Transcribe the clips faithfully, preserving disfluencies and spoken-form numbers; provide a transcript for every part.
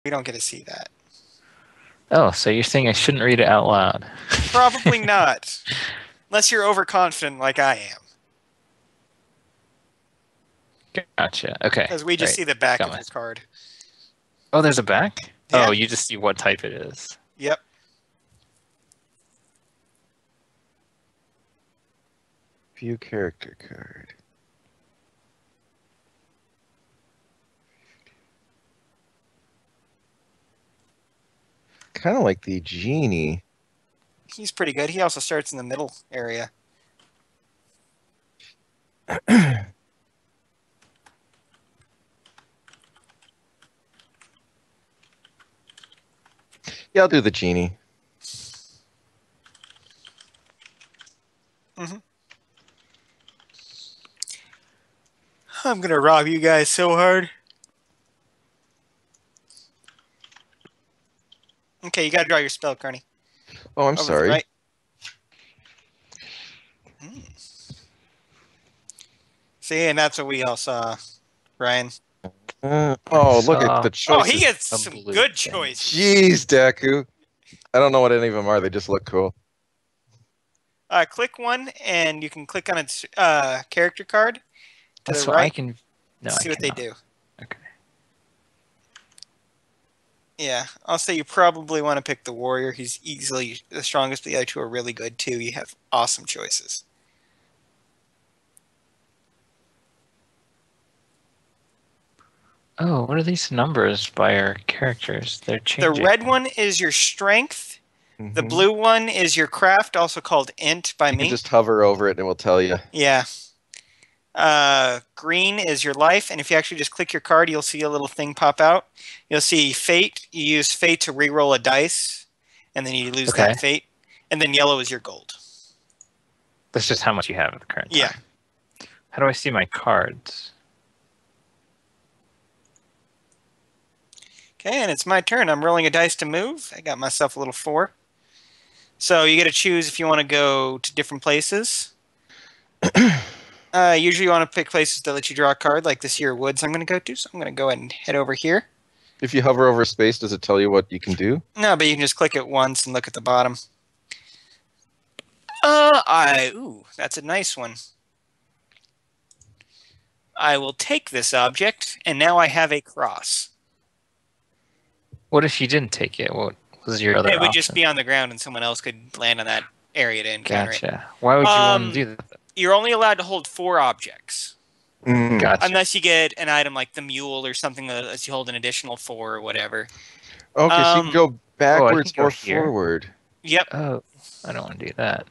We don't get to see that. Oh, so you're saying I shouldn't read it out loud? Probably not. Unless you're overconfident like I am. Gotcha. Okay. Because we just Right. see the back Got of my... your card. Oh, there's a back? Yeah. Oh, you just see what type it is. Yep. View character card. Kind of like the genie. He's pretty good. He also starts in the middle area. Yeah, I'll do the genie. Mm-hmm. I'm gonna rob you guys so hard. Okay, you gotta draw your spell, Carney. Oh, I'm Over sorry. the right. Hmm. See, and that's what we all saw, Ryan. Uh, oh, look at the Oh, choices. he gets a some blue good thing. choices. Jeez, Deku. I don't know what any of them are. They just look cool. Uh, click one, and you can click on its uh, character card to That's the what right. I can. No, see I what cannot. they do. Okay. Yeah, I'll say you probably want to pick the warrior. He's easily the strongest, but the other two are really good too. You have awesome choices. Oh, what are these numbers by our characters? They're The changing. red one is your strength. The Mhm. blue one is your craft, also called int by You me. can just hover over it and it will tell you. Yeah. Uh, green is your life, and if you actually just click your card, you'll see a little thing pop out. You'll see fate. You use fate to re-roll a dice, and then you lose Okay. that fate. And then yellow is your gold. That's just how much you have at the current time. Yeah. How do I see my cards? Okay, and it's my turn. I'm rolling a dice to move. I got myself a little four. So you get to choose if you want to go to different places. uh, usually you want to pick places that let you draw a card, like this here woods I'm going to go to. So I'm going to go ahead and head over here. If you hover over space, does it tell you what you can do? No, but you can just click it once and look at the bottom. Uh, I, ooh, that's a nice one. I will take this object, and now I have a cross. What if you didn't take it? What was your other It would option? just be on the ground, and someone else could land on that area to encounter it. Gotcha. Why would you Um, want to do that? You're only allowed to hold four objects. Mm. Gotcha. Unless you get an item like the mule or something that lets you hold an additional four or whatever. Okay, so you Um, can go backwards go or here. forward. Yep. Oh, I don't want to do that.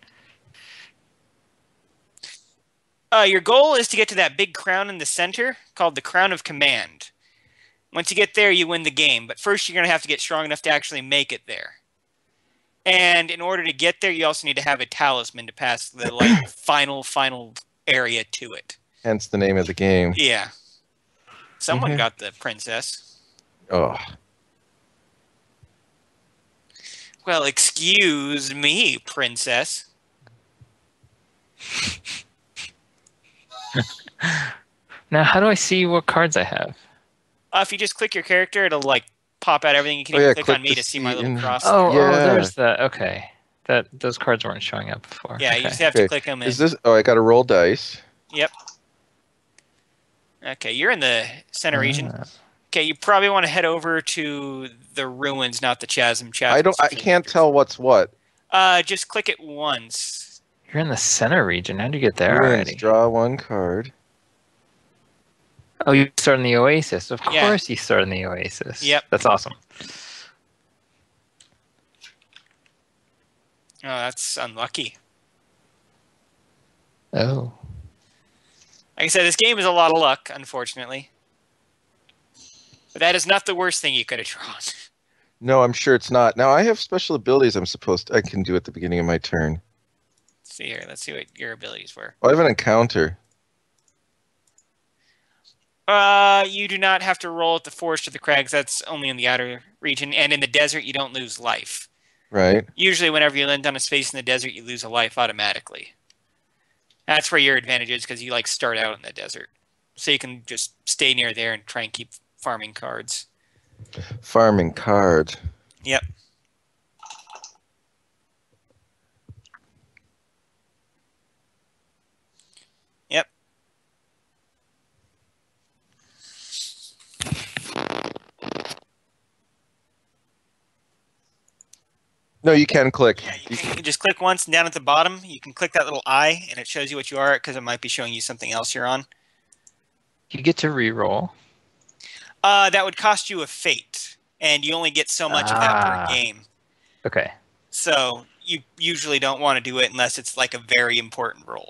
Uh, your goal is to get to that big crown in the center called the Crown of Command. Once you get there, you win the game. But first, you're going to have to get strong enough to actually make it there. And in order to get there, you also need to have a talisman to pass the like final, final area to it. Hence the name of the game. Yeah. Someone Mhm. got the princess. Oh. Well, excuse me, princess. Now, how do I see what cards I have? Uh, if you just click your character, it'll like pop out everything. You can Oh, even yeah, click, click on me to to see my see little in- cross. Oh, Yeah. oh, there's that. Okay, that those cards weren't showing up before. Yeah, okay. you just have Okay. to click them in. Is this? Oh, I got to roll dice. Yep. Okay, you're in the center region. Ah. Okay, you probably want to head over to the ruins, not the chasm. Chasm. I don't. I can't tell what's what. Uh, just click it once. You're in the center region. How would you get there Ruins, already? draw one card. Oh, you start in the Oasis. Of Yeah. course, you start in the Oasis. Yep. That's awesome. Oh, that's unlucky. Oh. Like I said, this game is a lot of luck, unfortunately. But that is not the worst thing you could have drawn. No, I'm sure it's not. Now I have special abilities. I'm supposed to, I can do at the beginning of my turn. Let's see here. Let's see what your abilities were. Oh, I have an encounter. Uh, you do not have to roll at the forest or the crags. That's only in the outer region. And in the desert, you don't lose life. Right. Usually, whenever you land on a space in the desert, you lose a life automatically. That's where your advantage is, because you like start out in the desert. So you can just stay near there and try and keep farming cards. Farming card. Yep. Yep. No, you can click. Yeah, you, can, you can just click once, and down at the bottom, you can click that little eye, and it shows you what you are, because it might be showing you something else you're on. You get to re-roll. Uh, that would cost you a fate, and you only get so much ah. of that per game. Okay. So you usually don't want to do it unless it's like a very important roll.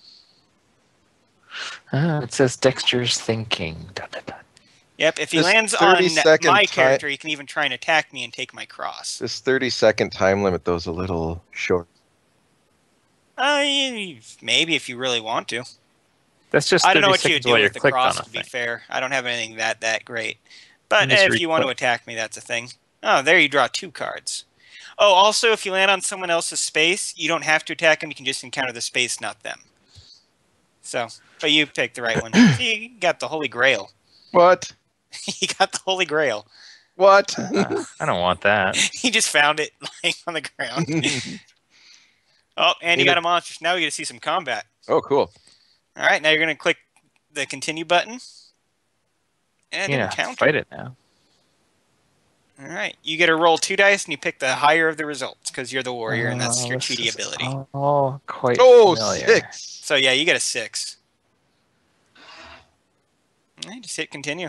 Uh, it says Dexter's thinking. Dot, dot, dot. Yep, if he This lands on my character, he can even try and attack me and take my cross. This thirty second time limit, though, is a little short. Uh, maybe if you really want to. That's just I don't know what you would do with the cross, to be fair. I don't have anything that, that great. But if you want to attack me, that's a thing. Oh, there you draw two cards. Oh, also, if you land on someone else's space, you don't have to attack them. You can just encounter the space, not them. So, but you picked the right one. See, you got the Holy Grail. What? You got the Holy Grail. What? uh, I don't want that. He just found it lying on the ground. Oh, and you got a monster. Now we get to see some combat. Oh, cool. All right, now you're going to click the continue button. And yeah, encounter. Fight it now. All right, you get to roll two dice, and you pick the higher of the results, because you're the warrior, uh, and that's your cheaty ability. Oh, quite Oh, familiar. six. So yeah, you get a six. All right, just hit continue.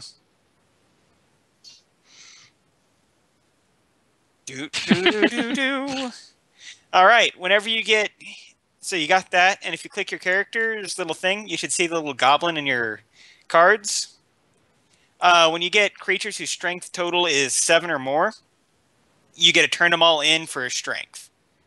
Do, do, do, do, do. All right, whenever you get... So you got that, and if you click your character's little thing, you should see the little goblin in your cards. Uh, when you get creatures whose strength total is seven or more, you get to turn them all in for a strength.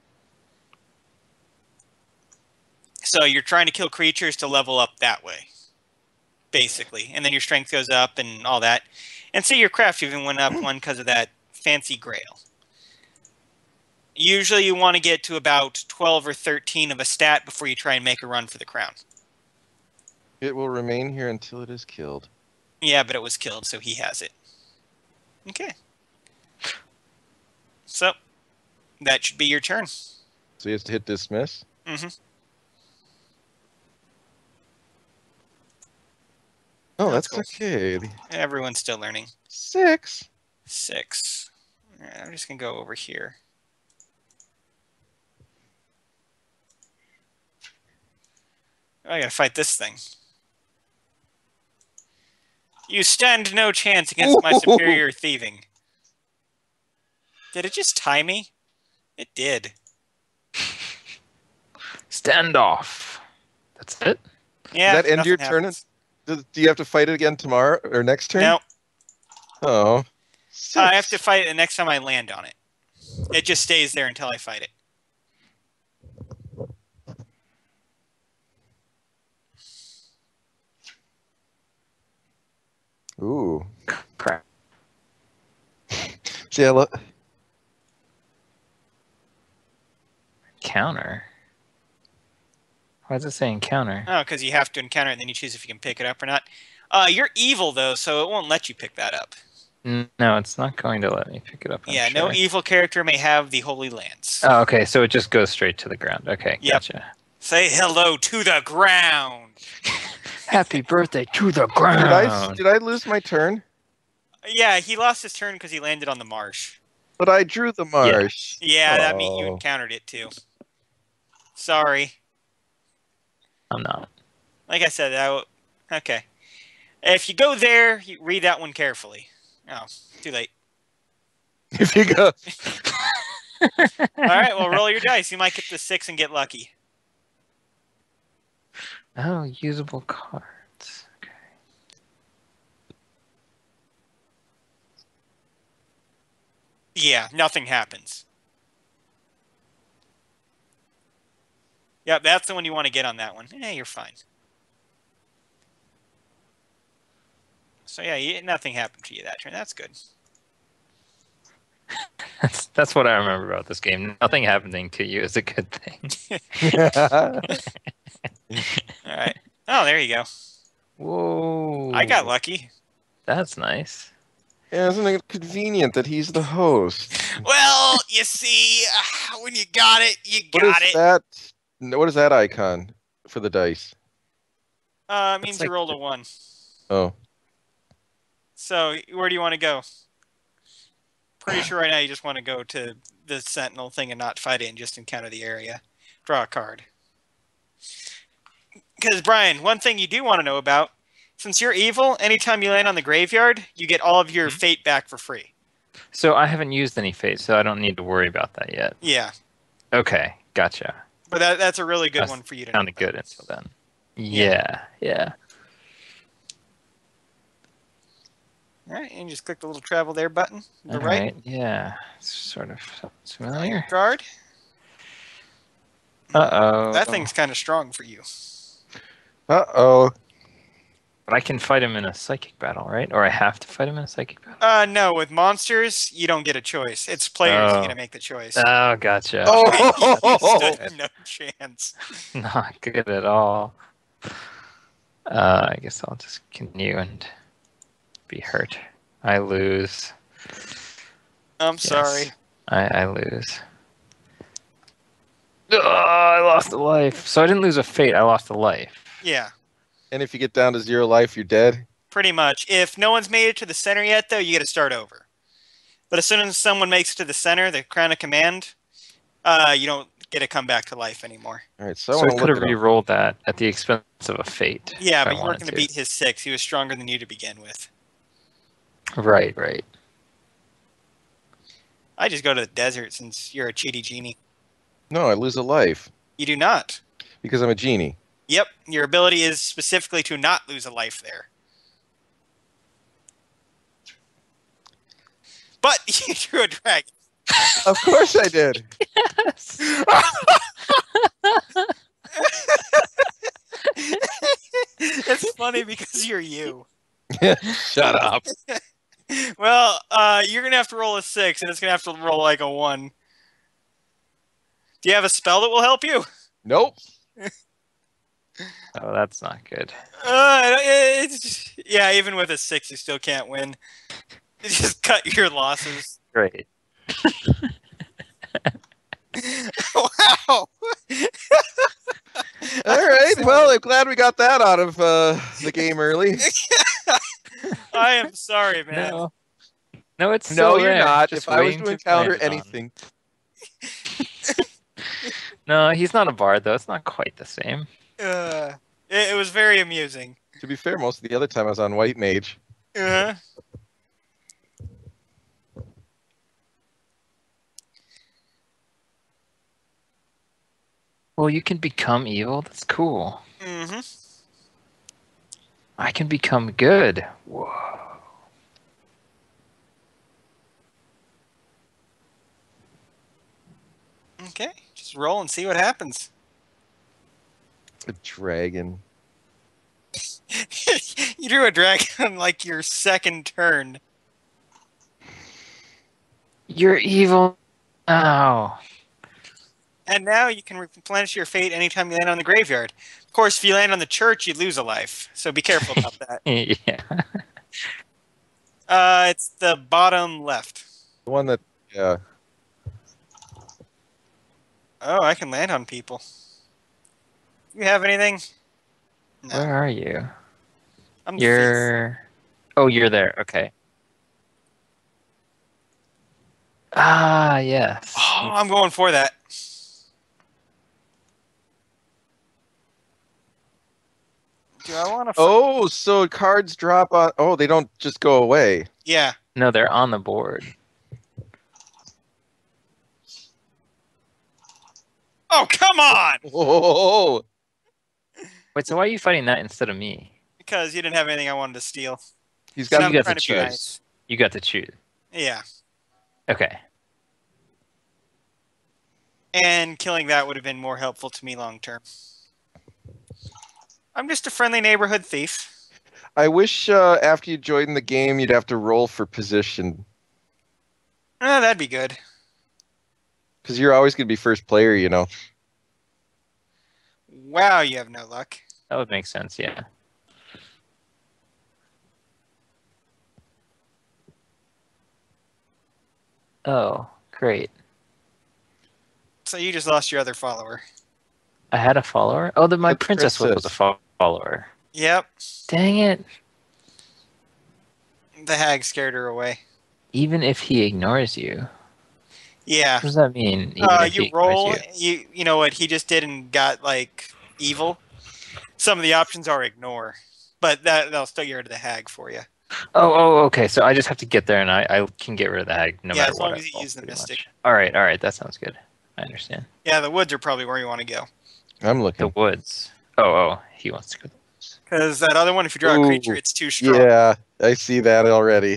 So you're trying to kill creatures to level up that way, basically. And then your strength goes up and all that. And see, your craft even went up one because of that fancy grail. Usually you want to get to about twelve or thirteen of a stat before you try and make a run for the crown. It will remain here until it is killed. Yeah, but it was killed, so he has it. Okay. So, that should be your turn. So he has to hit dismiss? Mm-hmm. Oh, that's, That's cool. okay. Everyone's still learning. Six. Six. All right, I'm just going to go over here. Oh, I got to fight this thing. You stand no chance against my superior thieving. Did it just tie me? It did. Standoff. That's it? Yeah. Does that end your turn? Do, do you have to fight it again tomorrow or next turn? No. Oh. Uh, I have to fight it the next time I land on it. It just stays there until I fight it. Ooh. Crap. See, I lo- Counter? Why does it say encounter? Oh, because you have to encounter it, and then you choose if you can pick it up or not. Uh, you're evil, though, so it won't let you pick that up. No, it's not going to let me pick it up. I'm yeah, sure. no evil character may have the Holy Lance. Oh, okay, so it just goes straight to the ground. Okay, yep. Gotcha. Say hello to the ground. Happy birthday to the ground. Did I, did I lose my turn? Yeah, he lost his turn because he landed on the marsh. But I drew the marsh. Yeah, oh. that means you encountered it, too. Sorry. I'm not. Like I said, I w- okay. If you go there, you read that one carefully. Oh, too late. If you go... All right, well, roll your dice. You might get the six and get lucky. Oh, usable cards. Okay. Yeah, nothing happens. Yep, that's the one you want to get on that one. Yeah, you're fine. So yeah, you, nothing happened to you that turn. That's good. That's, that's what I remember about this game. Nothing happening to you is a good thing. All right. Oh, there you go. Whoa. I got lucky. That's nice. Yeah, isn't it convenient that he's the host? Well, you see, uh, when you got it, you What got is it. that? no, What is that icon for the dice? Uh, it It's means you like rolled the- a one. Oh, So where do you want to go? Pretty sure right now you just want to go to the Sentinel thing and not fight it and just encounter the area. Draw a card. Because, Brian, one thing you do want to know about, since you're evil, anytime you land on the graveyard, you get all of your Hmm? fate back for free. So I haven't used any fate, so I don't need to worry about that yet. Yeah, Okay, gotcha. but that, that's a really good That's one for you to know. Sounded about. good until then. Yeah, yeah. All right, and just click the little travel there button. The All right right, yeah. Sort of sounds familiar. guard. Uh oh. That thing's kind of strong for you. uh oh. But I can fight him in a psychic battle, right? Or I have to fight him in a psychic battle? Uh, no, with monsters, you don't get a choice. It's players Oh. that get to make the choice. Oh, gotcha. Oh, Stood no chance. Not good at all. Uh, I guess I'll just continue and be hurt. I lose. I'm Yes. sorry. I, I lose. Oh, I lost a life. So I didn't lose a fate. I lost a life. Yeah, and if you get down to zero life, you're dead. pretty much. If no one's made it to the center yet, though, you get to start over. But as soon as someone makes it to the center, the crown of command, uh, you don't get to come back to life anymore. All right, so, So I I want to could look have at him. re-rolled that at the expense of a fate. Yeah, if I but you weren't wanted going to beat his six. He was stronger than you to begin with. Right, right. I just go to the desert since you're a cheaty genie. No, I lose a life You do not. because I'm a genie. Yep, your ability is specifically to not lose a life there. But you drew a dragon. Of course I did. It's funny because you're you. Shut up. Well, uh, you're gonna have to roll a six, and it's gonna have to roll like a one. Do you have a spell that will help you? Nope. Oh, that's not good. Uh, it's, yeah, even with a six, you still can't win. You just cut your losses. Great. Wow. All right. Well, I'm glad we got that out of uh, the game early. I am sorry, man. No. No, it's No, still you're there, not. just If I was waiting to encounter land it on. anything, No, he's not a bard, though. It's not quite the same. Uh, it, it was very amusing. to be fair, most of the other time I was on White Mage. Uh, Well, you can become evil. That's cool. mm-hmm. I can become good. Whoa. Okay, just roll and see what happens. A dragon. You drew a dragon on like your second turn. You're evil. Oh. And now you can replenish your fate anytime you land on the graveyard. Of course, if you land on the church, you lose a life. So be careful about that. Yeah. Uh, it's the bottom left. The one that, yeah. Oh, I can land on people. You have anything? No. Where are you? I'm the thief. You're. Oh, you're there. Okay. Ah, yes. Oh, I'm going for that. Do I want to? Oh, so cards drop on. Oh, they don't just go away. Yeah. No, they're on the board. Oh, come on! Oh, Wait, so why are you fighting that instead of me? Because you didn't have anything I wanted to steal. he's So got I'm you got trying to to be choose. nice. You got to choose. Yeah. Okay. And killing that would have been more helpful to me long term. I'm just a friendly neighborhood thief. I wish uh, after you join the game, you'd have to roll for position Oh, that'd be good. because you're always going to be first player. You know. Wow, you have no luck. That would make sense, yeah. Oh, great. So you just lost your other follower. I had a follower? Oh, the, my That's princess was a princess. fo- follower. Yep. Dang it. The hag scared her away. Even if he ignores you. Yeah. What does that mean? Even Uh, if he you ignores roll. you? You you know what he just did and got like evil. Some of the options are ignore, but that that'll still get rid of the hag for you. Oh, oh, okay. So I just have to get there and I, I can get rid of the hag no Yeah, matter as what. long I as you roll, use the pretty mystic. much. All right, all right. That sounds good. I understand. Yeah, the woods are probably where you want to go. I'm The looking. woods. Oh, oh. He wants to go to the woods. Because that other one, if you draw a creature, Ooh, it's too strong. Yeah, I see that already.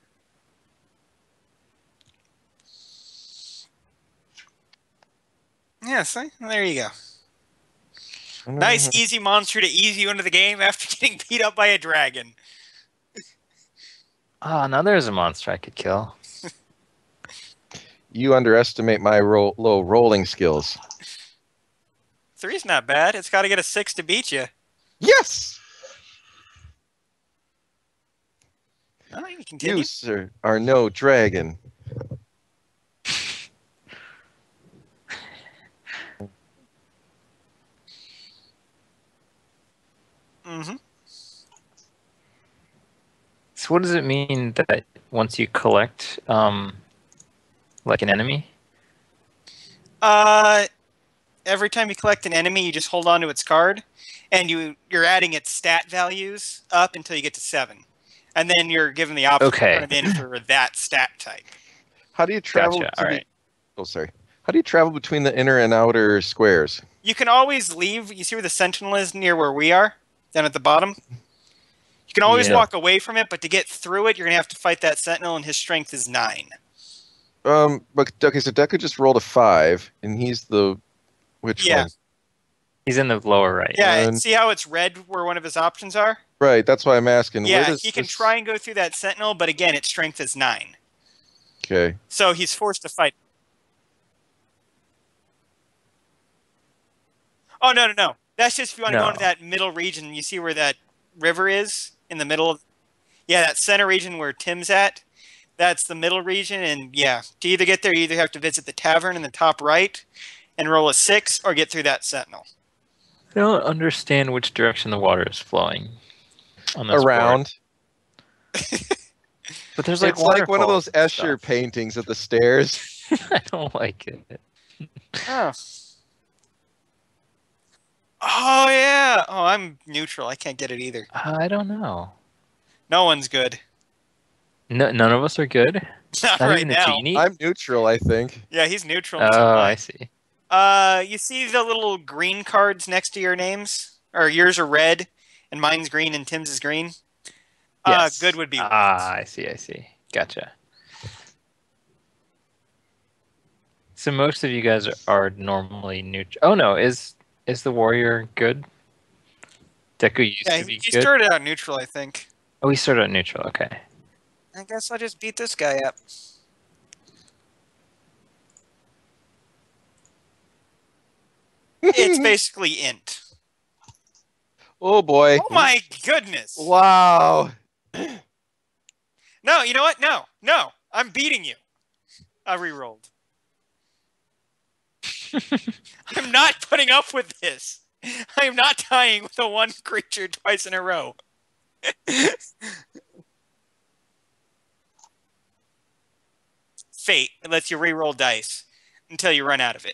Yeah, see? There you go. Mm-hmm. Nice, easy monster to ease you into the game after getting beat up by a dragon. Ah, now there's a monster I could kill. You underestimate my ro- low rolling skills. Three's not bad. It's got to get a six to beat you. Yes! Oh, you can continue. You, sir, are no dragon. Mm-hmm. So what does it mean that once you collect, um, like an enemy? Uh, every time you collect an enemy, you just hold on to its card, and you you're adding its stat values up until you get to seven, and then you're given the option Okay. to turn it in for that stat type. How do you travel Gotcha. to All the... right. Oh, sorry. How do you travel between the inner and outer squares? You can always leave. You see where the sentinel is near where we are, down at the bottom. You can always Yeah. walk away from it, but to get through it, you're gonna have to fight that sentinel, and his strength is nine. Um, but okay, so Deku just rolled a five, and he's the which Yeah. one? He's in the lower right. Yeah, One. see how it's red where one of his options are? Right, that's why I'm asking. Where Yeah, does he can this- try and go through that sentinel, but again, its strength is nine. Okay. So he's forced to fight. Oh, no, no, no. That's just if you want to go No. into that middle region. You see where that river is in the middle of... Yeah, that center region where Tim's at. That's the middle region, and yeah, to either get there, you either have to visit the tavern in the top right and roll a six, or get through that sentinel. I don't understand which direction the water is flowing on this Around. board. But there's like It's like one of waterfalls those and Escher stuff. paintings of the stairs. I don't like it. Oh. Oh, yeah. Oh, I'm neutral. I can't get it either. I don't know. No one's good. No, none of us are good. Not, Not right even the now. genie. I'm neutral, I think. Yeah, he's neutral. Oh, and so am I see. Uh, you see the little green cards next to your names? Or yours are red, and mine's green, and Tim's is green? Uh, Yes. good would be white. Ah, I see. I see. Gotcha. So most of you guys are, are normally neutral. Oh no, is is the warrior good? Deku used Yeah, to be he, he good. started out neutral, I think. Oh, he started out neutral. Okay. I guess I'll just beat this guy up. It's basically int. Oh boy. Oh my goodness! Wow. No, you know what? No, no, I'm beating you. I re-rolled. I'm not putting up with this. I am not tying with a one creature twice in a row. Fate. It lets you re-roll dice until you run out of it.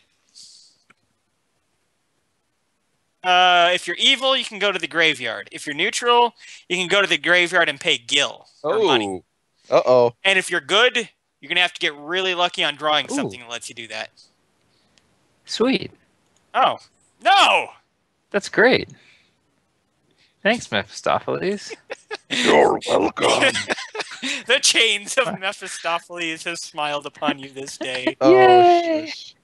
Uh, if you're evil, you can go to the graveyard. If you're neutral, you can go to the graveyard and pay Gil for money. Oh. Uh-oh. And if you're good, you're going to have to get really lucky on drawing Ooh. something that lets you do that. Sweet. Oh. No! That's great. Thanks, Mephistopheles. You're welcome. The chains of Mephistopheles have smiled upon you this day. Oh, Yay! shush.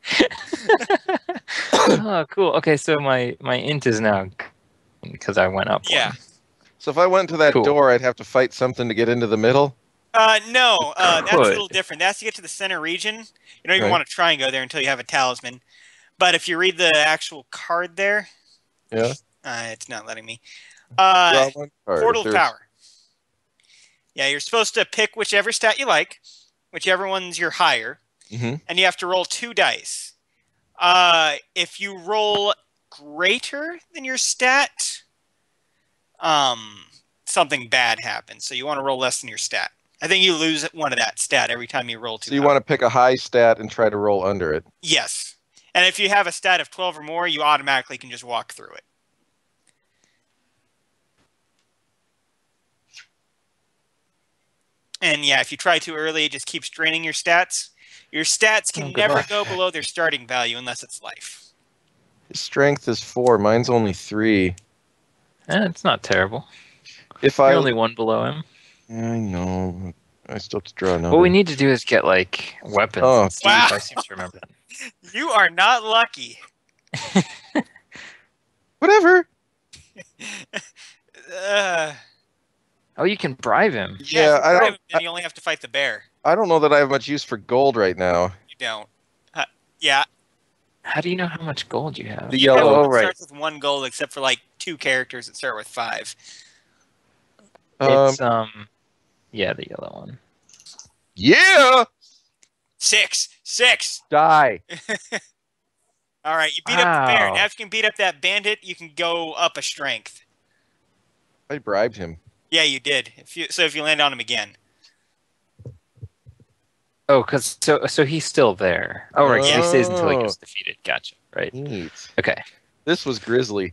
Oh, cool. Okay, so my my int is now because I went up. Yeah. one. So if I went to that Cool. door, I'd have to fight something to get into the middle? Uh, no, uh, that's a Could. little different. That's to get to the center region. You don't even Right. want to try and go there until you have a talisman. But if you read the actual card there, Yeah. uh, it's not letting me. Uh, Draw one card. Portal If there's- Power. Yeah, you're supposed to pick whichever stat you like, whichever one's your higher, hmm and you have to roll two dice. Uh, if you roll greater than your stat, um, something bad happens. So you want to roll less than your stat. I think you lose one of that stat every time you roll two. So you want to pick a high stat and try to roll under it. Yes. And if you have a stat of twelve or more, you automatically can just walk through it. And yeah, if you try too early, it just keeps draining your stats. Your stats can Oh, good never luck. go below their starting value unless it's life. His strength is four. Mine's only three. Eh, it's not terrible. If You're I, only one below him. I know, I still have to draw another. What we need to do is get like weapons Oh, and stuff. wow. I seem to remember that. You are not lucky. Whatever. Uh, Oh, you can bribe him. Yeah, if you I drive don't. him, then you only have to fight the bear. I don't know that I have much use for gold right now. You don't. Uh, yeah. How do you know how much gold you have? The yellow. Oh, Everyone right. starts with one gold except for like two characters that start with five. Um, It's um, yeah, the yellow one. yeah. Six. Six. Die. All right, you beat up the bear. Wow. Now if you can beat up that bandit, you can go up a strength. I bribed him. Yeah, you did. If you so if you land on him again. Oh, cause so so he's still there. Oh, right. So he stays until he Oh. gets defeated. Gotcha. Right. Neat. Okay. This was grisly.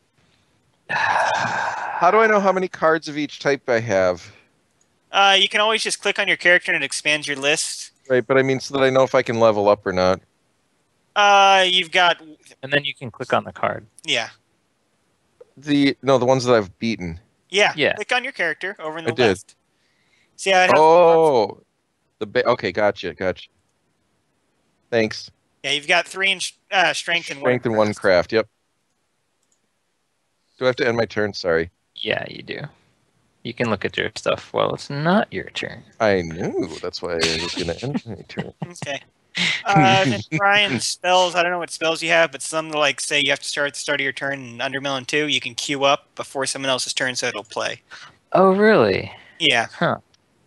How do I know how many cards of each type I have? Uh, you can always just click on your character and it expands your list. Right, but I mean so that I know if I can level up or not. Uh, you've got And then you can click on the card. yeah. The no, the ones that I've beaten. Yeah. Yeah. Click on your character over in the I did. left. See how it has Oh, the ba- okay, gotcha, gotcha. Thanks. Yeah, you've got three in uh, strength and one. Strength and one craft. Yep. Do I have to end my turn? Sorry. Yeah, you do. You can look at your stuff while it's not your turn. I knew. That's why I was going to end my turn. Okay. Uh, then Brian spells. I don't know what spells you have, but some like say you have to start at the start of your turn and under Mill and two, you can queue up before someone else's turn, so it'll play. Oh, really? Yeah. Huh.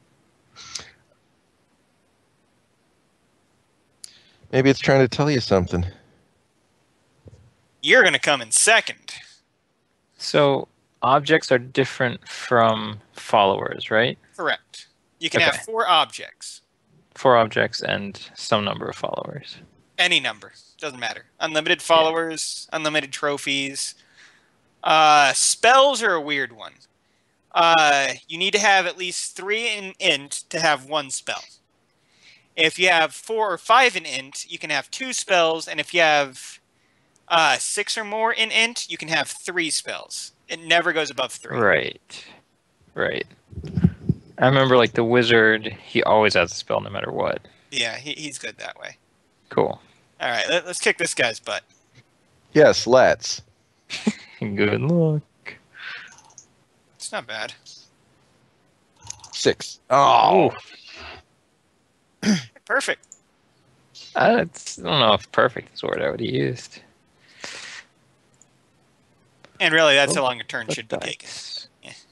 Maybe it's trying to tell you something. You're gonna come in second. So objects are different from followers, right? Correct. You can Okay. have four objects, Four objects and some number of followers. any number, doesn't matter. Unlimited followers, unlimited trophies. Uh, spells are a weird one. Uh, you need to have at least three in int to have one spell. If you have four or five in int, you can have two spells, and if you have uh, six or more in int, you can have three spells. It never goes above three. Right. Right. I remember like the wizard, he always has a spell no matter what. Yeah, he, he's good that way. Cool. All right, let, let's kick this guy's butt. Yes, let's. Good luck. It's not bad. Six. Oh. Perfect. I don't I don't know if perfect is the word I would have used. And really, that's Oh, how long your turn But should be taken. dice.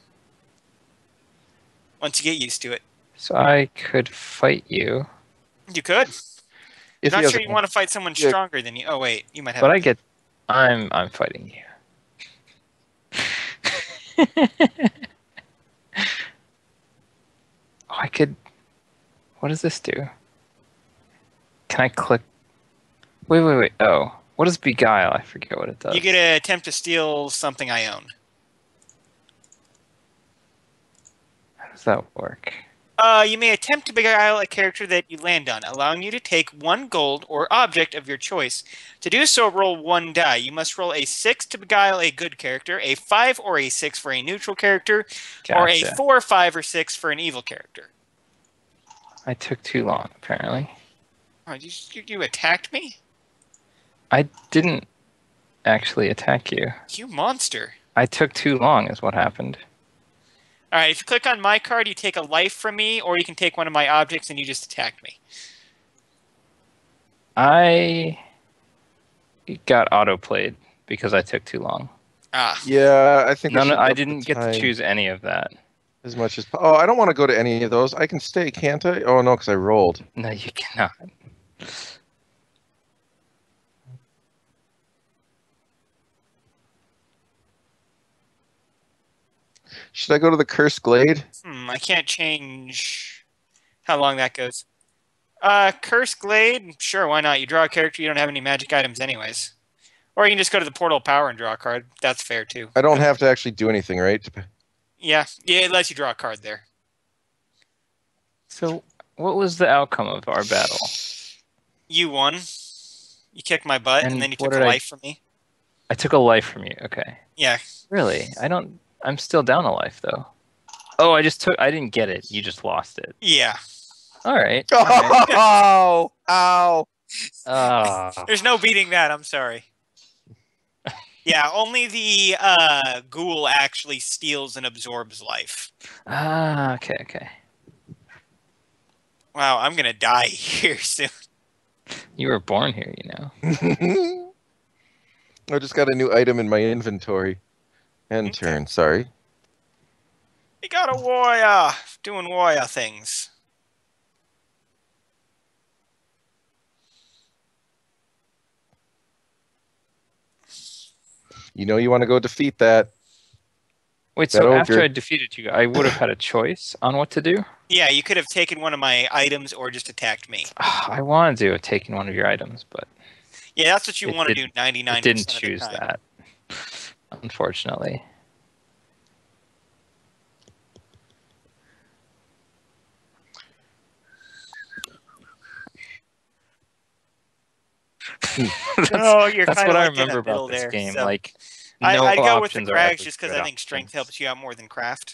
Once you get used to it. So I could fight you, You could. If Not he has sure a- you want to fight someone Yeah. stronger than you. Oh, wait. You might have. but I get. I'm I'm fighting you. oh, I could. What does this do? Can I click? Wait, wait, wait. Oh, what does beguile? I forget what it does. You get to attempt to steal something I own. How does that work? Uh, you may attempt to beguile a character that you land on, allowing you to take one gold or object of your choice. To do so, roll one die. You must roll a six to beguile a good character, a five or a six for a neutral character, or a Gotcha. four, five, or six for an evil character. I took too long, apparently. Oh, you, you, you attacked me? I didn't actually attack you. You monster. I took too long, is what happened. All right, if you click on my card, you take a life from me, or you can take one of my objects and you just attacked me. I got autoplayed because I took too long. Ah, Yeah, I think. Uh, I No, should no, I up the didn't get to time. choose any of that. as much as. Oh, I don't want to go to any of those. I can stay, can't I? Oh no, because I rolled. No, you cannot. Should I go to the Cursed Glade? Hmm, I can't change how long that goes. Uh, Curse Glade? Sure, why not? You draw a character, you don't have any magic items anyways. Or you can just go to the Portal of Power and draw a card. That's fair, too. I don't have to actually do anything, right? Yeah, yeah, it lets you draw a card there. So, what was the outcome of our battle? You won. You kicked my butt, and, And then you what took a did I- life from me. I took a life from you. Okay. Yeah. Really? I don't. I'm still down a life though. Oh, I just took. I didn't get it. You just lost it. Yeah. All right. All right. Oh, ow. Ah. There's no beating that, I'm sorry. Yeah, only the uh, ghoul actually steals and absorbs life. Ah. Okay. Okay. Wow, I'm gonna die here soon. You were born here, you know. I just got a new item in my inventory. End Okay. turn, sorry. We got a warrior doing warrior things. You know you want to go defeat that. Wait. That So ogre. after I defeated you, I would have had a choice on what to do. Yeah, you could have taken one of my items or just attacked me. Ah, I wanted to have taken one of your items, but Yeah, that's what you It want to do didn't- ninety-nine it didn't percent choose of the time. that. Unfortunately. that's No, you're that's kind what of I like in remember the middle about this there. game. so- Like, I, no I'd go with the options are Crags ever just because good I think strength options. helps you out more than craft.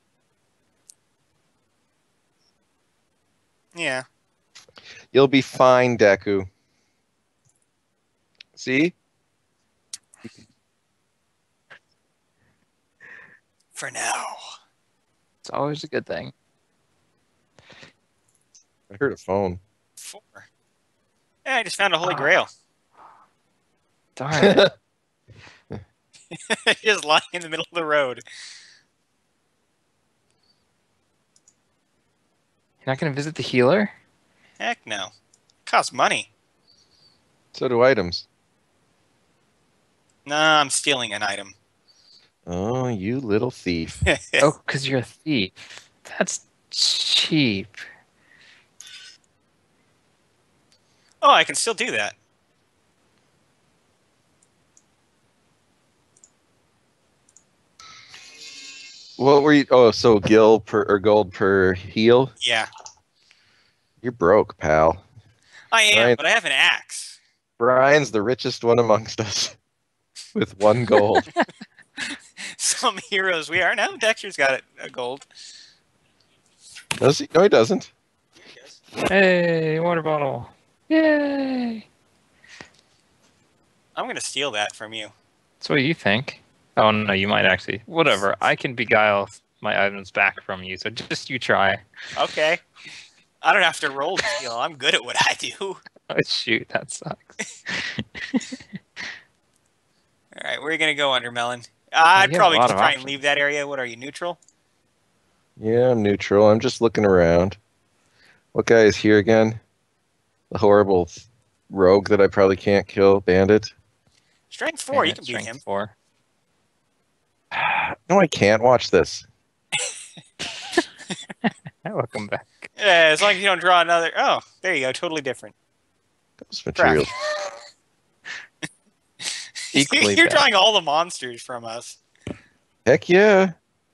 Yeah. You'll be fine, Deku. See? For now. It's always a good thing. I heard a phone. Four. Yeah, I just found a holy Ah. grail. Darn it. Just lying in the middle of the road. You're not going to visit the healer? Heck no. Costs money. So do items. Nah, I'm stealing an item. Oh, you little thief. Oh, because you're a thief. That's cheap. Oh, I can still do that. What were you? Oh, so gil per or gold per heal? Yeah. You're broke, pal. I am, Right. but I have an axe. Brian's the richest one amongst us with one gold. Some heroes we are. Now Dexter's got it, a gold. Does he? No, he doesn't. Hey, water bottle. Yay. I'm going to steal that from you. That's what you think. Oh, no, you might actually. Whatever. I can beguile my items back from you, so just you try. Okay. I don't have to roll to steal. I'm good at what I do. Oh, shoot. That sucks. All right, where are you going to go, Undermelon? I'd you have a probably lot just of try and options. leave that area. What are you, neutral? Yeah, I'm neutral. I'm just looking around. What guy is here again? The horrible th- rogue that I probably can't kill, bandit. Strength four, you Bandit can beat strength him. Four. No, I can't watch this. Welcome back. Yeah, as long as you don't draw another. Oh, there you go. Totally different. Ghost materials. Equally You're bad. drawing all the monsters from us. Heck yeah.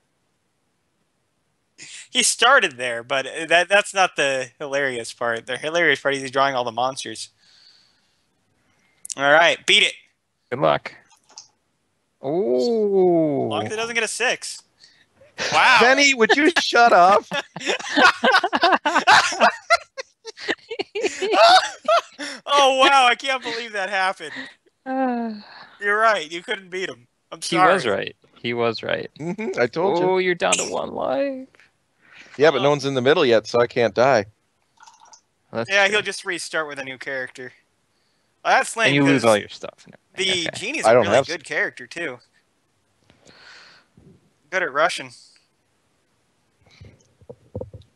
He started there, but that that's not the hilarious part. The hilarious part is he's drawing all the monsters. All right, beat it. Good luck. As long as Ooh. it doesn't get a six. Wow. Penny, would you shut up? Oh wow! I can't believe that happened. Ah. You're right. You couldn't beat him. I'm He sorry. was right. He was right. hmm I told you. Oh, you're down to one life. Yeah, but no one's in the middle yet, so I can't die. That's Yeah, true. he'll just restart with a new character. Well, that's lame. And you lose 'cause all your stuff. and The everything. Okay. genie's I a don't really have- good character too. Good at Russian.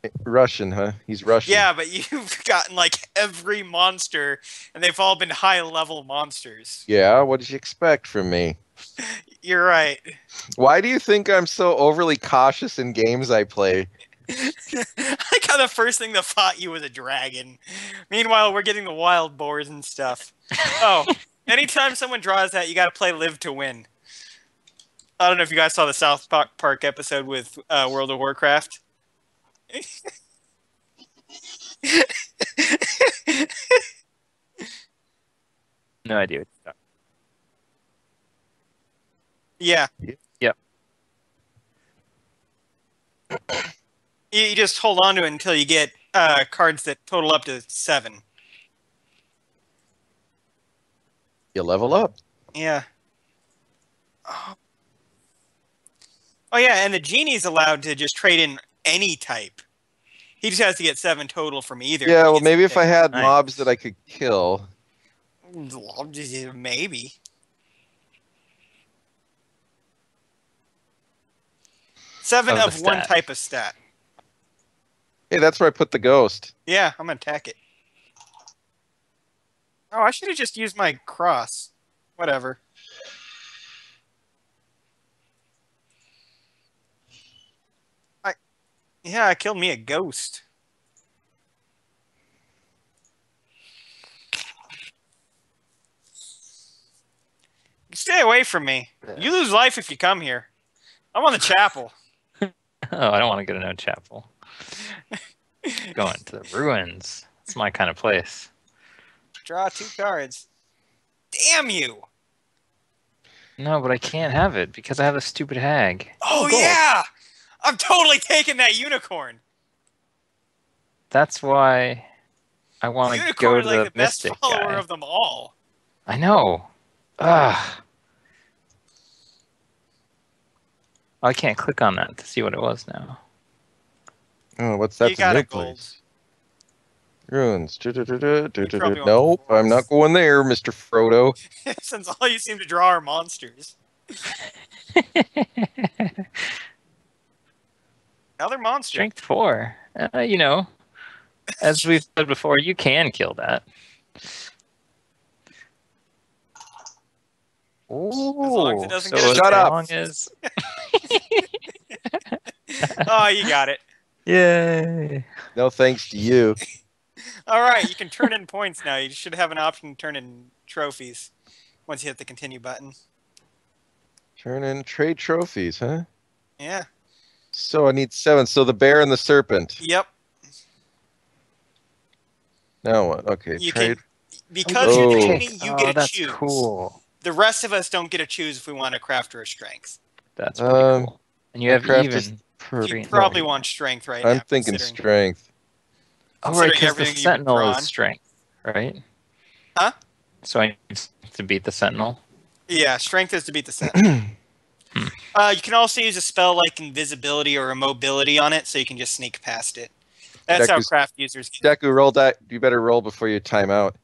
Russian, huh? He's Russian. Yeah, but you've gotten like every monster, and they've all been high-level monsters. Yeah, what did you expect from me? You're right. Why do you think I'm so overly cautious in games I play? I got the first thing that fought you was a dragon. Meanwhile, we're getting the wild boars and stuff. Oh, anytime someone draws that, you got to play Live to Win. I don't know if you guys saw the South Park episode with uh, World of Warcraft. No idea. What you're Yeah. Yep. You, you just hold on to it until you get uh, cards that total up to seven. You level up. Yeah. Oh. Oh yeah, and the genie's allowed to just trade in any type. He just has to get seven total from either. Yeah, He well, gets maybe to if I pick. had Nice. mobs that I could kill. Maybe. Seven Of of the one stat. type of stat. Hey, that's where I put the ghost. Yeah, I'm gonna attack it. Oh, I should have just used my cross. Whatever. I, yeah, I killed me a ghost. Stay away from me. You lose life if you come here. I'm on the chapel. Oh, I don't want to go to no chapel. Going to the ruins. It's my kind of place. Draw two cards. Damn you! No, but I can't have it because I have a stupid hag. Oh, gold. yeah! I'm totally taking that unicorn. That's why I want to go Unicorn to is like the the best mystic follower guy. of them all. I know. Ugh. I can't click on that to see what it was now. Oh, what's that? You got a gold. Ruins. Du- du- du- du- du- du- probably du- want Nope, the I'm not going there, Mister Frodo. Since all you seem to draw are monsters. Another monster. Strength four. Uh, you know, as we've said before, you can kill that. Ooh, long as it doesn't so get us- as Shut up. long as Oh, you got it. yay! No thanks to you. All right, you can turn in points now. You should have an option to turn in trophies once you hit the continue button. Turn in trade trophies, huh? Yeah. So I need seven. So the bear and the serpent. Yep. Now what? Okay, You trade. can because Oh. you're the genie, you oh, get to that's choose. cool. The rest of us don't get to choose if we want a craft or a strength. That's pretty Um, cool. And you have craft even. is per- You no, probably want strength right I'm now. thinking considering- strength. Oh, right, considering because the everything you've sentinel drawn. is strength, right? Huh? So I need to beat the sentinel. Yeah, strength is to beat the set. uh, you can also use a spell like invisibility or immobility on it, so you can just sneak past it. That's how Deku's- craft users get. Deku, roll that. You better roll before you time out.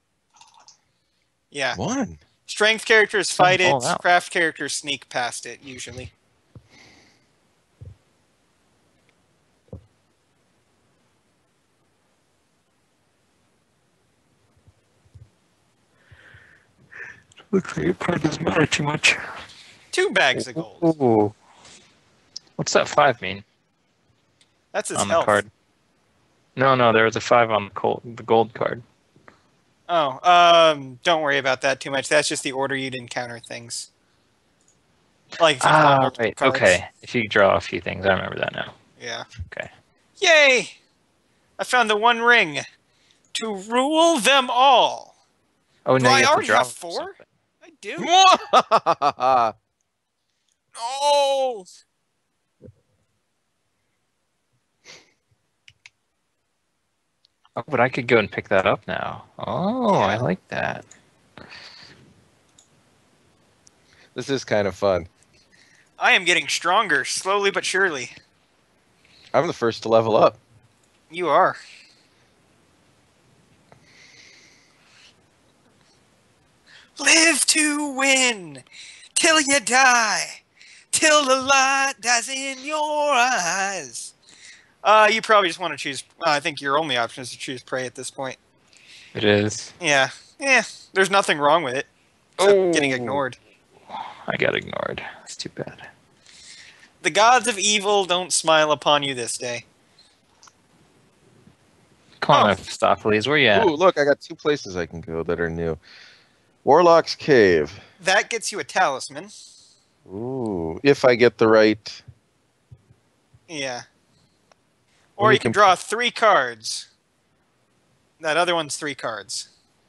Yeah. One. Strength characters fight it, Oh, wow. craft characters sneak past it, usually. Looks like your card doesn't matter too much. Two bags of gold. Ooh. What's that five mean That's his on health. the card? No, no, there was a five on the gold, the gold card. Oh, um, don't worry about that too much. That's just the order you'd encounter things. Like if you draw Ah, multiple right. cards. Okay. If you draw a few things, I remember that now. Yeah. Okay. Yay! I found the one ring to rule them all. Oh Do no, I you have to already draw have four? something. I do. oh, Oh! Oh, but I could go and pick that up now. Oh, I like that. this is kind of fun. I am getting stronger, slowly but surely. I'm the first to level up. You are. Live to win till you die, till the light dies in your eyes. Uh, you probably just want to choose. Uh, I think your only option is to choose prey at this point. It is. Yeah, yeah. There's nothing wrong with it, except Oh. getting ignored. I got ignored. That's too bad. The gods of evil don't smile upon you this day. Come on, Oh. Mephistopheles. Where you at? Ooh, look, I got two places I can go that are new. Warlock's Cave. That gets you a talisman. Ooh, if I get the right. Yeah. Well, Or you you can can- draw three cards. That other one's three cards.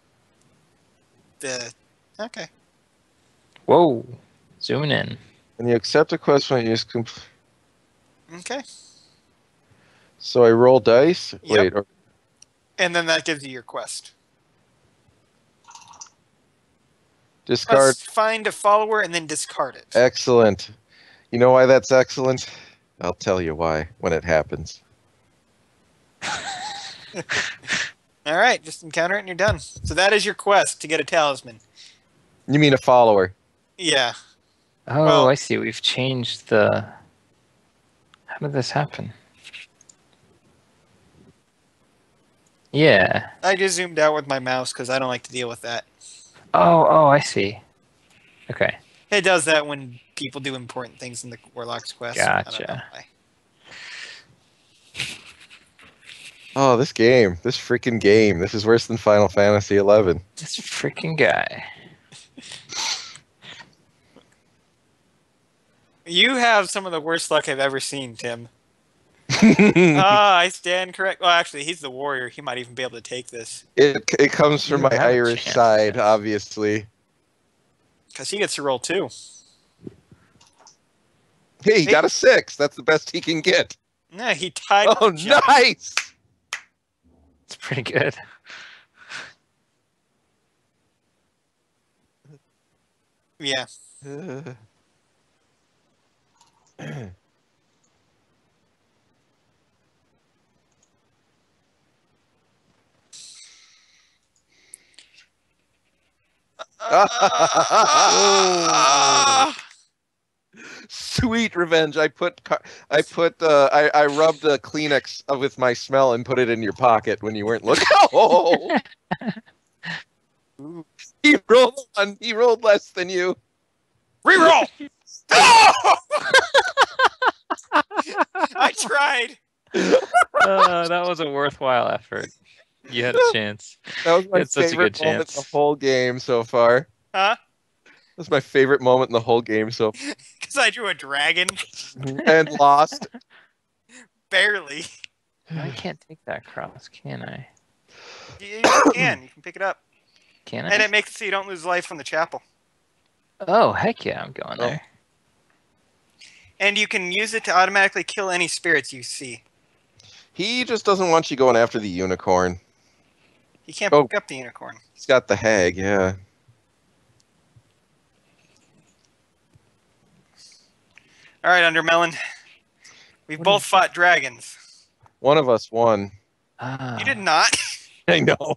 The okay. Whoa. Zooming in. When you accept a quest when you use. Comp- Okay. so I roll dice. Yep. Wait. Or, And then that gives you your quest. discard. Let's find a follower and then discard it. Excellent. You know why that's excellent? I'll tell you why when it happens. All right, just encounter it and you're done. So that is your quest to get a talisman. You mean a follower? Yeah. Oh, Well- I see. We've changed the. How did this happen? Yeah. I just zoomed out with my mouse because I don't like to deal with that. Oh, oh, I see. Okay. It does that when people do important things in the Warlock's quest. I don't know Gotcha. why. Oh, this game. This freaking game. This is worse than Final Fantasy eleven. This freaking guy. You have some of the worst luck I've ever seen, Tim. Ah, I stand correct. Well, actually, he's the warrior. He might even be able to take this It, it comes from You my have a Irish chance, side, yes. obviously. because he gets to roll two. Hey, he got a six. That's the best he can get. Yeah, he tied. Oh, with the giant. nice! It's pretty good. Yeah. Uh, Ah! Sweet revenge. I put car- I put uh, I I rubbed a Kleenex with my smell and put it in your pocket when you weren't looking. Oh! He rolled one. He rolled less than you. Reroll. Oh! I tried. Uh, that was a worthwhile effort. You had a chance. That was my It's such a favorite good moment in chance. the whole game so far. Huh? That's my favorite moment in the whole game so Because I drew a dragon. and lost. Barely. I can't take that cross, can I? You, you can. You can pick it up. Can I? And it makes it so you don't lose life from the chapel. Oh, heck yeah, I'm going Oh. there. And you can use it to automatically kill any spirits you see. He just doesn't want you going after the unicorn. You can't Oh. pick up the unicorn. He's got the hag, yeah. All right, Undermelon. We've What both is- fought dragons. One of us won. Ah, You did not. I know.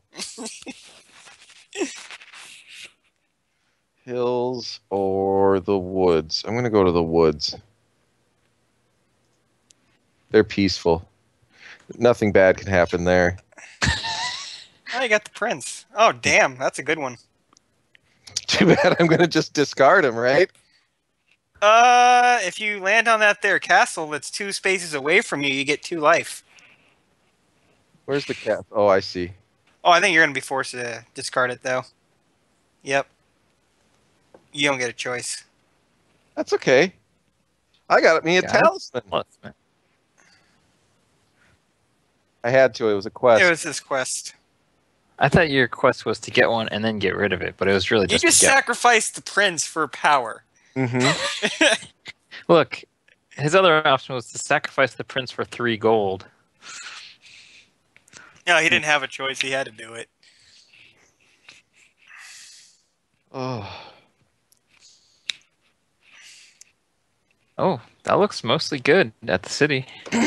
Hills or the woods? I'm gonna go to the woods. They're peaceful. Nothing bad can happen there. Oh, you got the prince. Oh, damn. That's a good one. Too bad I'm gonna just discard him, right? Uh, if you land on that there castle that's two spaces away from you, you get two life. Where's the cat? Oh, I see. Oh, I think you're going to be forced to discard it, though. Yep. You don't get a choice. That's okay. I got me a Got it. talisman. let's- I had to. It was a quest. It was this quest. I thought your quest was to get one and then get rid of it, but it was really You just, just to get. sacrificed the prince for power. Mm-hmm. Look, his other option was to sacrifice the prince for three gold. No, he didn't have a choice. He had to do it. Oh. Oh, that looks mostly good at the city.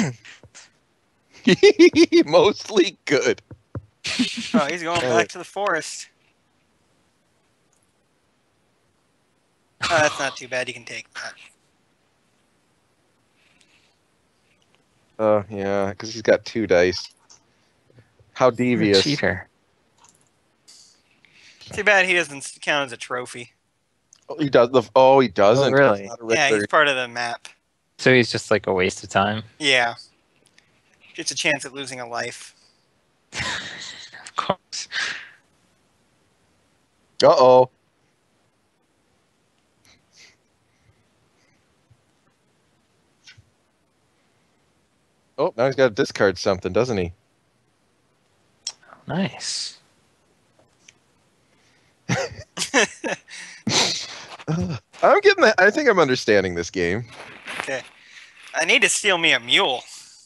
Mostly good. Oh, he's going back to the forest. Oh, that's not too bad. You can take that. Oh, yeah, because he's got two dice. How You're a devious. cheater. Too bad he doesn't count as a trophy. Oh, he does. The, oh, he doesn't. Oh, really? He's not a Yeah, regular- he's part of the map. So he's just like a waste of time. Yeah. Gets a chance at losing a life. Of course. Uh-oh. Oh, now he's got to discard something, doesn't he? Nice. Uh, I'm getting that. I think I'm understanding this game. Okay. I need to steal me a mule.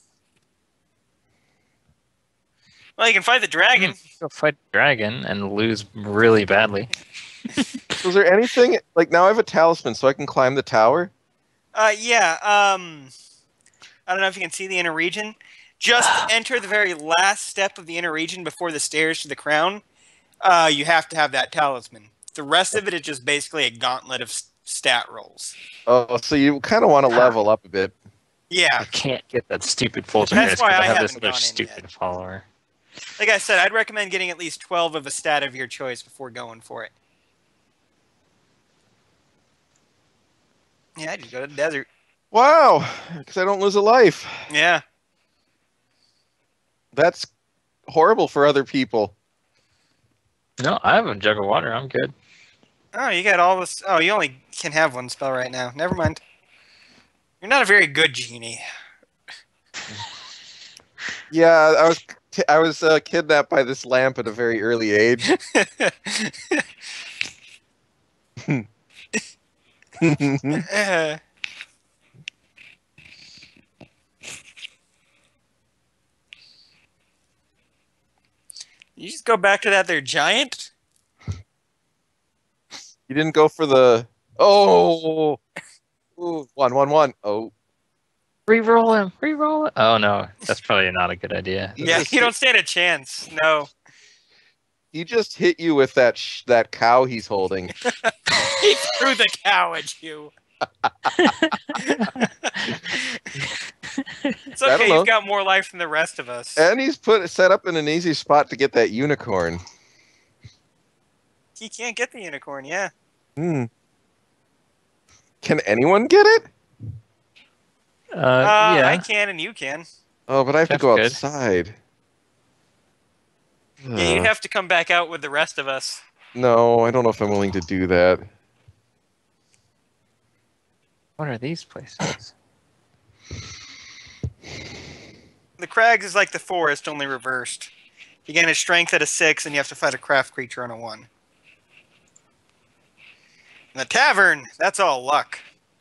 Well, you can fight the dragon. Go fight a dragon and lose really badly. Was there anything like now I have a talisman, so I can climb the tower? Uh, yeah. Um, I don't know if you can see the inner region. Just enter the very last step of the inner region before the stairs to the crown. Uh, you have to have that talisman. The rest of it is just basically a gauntlet of s- stat rolls. Oh, so you kind of want to level up a bit. Yeah. I can't get that stupid full That's why I I have this haven't other gone in stupid yet. follower. Like I said, I'd recommend getting at least twelve of a stat of your choice before going for it. Yeah, just go to the desert. Wow, because I don't lose a life. Yeah. That's horrible for other people. No, I have a jug of water. I'm good. Oh, you got all this. Oh, you only can have one spell right now. Never mind. You're not a very good genie. Yeah, I was I was uh, kidnapped by this lamp at a very early age. Uh, you just go back to that there giant? You didn't go for the oh, Ooh, one one one. Oh, Reroll him. Reroll it. Oh no, that's probably not a good idea. He Yeah, just you hit- don't stand a chance. No. he just hit you with that sh- that cow he's holding. He threw the cow at you. It's I don't okay, know. you've got more life than the rest of us. And he's put set up in an easy spot to get that unicorn. He can't get the unicorn, yeah. Hmm. Can anyone get it? Uh, Uh, yeah. I can and you can. Oh, but I have That's to go good. outside. Yeah, you'd Uh, have to come back out with the rest of us. no, I don't know if I'm willing to do that. What are these places? The crags is like the forest, only reversed. You gain a strength at a six, and you have to fight a craft creature on a one. And the tavern, that's all luck.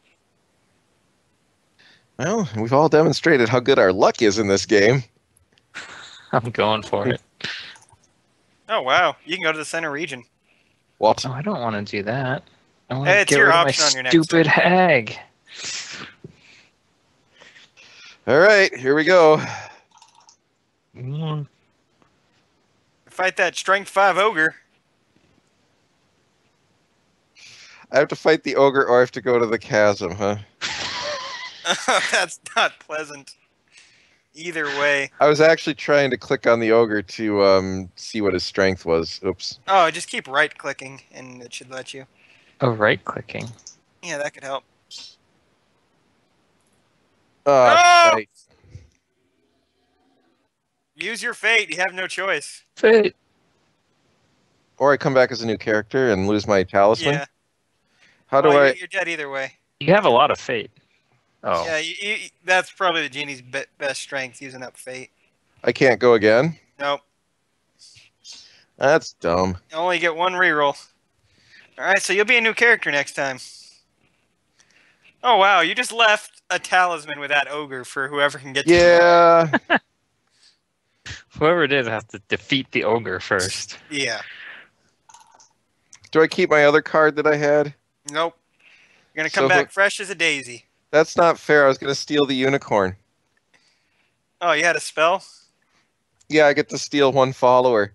Well, we've all demonstrated how good our luck is in this game. I'm going for it. Oh wow, you can go to the center region. What? Oh, I don't want to do that. I want Hey, to it's get your rid of my option on your next stupid hag. All right, here we go. Mm. Fight that strength five ogre. I have to fight the ogre or I have to go to the chasm, huh? That's not pleasant. Either way. I was actually trying to click on the ogre to um, see what his strength was. Oops. Oh, just keep right clicking, and it should let you. Oh, right clicking. Yeah, that could help. Oh, Oh! shite. Use your fate. You have no choice. Fate. Or I come back as a new character and lose my talisman. Yeah. How do Well, I? You're, you're dead either way. You have a lot of fate. Oh. Yeah, you, you, that's probably the genie's be- best strength, using up fate. I can't go again. Nope. That's dumb. You only get one reroll. Alright, so you'll be a new character next time. Oh wow, you just left a talisman with that ogre for whoever can get to you. Yeah. Whoever it is has to defeat the ogre first. Yeah. Do I keep my other card that I had? Nope. You're gonna come So back who- fresh as a daisy. That's not fair. I was going to steal the unicorn. Oh, you had a spell? Yeah, I get to steal one follower.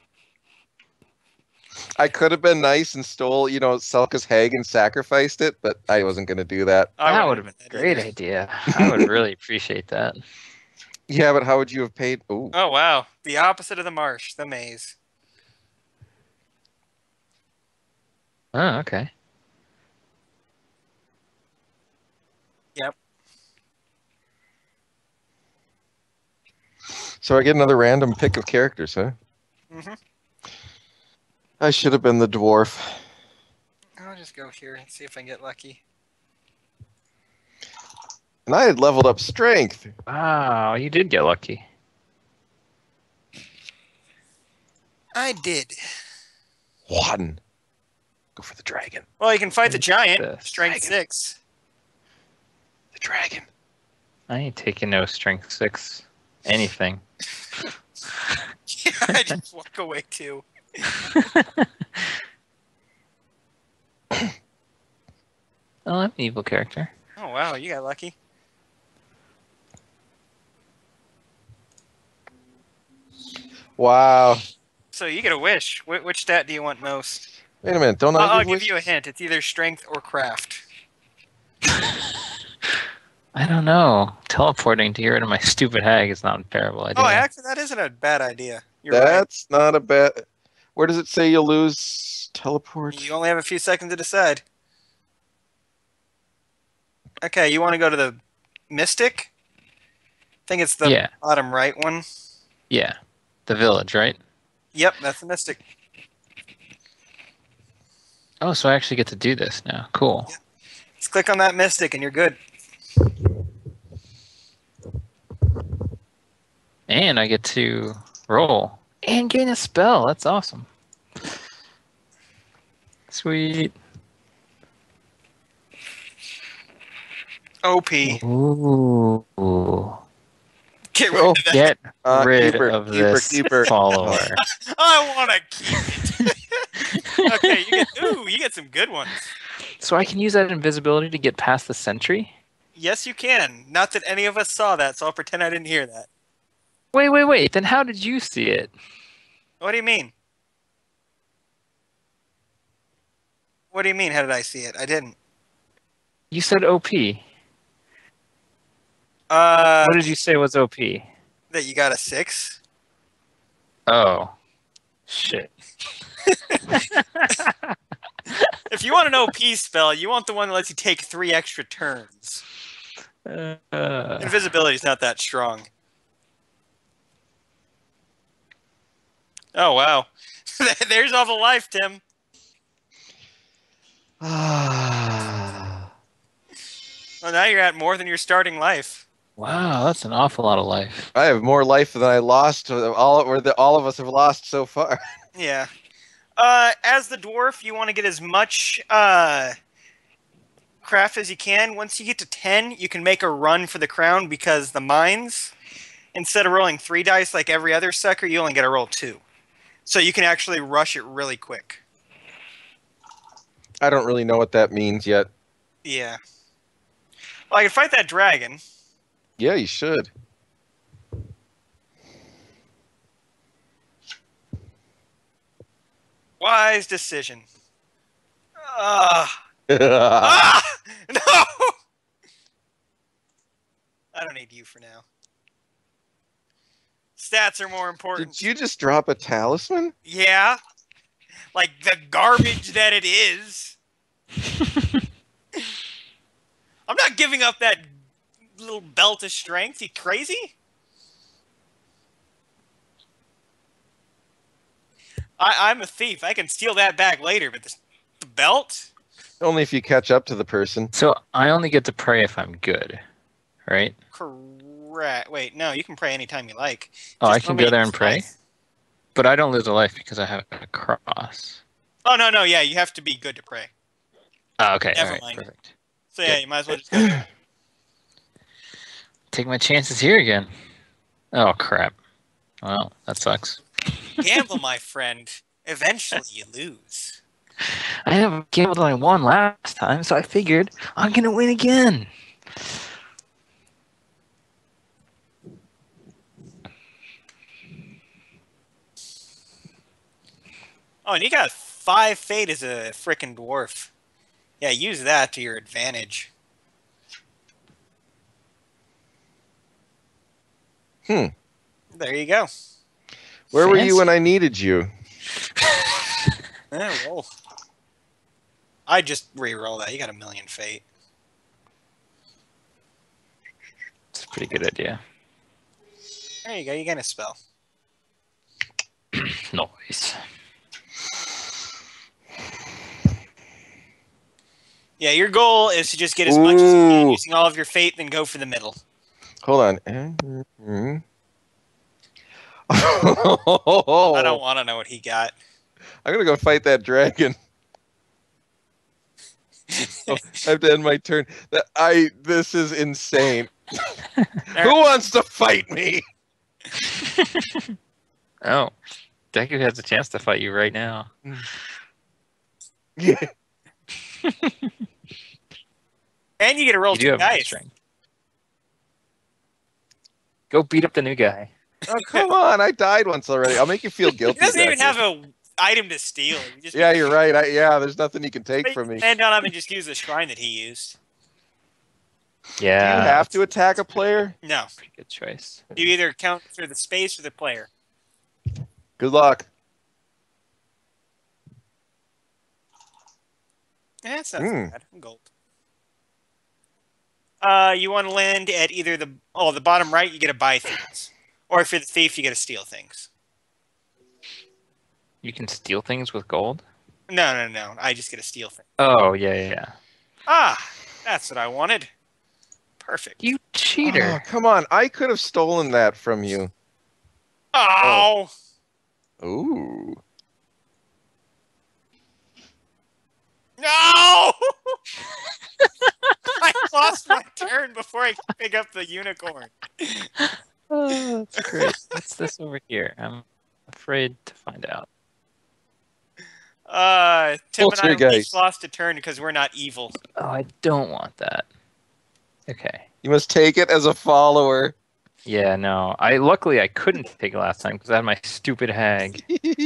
I could have been nice and stole, you know, Selka's hag and sacrificed it, but I wasn't going to do that. I that wouldn't would have been a do great either. idea. I would really appreciate that. Yeah, but how would you have paid? Ooh. Oh, wow. The opposite of the marsh, the maze. Oh, okay. Yep. So I get another random pick of characters, huh? Mm-hmm. I should have been the dwarf. I'll just go here and see if I can get lucky. And I had leveled up strength. Wow, you did get lucky. I did. One. Go for the dragon. Well, you can fight the giant. This. Strength Dragon. six. The dragon. I ain't taking no strength six. Anything. Yeah, I just walk away too. Oh, I'm an evil character. Oh, wow. You got lucky. Wow. So you get a wish. Wh- which stat do you want most? Wait a minute. Don't I I'll, I'll give give wish? you a hint. It's either strength or craft. I don't know. Teleporting to get rid of my stupid hag is not a terrible idea. Oh, actually, that isn't a bad idea. You're That's not a bad. Where does it say you'll lose teleport? right. You only have a few seconds to decide. Okay, you want to go to the Mystic? I think it's the Yeah. bottom right one. Yeah. The village, right? Yep, that's the Mystic. Oh, so I actually get to do this now. Cool. Just click on that Mystic and you're good. And I get to roll and gain a spell. That's awesome. Sweet. O P. Ooh. Get rid Oh, of that. Get Uh, rid keeper, of keeper, this keeper. follower. I want to keep it. Okay, you get ooh, you get some good ones. So I can use that invisibility to get past the sentry? Yes, you can. Not that any of us saw that, so I'll pretend I didn't hear that. Wait, wait, wait. Then how did you see it? What do you mean? What do you mean? How did I see it? I didn't. You said O P. Uh, What did you say was O P? that you got a six. Oh. Shit. If you want an O P spell, you want the one that lets you take three extra turns. Uh, Invisibility's not that strong. Oh wow, there's all the life, Tim. Ah. Well, now you're at more than your starting life. wow, that's an awful lot of life. I have more life than I lost. All or the, all of us have lost so far. Yeah. Uh, as the dwarf, you want to get as much uh, craft as you can. Once you get to ten, you can make a run for the crown because the mines, instead of rolling three dice like every other sucker, you only get to roll two. So you can actually rush it really quick. I don't really know what that means yet. Yeah. Well, I can fight that dragon. Yeah, you should. Wise decision. Ah. Ah! No! I don't need you for now. Stats are more important. Did you just drop a talisman? Yeah. Like the garbage that it is. I'm not giving up that little belt of strength. You crazy? I, I'm a thief. I can steal that back later, but the, the belt? Only if you catch up to the person. So I only get to pray if I'm good, right? Correct. Wait, no, you can pray anytime you like. Oh, I Just can nobody go there and loses pray? life. But I don't lose a life because I have a cross. Oh, no, no, yeah, you have to be good to pray. Oh, okay. Never all right, mind. perfect. So, yeah, you might as well just go there. Take my chances here again. Oh, crap. Well, that sucks. Gamble, my friend. Eventually, you lose. I never gambled I won last time, so I figured I'm going to win again. Oh, and you got five fate as a frickin' dwarf. Yeah, use that to your advantage. Hmm. There you go. Where were you Fancy. when I needed you? Yeah, roll. I just re-roll that. You got a million fate. It's a pretty good idea. There you go. You get a spell. Noise. Yeah, your goal is to just get as much as you can Ooh. using all of your fate, then go for the middle. Hold on. Mm-hmm. I don't want to know what he got. I'm gonna go fight that dragon. Oh, I have to end my turn. That I. This is insane. Who wants to fight me? Oh, Deku has a chance to fight you right now. Yeah. And you get to roll You do two have more dice. strength. Go beat up the new guy. Oh, come on. I died once already. I'll make you feel He guilty. doesn't even Deku. have a item to steal. You just Yeah, you're right. I, yeah, there's nothing you can take But from me. stand on him and just use the shrine that he used. Yeah. Do you have to that's attack a player? No. a pretty good choice. You either count for the space or the player. Good luck. Yeah, that's not Hmm. so bad. Gold. Uh, you want to land at either the oh the bottom right, you get to buy things, or if you're the thief, you get to steal things. You can steal things with gold? No, no, no. I just get to steal things. Oh, yeah, yeah, yeah. Ah, that's what I wanted. Perfect. You Oh, cheater. come on. I could have stolen that from you. Oh. Ooh. No! I lost my turn before I could pick up the unicorn. Oh, that's great. What's this over here? I'm afraid to find out. Uh, Tim and I Poltergeist. each lost a turn because we're not evil. Oh, I don't want that. Okay. You must take it as a follower. Yeah, no. I luckily I couldn't take it last time because I had my stupid hag.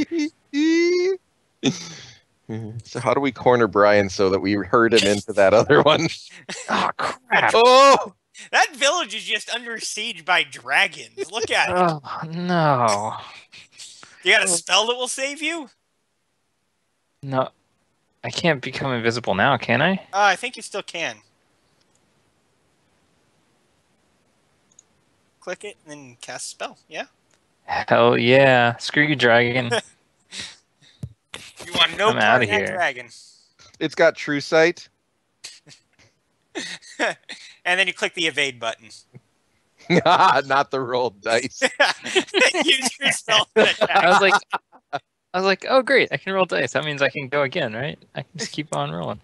So how do we corner Brian so that we herd him into that other one? Oh crap! Oh! That village is just under siege by dragons. Look at it. Oh no! You got a spell that will save you? No, I can't become invisible now, can I? Uh, I think you still can. Click it and then cast a spell. Yeah. Hell yeah! Screw you, dragon. You want no I'm part outta of that here. dragon. It's got true sight. And then you click the evade button. Not the rolled dice. Use your spell to attack. I was like, I was like, oh great, I can roll dice. That means I can go again, right? I can just keep on rolling.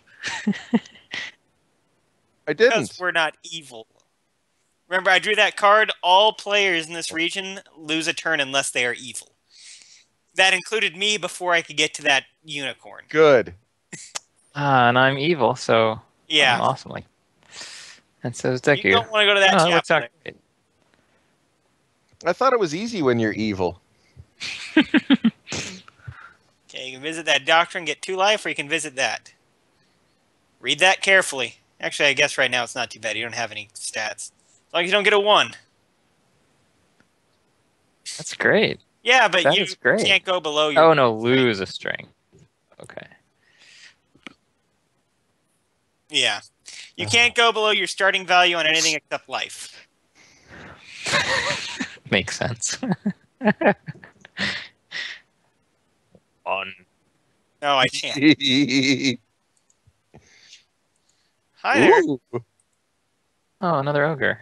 I Because didn't. we're not evil. Remember, I drew that card. All players in this region lose a turn unless they are evil. That included me before I could get to that unicorn. Good. Ah, and I'm evil, so I'm Yeah. awesome. Like, and so is Deku. You don't want to go to that Oh, that works out chapter. great. I thought it was easy when you're evil. Okay, you can visit that doctrine, get two life, or you can visit that. Read that carefully. Actually, I guess right now it's not too bad. You don't have any stats. As long as you don't get a one. That's great. Yeah, but That you is great. can't go below your... Oh no, lose a string. Okay. Yeah. You can't go below your starting value on anything except life. Makes sense. On. No, I can't. Hi there. Ooh. Oh, another ogre.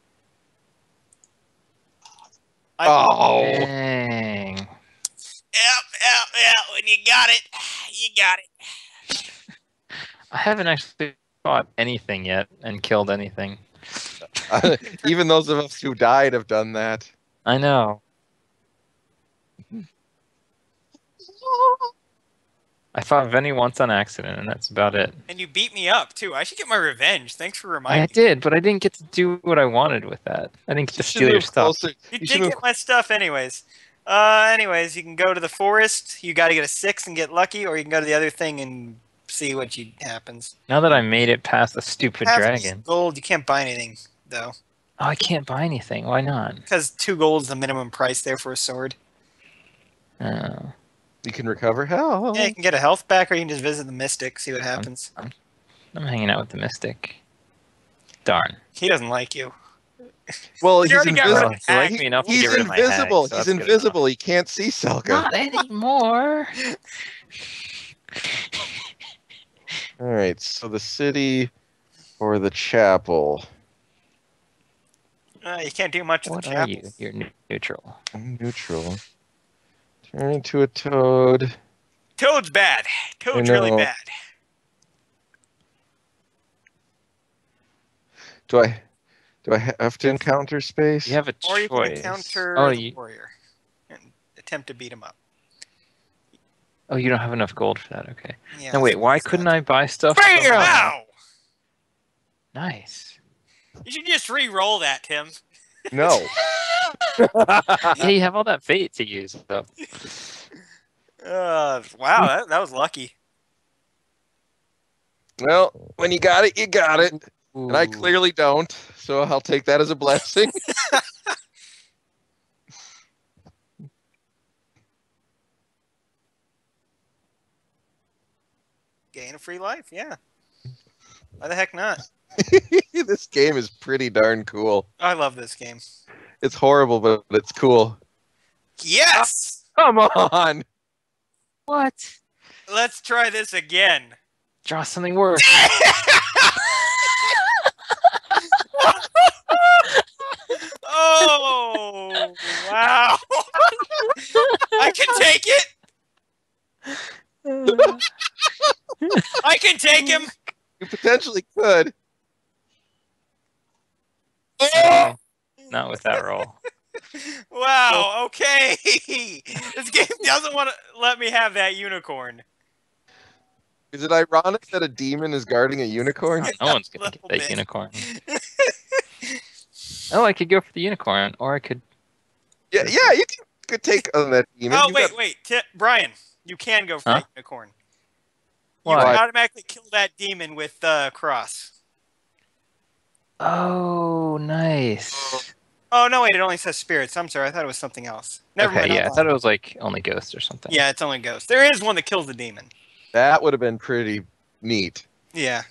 I- Oh. Dang. Yep, yep, yep. When you got it, you got it. I haven't actually fought anything yet and killed anything. Even those of us who died have done that. I know. I fought Venny once on accident, and that's about it. And you beat me up, too. I should get my revenge. Thanks for I reminding me. did, but I didn't get to do what I wanted with that. I didn't get to You should steal your move stuff. closer. You, You should did move. get my stuff anyways. Uh, anyways, you can go to the forest. You got to get a six and get lucky, or you can go to the other thing and see what you, happens. Now that I made it past the stupid Half dragon. gold. You can't buy anything, though. Oh, I can't buy anything. Why not? Because two gold is the minimum price there for a sword. Oh, You can recover health. Yeah, you can get a health back, or you can just visit the Mystic, see what happens. I'm, I'm hanging out with the Mystic. Darn. He doesn't like you. Well, You he's already got rid invisible. of He liked Hag. me enough to He's get rid of my invisible. hag, so he's that's good invisible. He can't see Selka. Not anymore. All right. So the city or the chapel. Uh, you can't do much with What the are chapel. you? You're neu- neutral. I'm neutral. Turn into a toad. Toad's bad. Toad's I really know. bad. Do I? Do I have to encounter space? You have a Or you can choice. encounter oh, the you, warrior and attempt to beat him up. oh, you don't have enough gold for that. Okay. Yeah, Now wait, so why it's couldn't not- I buy stuff? Bam! from, uh, Wow! Nice. You should just re-roll that, Tim. No. Yeah, you have all that fate to use. So. Uh, wow, that, that was lucky. Well, when you got it, you got it. And I Ooh. clearly don't, so I'll take that as a blessing. Gain a free life, yeah. Why the heck not? This game is pretty darn cool. I love this game. It's horrible, but it's cool. Yes! Come on. What? Let's try this again. Draw something worse. Oh, wow. I can take it. I can take him. You potentially could. Oh! Not with that roll. Wow, okay. This game doesn't want to let me have that unicorn. Is it ironic that a demon is guarding a unicorn? No one's gonna get Little that bit. unicorn. Oh, I could go for the unicorn, or I could. Yeah, yeah, you can, could take on that demon. Oh, You wait, got- wait. T- Brian, you can go for Huh? that unicorn. You Why? can automatically kill that demon with uh, cross. Oh, nice. Oh, no, wait, it only says spirits. I'm sorry, I thought it was something else. Never okay, mind. yeah, I hold thought on. it was like only ghosts or something. Yeah, it's only ghosts. There is one that kills the demon. That would have been pretty neat. Yeah.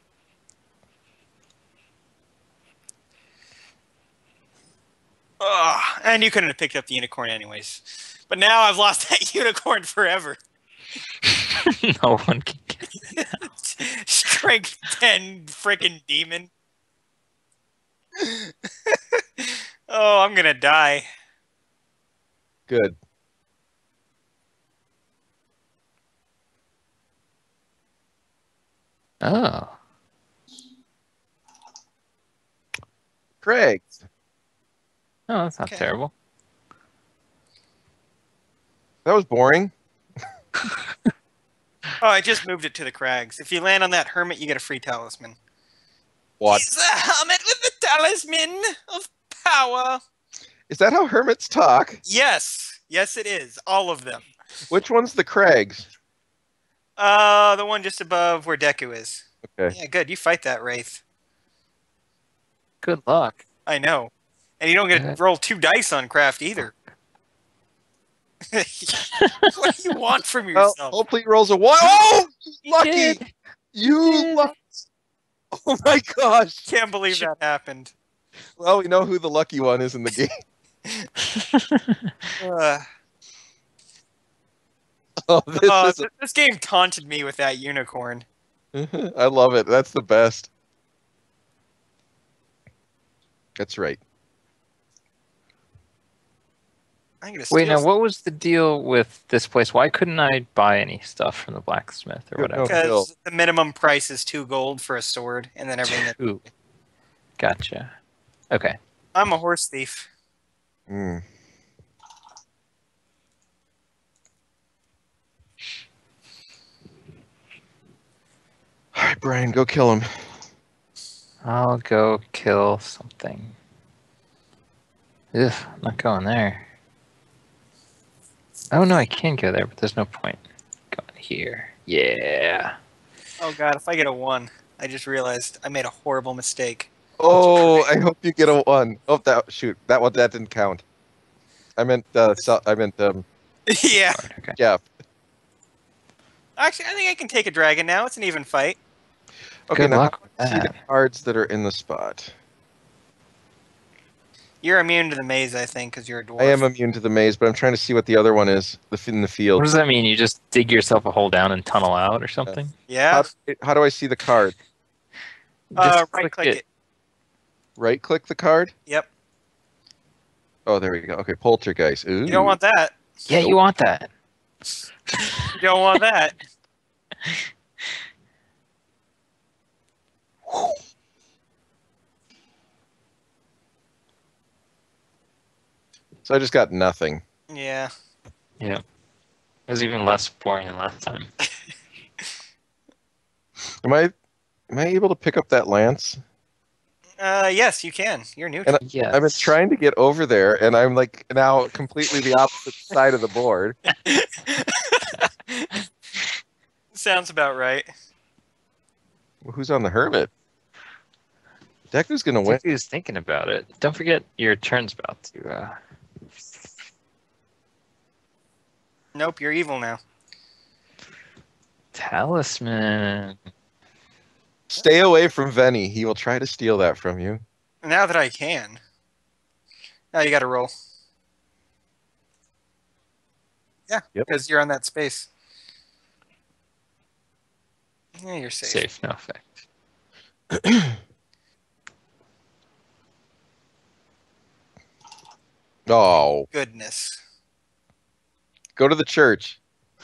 Oh, and you couldn't have picked up the unicorn anyways. But now I've lost that unicorn forever. No one can get it. Strength ten freaking demon. Oh, I'm gonna die. Good. Oh. Craig. Oh, that's not Okay. terrible. That was boring. Oh, I just moved it to the crags. If you land on that hermit, you get a free talisman. What? He's the hermit with the talisman of power. Is that how hermits talk? Yes. Yes, it is. All of them. Which one's the Craigs? Uh, the one just above where Deku is. Okay. Yeah, good. You fight that Wraith. Good luck. I know. And you don't get to Uh, roll two dice on craft either. What do you want from Well, yourself? hopefully he rolls a one. Oh, lucky! Did. You Did. lucky! Oh my gosh! Can't believe that happened. Well, we know who the lucky one is in the game. Uh, Oh, this uh, is. th- this game taunted me with that unicorn. A, I love it. That's the best. That's right. I'm gonna Wait, steal now what was the deal with this place? Why couldn't I buy any stuff from the blacksmith or Good, whatever? no. Bill. because the minimum price is two gold for a sword, and then everything. That, Ooh. Gotcha. Okay. I'm a horse thief. Mm. All right, Brian, go kill him. I'll go kill something. Ugh, I'm not going there. Oh no, I can go there, but there's no point going here. Yeah. Oh god, if I get a one, I just realized I made a horrible mistake. Oh, I hope you get a one. Oh, that shoot, that one that didn't count. I meant uh, so, I meant um, Yeah. Okay. Jeff. Actually, I think I can take a dragon now. It's an even fight. Okay, Good now luck with I see the that. cards that are in the spot. You're immune to the maze, I think, because you're a dwarf. I am immune to the maze, but I'm trying to see what the other one is. The in the field. What does that mean? You just dig yourself a hole down and tunnel out or something? Yeah. How, how do I see the card? Uh, Just right click it. Right click the card. Yep. Oh, there we go. Okay, poltergeist. Ooh. You don't want that. Yeah, you want that. You don't want that. So I just got nothing. Yeah. Yeah. It was even less boring than last time. Am I am I able to pick up that lance? Uh, yes, you can. You're neutral. Yes. I've been trying to get over there, and I'm like now completely the opposite side of the board. Sounds about right. Who's on the hermit? Deku's gonna win. He was thinking about it. Don't forget your turn's about to. Uh... Nope, you're evil now. Talisman. Stay away from Venny. He will try to steal that from you. Now that I can. Now you got to roll. Yeah, Yep. because you're on that space. Yeah, you're safe. Safe, no effect. Oh, Goodness. go to the church.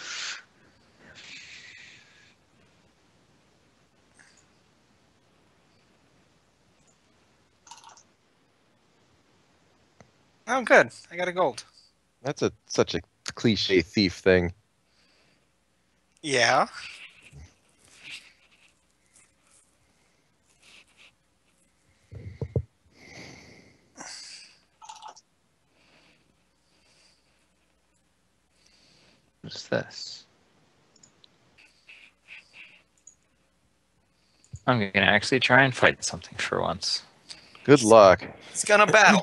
Oh, good. I got a gold. That's a such a cliche thief thing. Yeah. What's this? I'm gonna actually try and fight something for once. Good luck. It's gonna battle.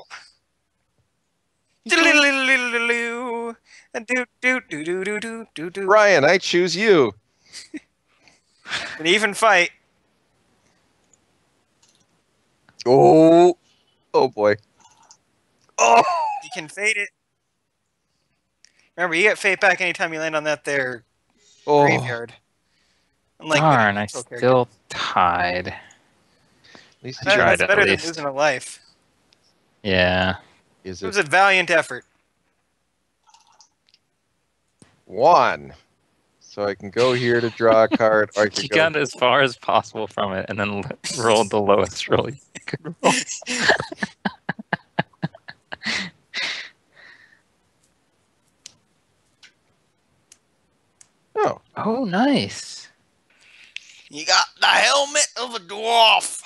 Do do do do do do do do do. Ryan, I choose you. An even fight. Oh, oh boy. Oh, You can fade it. Remember, you get fate back anytime you land on that there oh. graveyard. Unlike Darn, the I neutral character. still tied. At least I you That- tried That's at better than least. losing a life. Yeah. Is It was it a valiant effort. one? So I can go here to draw a card, or I can You go. got as far as possible from it and then rolled the lowest roll you could roll. Oh, Oh, nice. You got the helmet of a dwarf.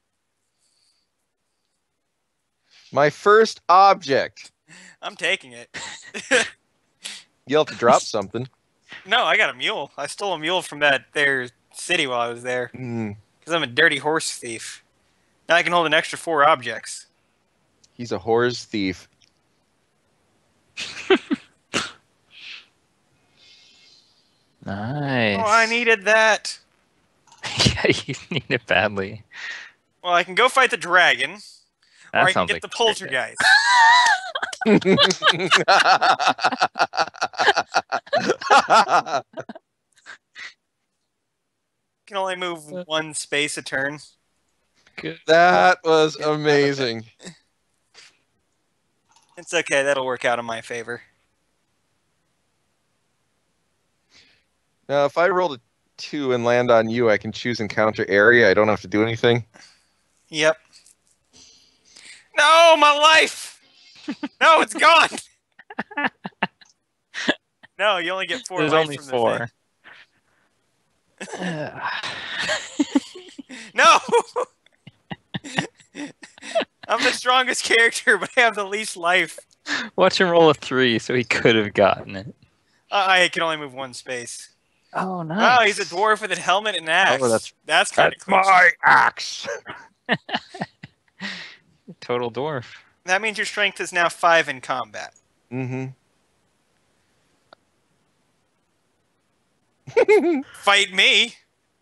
my first object. I'm taking it. You'll have to drop something. No, I got a mule. I stole a mule from that there city while I was there. Mm, Because I'm a dirty horse thief. Now I can hold an extra four objects. he's a horse thief. Nice. Oh, I needed that. Yeah, you need it badly. Well, I can go fight the dragon, That or I can sounds get like the a great idea. poltergeist. Can only move one space a turn. Good. That was amazing. It's okay. That'll work out in my favor. Now, if I roll a two and land on you, I can choose encounter area. I don't have to do anything. Yep. No, my life! No, it's gone! No, you only get four There's life only from the four. thing. No! I'm the strongest character, but I have the least life. Watch him roll a three, so he could have gotten it. Uh, I can only move one space. Oh, nice. Oh, he's a dwarf with a helmet and axe. Oh, that's- that's kind of That's my axe. Total dwarf. That means your strength is now five in combat. Mm-hmm. Fight me.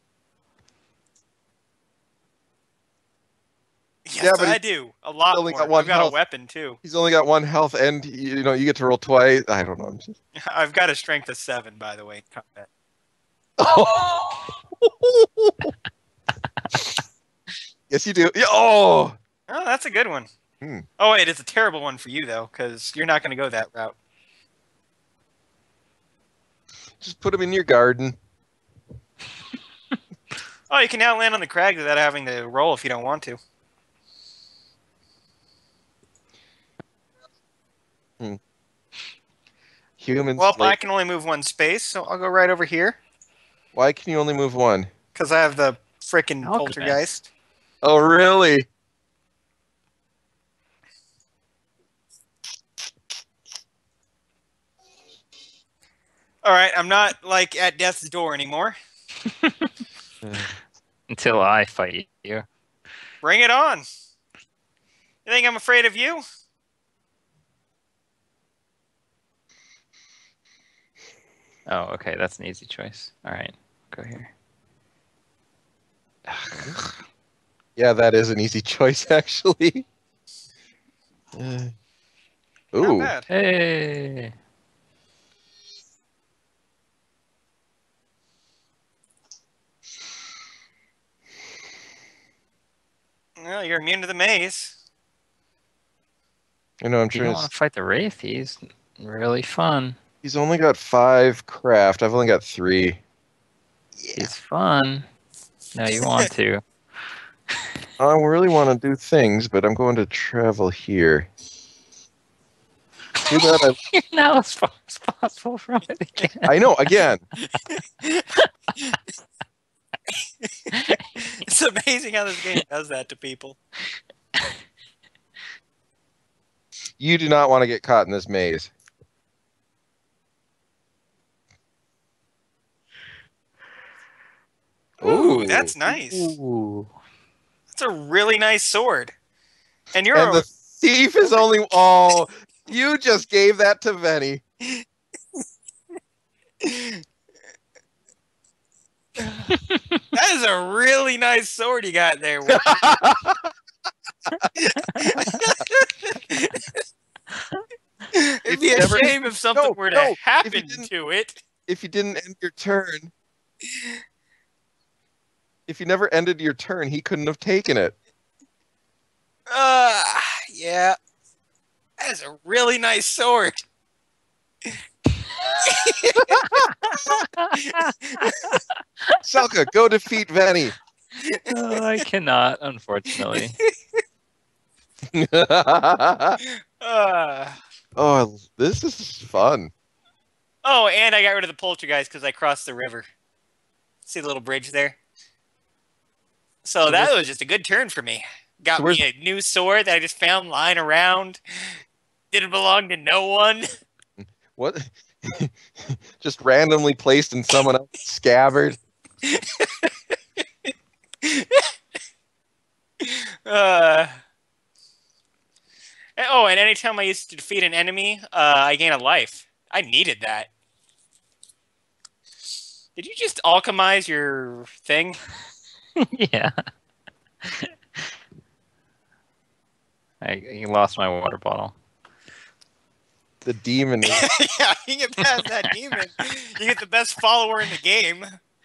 Yes, Yeah, but I he- do. A lot only more. got one I've got health. a weapon, too. He's only got one health, and you know you get to roll twice. I don't know. I'm just... I've got a strength of seven, by the way, in combat. Oh. Yes, you do. Yeah. Oh. Oh, that's a good one. Hmm. Oh, wait, it's a terrible one for you, though, because you're not going to go that route. Just put him in your garden. Oh, you can now land on the crag without having to roll if you don't want to. Hmm. Humans. Well, like, I can only move one space, so I'll go right over here. why can you only move one? Because I have the frickin' Alchemist. poltergeist. Oh, really? Alright, I'm not, like, at death's door anymore. Until I fight you. Bring it on. You think I'm afraid of you? Oh, okay. That's an easy choice. All right. Go here. Yeah, that is an easy choice, actually. Uh, Not ooh. bad. Hey. Well, you're immune to the maze. I know. I'm You trying don't to. want to fight the Wraith. He's really fun. He's only got five craft. I've only got three. He's fun. No, you want to. I really want to do things, but I'm going to travel here. Too bad I, You're now as far as possible from it again. I know. Again, It's amazing how this game does that to people. you do not want to get caught in this maze. Ooh, that's nice. Ooh. That's a really nice sword. And you're And a, the thief is only. Oh, you just gave that to Venny. that is a really nice sword you got there. Will. It'd be a never- shame if something No, were to no, if you happen didn't- to it. If you didn't end your turn, if you never ended your turn, he couldn't have taken it. Uh, yeah. That is a really nice sword. Selka, go defeat Venny. Oh, I cannot, unfortunately. Uh, Oh, this is fun. oh, and I got rid of the poltergeist because I crossed the river. See the little bridge there? So, So that where- was just a good turn for me. Got So where's- me a new sword that I just found lying around. Didn't belong to no one. What? Just randomly placed in someone else's scabbard. Uh, and- oh, and anytime I used to defeat an enemy, uh, I gain a life. I needed that. Did you just alchemize your thing? Yeah. I, I lost my water bottle. The demon. is- Yeah, you get past that demon. You get the best follower in the game.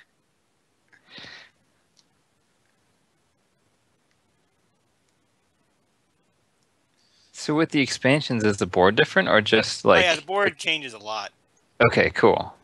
So with the expansions, is the board different or just Oh, like? yeah, the board changes a lot. Okay, cool.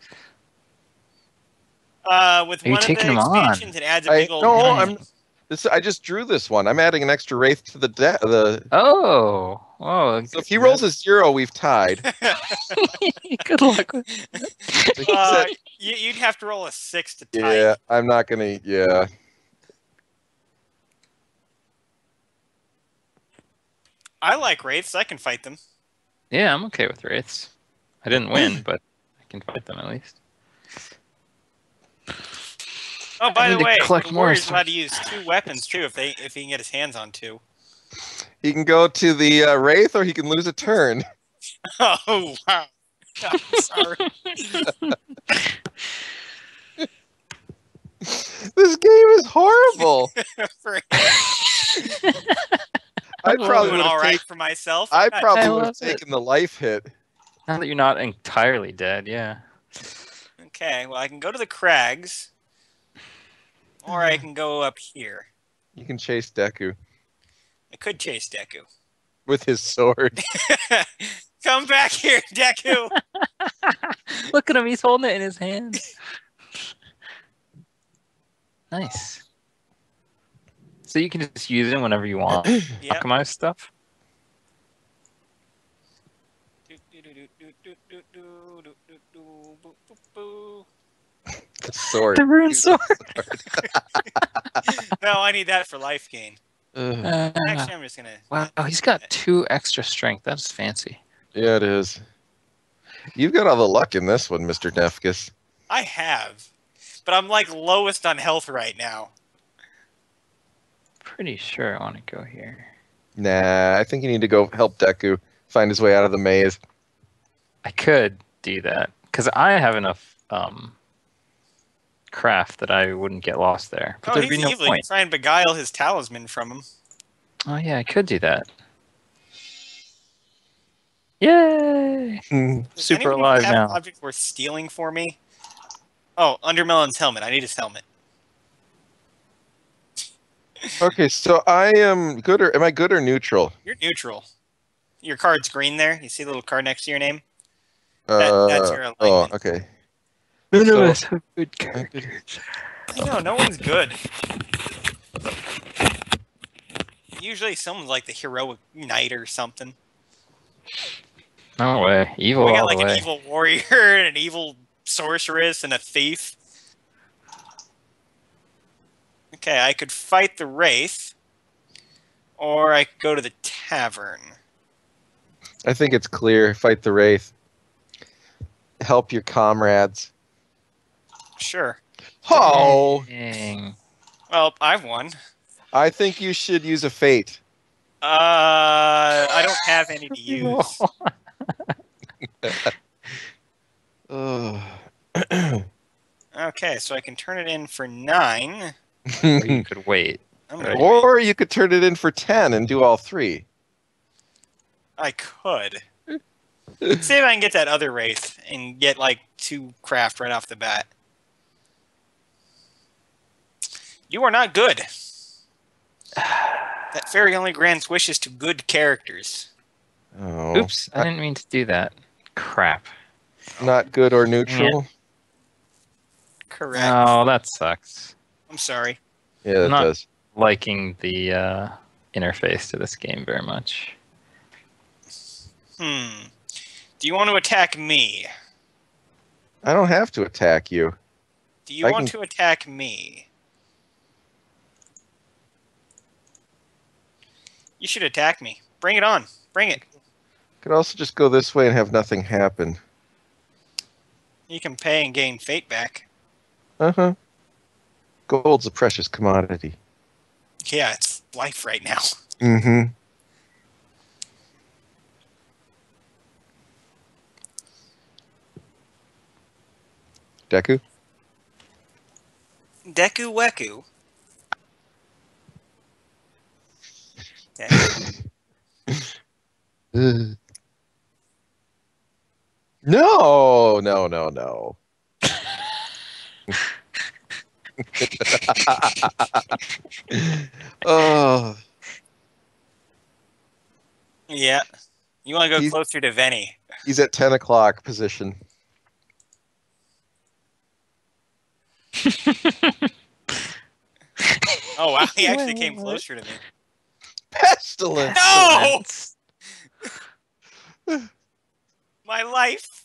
Uh, with Are you one of taking the them on? expansions, it adds a I, big old. no, dungeon. I'm. This, I just drew this one. I'm adding an extra wraith to the de- the. Oh, oh. So if he rolls a zero, we've tied. Good luck. With So he uh, said, you, you'd have to roll a six to tie. yeah, I'm not gonna. Yeah, I like wraiths. I can fight them. Yeah, I'm okay with wraiths. I didn't win, but I can fight them at least. Oh, by I the need to way, collect the more warrior's stuff. allowed to use two weapons too if they if he can get his hands on two. He can go to the uh, Wraith, or he can lose a turn. Oh, wow. I'm sorry. This game is horrible. For him. I I'm probably doing would all have right taken. for myself. I I'm not probably I would have love it. taken the life hit. Now that you're not entirely dead, yeah. Okay, well, I can go to the crags, or I can go up here. You can chase Deku I could chase Deku. with his sword. Come back here, Deku! Look at him, he's holding it in his hand. Nice. So you can just use it whenever you want. Yep. Alchemize stuff. The sword. The rune Use the sword. No, I need that for life gain. Ugh. Uh, Actually, I'm just gonna. wow, he's got two extra strength. That's fancy. Yeah, it is. You've got all the luck in this one, Mister Nefkus. I have, but I'm like lowest on health right now. Pretty sure I want to go here. Nah, I think you need to go help Deku find his way out of the maze. I could do that because I have enough um, craft that I wouldn't get lost there. But Oh, there'd he's be no evil. point. Try and beguile his talisman from him. Oh yeah, I could do that. Yay! Hmm. Does Super anybody alive have now. an object worth stealing for me? Oh, Undermelon's helmet. I need his helmet. Okay, so I am good or am I good or neutral? You're neutral. Your card's green there. You see the little card next to your name? That- Uh, that's your oh, alignment. okay. None So- of us have good characters. I know, no one's good. Usually someone's like the heroic knight or something. No way. Evil We got all like the an way. evil warrior and an evil sorceress and a thief. Okay, I could fight the Wraith, or I could go to the tavern. I think it's clear. Fight the Wraith. Help your comrades. Sure. Oh, Dang. Well, I've won. I think you should use a fate. Uh, I don't have any to use. Ugh. Okay, so I can turn it in for nine. Or you could wait. I'm gonna, Or you could turn it in for ten and do all three. I could. See if I can get that other Wraith and get like two craft right off the bat. You are not good. That fairy only grants wishes to good characters. Oh, Oops, I didn't mean to do that. Crap. not good or neutral. Correct. Oh, that sucks. I'm sorry. Yeah, that Not- does. Liking the uh, interface to this game very much. Hmm. Do you want to attack me? I don't have to attack you. Do you I want can- to attack me? You should attack me. Bring it on. Bring it. Could also just go this way and have nothing happen. You can pay and gain fate back. Uh huh. Gold's a precious commodity. Yeah, it's life right now. Mm-hmm. Deku? Deku Weku. Okay. Ugh. No, no, no, no. Oh, Yeah. You want to go He's- closer to Venny. he's at ten o'clock position. Oh, wow. He actually Wait, came what? closer to me. Pestilence! No! My life.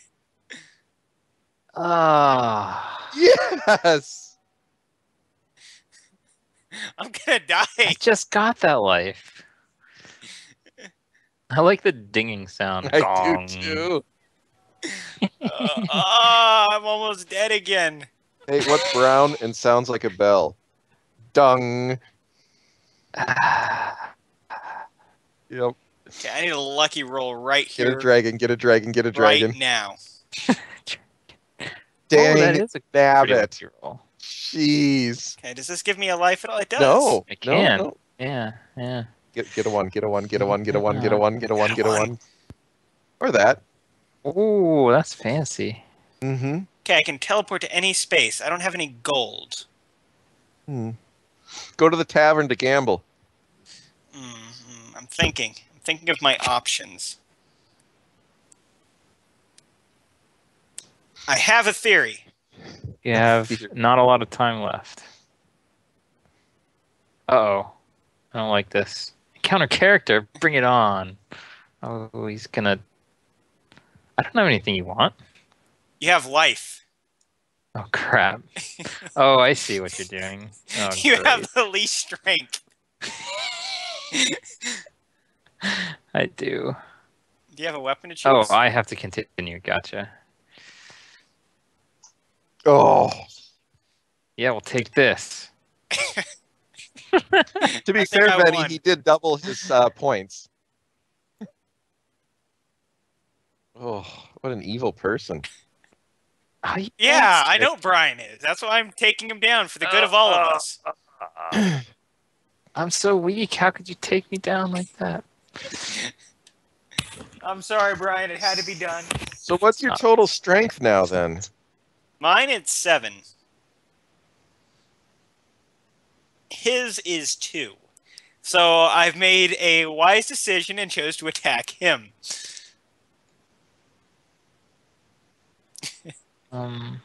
Ah, Yes! I'm going to die. I just got that life. I like the dinging sound. I Gong. do too. Uh, oh, I'm almost dead again. Hey, what's brown and sounds like a bell? Dung. Yep. Okay, I need a lucky roll right Get a here, dragon. Get a dragon. Get a dragon. right now. Dang oh, that is a pretty nabbit. lucky roll. Jeez. Okay, does this give me a life at all? It does. No. It No. can. No. Yeah, yeah. Get get a one. Get a one. Get a one. Get a one. Get a Yeah. one. Get a one. Got a Get a one. one. Or that. Oh, that's fancy. Mm-hmm. Okay, I can teleport to any space. I don't have any gold. Hmm. Go to the tavern to gamble. Mm, I'm thinking. I'm thinking of my options. I have a theory. You have not a lot of time left. Uh-oh. I don't like this. Counter character, bring it on. Oh, he's gonna... I don't have anything you want. You have life. Oh, crap. Oh, I see what you're doing. Oh, You great. have the least strength. I do. Do you have a weapon to Oh, choose? I have to continue. Gotcha. Oh. Yeah, we'll take this. To be I think fair, I Benny, won. he did double his uh, points. Oh, what an evil person. Oh, you Yeah, I bastard. know Brian is. That's why I'm taking him down for the good of all of us. I'm so weak. How could you take me down like that? I'm sorry, Brian. It had to be done. So what's your Uh, total strength now, then? Mine is seven. His is two. So I've made a wise decision and chose to attack him. Um,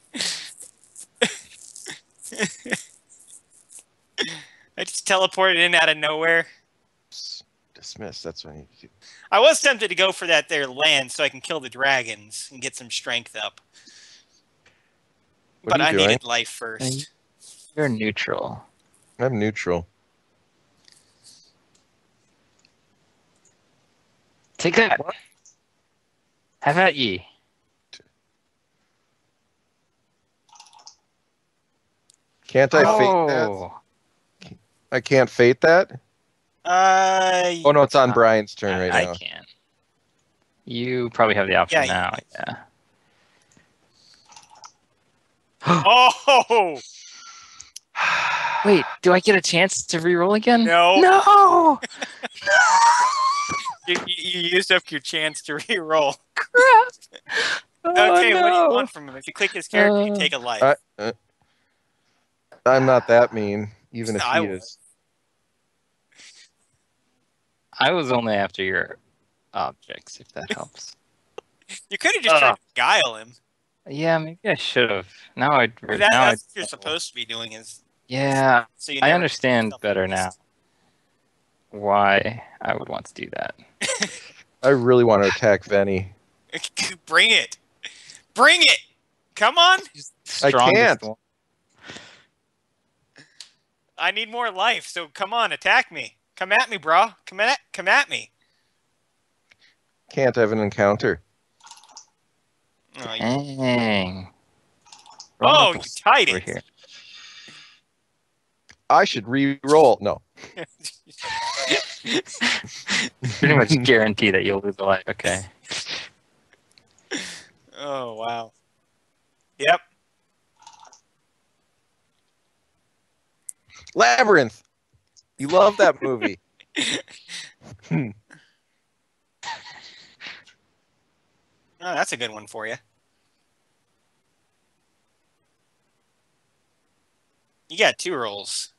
I just teleported in out of nowhere. Dismiss. That's what I need to do. I was tempted to go for that there land so I can kill the dragons and get some strength up. What But are you I doing? needed life first. you're neutral. I'm neutral. Take that. What? Have at ye. Can't I fate that? Oh, I can't fate that? Uh, Oh, no, it's on Uh, Brian's turn right I now. can. You probably have the option Yeah, now. Yeah. Oh! Wait, do I get a chance to re-roll again? No. No! You, you you used up your chance to re-roll. Crap! Oh, Okay, what do you no. want from him? If you click his character, you Uh, take a life. I, uh, I'm not that mean, even if I he was. is. I was only after your objects, if that helps. You could have just tried Ugh. to guile him. Yeah, maybe I should have. Now I. That, now that's I, what you're supposed to be doing. Is Yeah, so you I never understand yourself better in now why I would want to do that. I really want to attack Venny. this. Bring it, bring it. Come on! I Strongest can't. one. I need more life. So come on, attack me. Come at me, bro. Come at come at me. Can't have an encounter. Oh, you, Dang. oh, Roll you up tied over it. here. I should re-roll. No. Pretty much guarantee that you'll lose a life. Okay. Oh wow. Yep. Labyrinth. You love that movie. Oh, that's a good one for you. You got two rolls.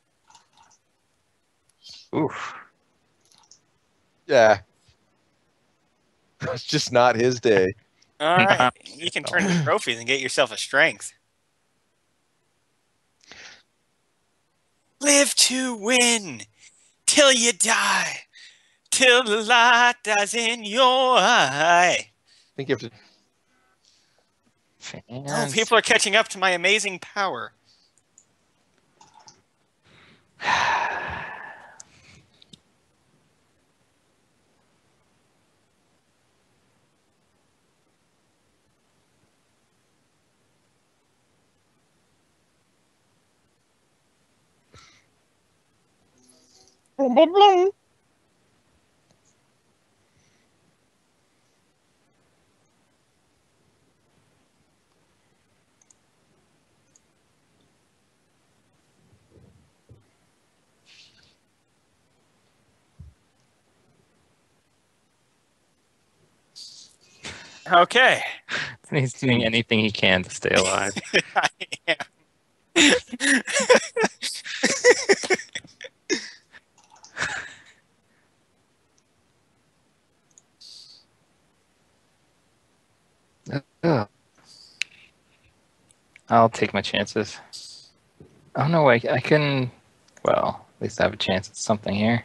Oof. Yeah. It's just not his day. All right, you can turn in trophies and get yourself a strength. Live to win till you die, till the light dies in your eye. I think you have to. Oh, people are catching up to my amazing power. Okay. He's doing anything he can to stay alive. I am. Ugh. I'll take my chances. Oh no, I, I can. Well, at least I have a chance at something here.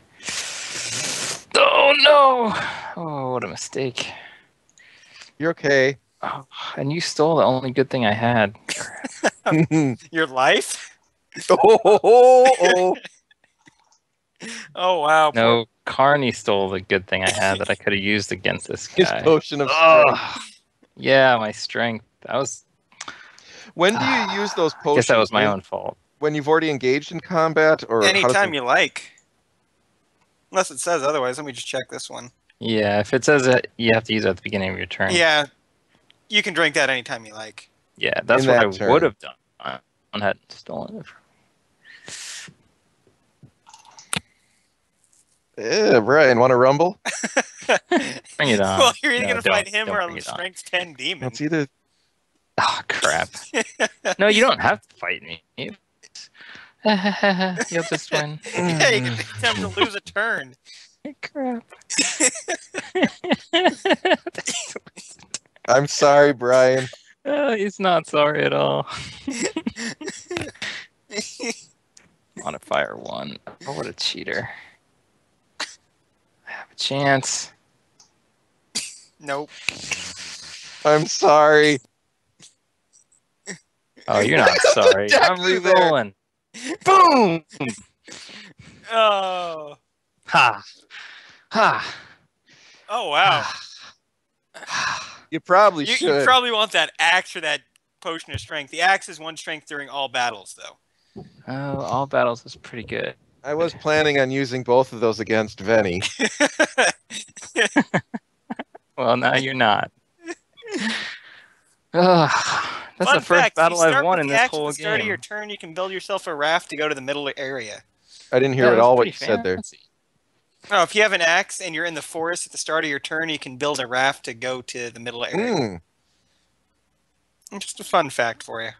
Oh no! Oh, what a mistake. You're okay. Oh, and you stole the only good thing I had. Your life? oh, oh, oh. Oh wow. poor- No, Carney stole the good thing I had that I could have used against this His guy. potion of strength. Ugh. Yeah, my strength. That was. When do you use those I potions? guess that was my when, own fault. when you've already engaged in combat, or how does Anytime it... you like. Unless it says otherwise. Let me just check this one. Yeah, if it says that you have to use it at the beginning of your turn. Yeah. You can drink that anytime you like. Yeah, that's In what that I turn. would have done. I hadn't stolen it. Yeah, Brian, want to rumble? Bring it on. Well, you're either No, going to don't- fight him don't or bring a it on. strength ten demon. It's either... Oh, crap. No, you don't have to fight me. You'll just win. Yeah, you can attempt to lose a turn. Crap. I'm sorry, Brian. Oh, he's not sorry at all. On a fire one. Oh, what a cheater. I have a chance. Nope. I'm sorry. Oh, you're not sorry. I'm Exactly there. re-rolling. Boom! Oh. Ha! Ha! Oh wow. You probably You, should. you probably want that axe or that potion of strength. The axe is one strength during all battles, though. Oh, all battles is pretty good. I was planning on using both of those against Venny. Well, now you're not. Ugh, that's Fun the first fact, battle if you start I've won with in the this axe whole at the start game. of your turn, you can build yourself a raft to go to the middle area. I didn't hear That at was all what pretty you said there. fancy. Oh, if you have an axe and you're in the forest at the start of your turn, you can build a raft to go to the middle area. Mm. Just a fun fact for you.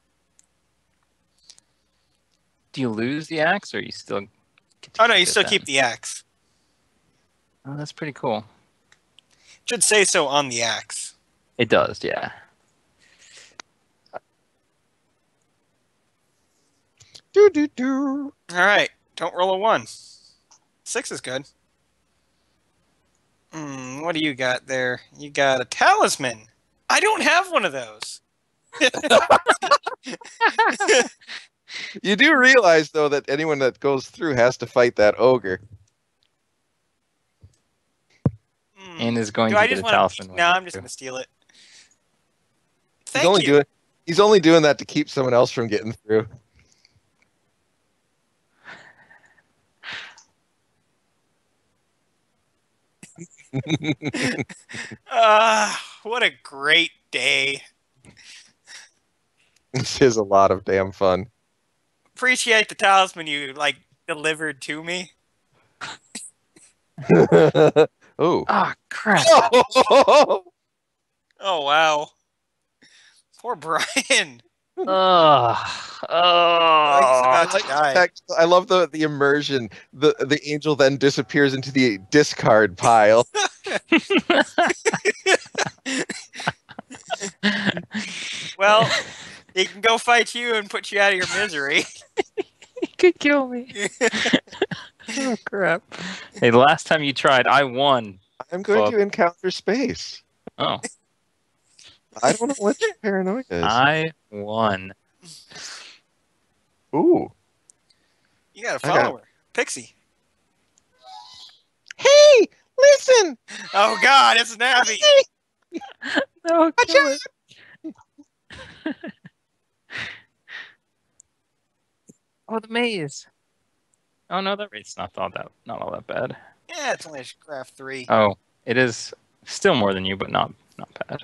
Do you lose the axe, or you still? Get to Oh no, keep you it still then? keep the axe. Oh, that's pretty cool. Should say so on the axe. It does, yeah. Do, do, do. All right, don't roll a one. Six is good. Hmm, what do you got there? You got a talisman. I don't have one of those. You do realize, though, that anyone that goes through has to fight that ogre. Hmm. And is going Do to I get just a want talisman. to? when No, you I'm just do. gonna steal it. He's Thank only you. doing he's only doing that to keep someone else from getting through. Ah, what a great day. This is a lot of damn fun. Appreciate the talisman you like delivered to me. Oh. Ah, crap. Oh! Oh wow. Poor Brian. Ugh. Oh, Oh. he's about to die. Heck, I love the the immersion. The the angel then disappears into the discard pile. Well, he can go fight you and put you out of your misery. He could kill me. Oh, crap. Hey, the last time you tried, I won. I'm going Well- to encounter space. Oh, I don't know what your paranoia is. I won. Ooh. You got a I got- follower. Pixie. Hey, listen. Oh god, it's Navi. No, kill it. Oh, the maze. Oh no, that rate's not all that not all that bad. Yeah, it's only a graph three. Oh, it is still more than you, but not not bad.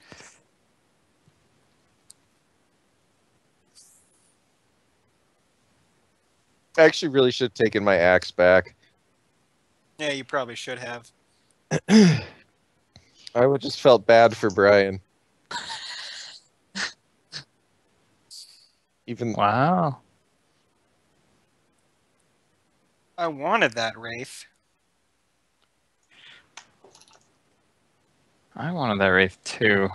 I actually really should have taken my axe back. Yeah, you probably should have. I would just felt bad for Brian. Even Wow. I wanted that, Rafe. I wanted that Wraith too.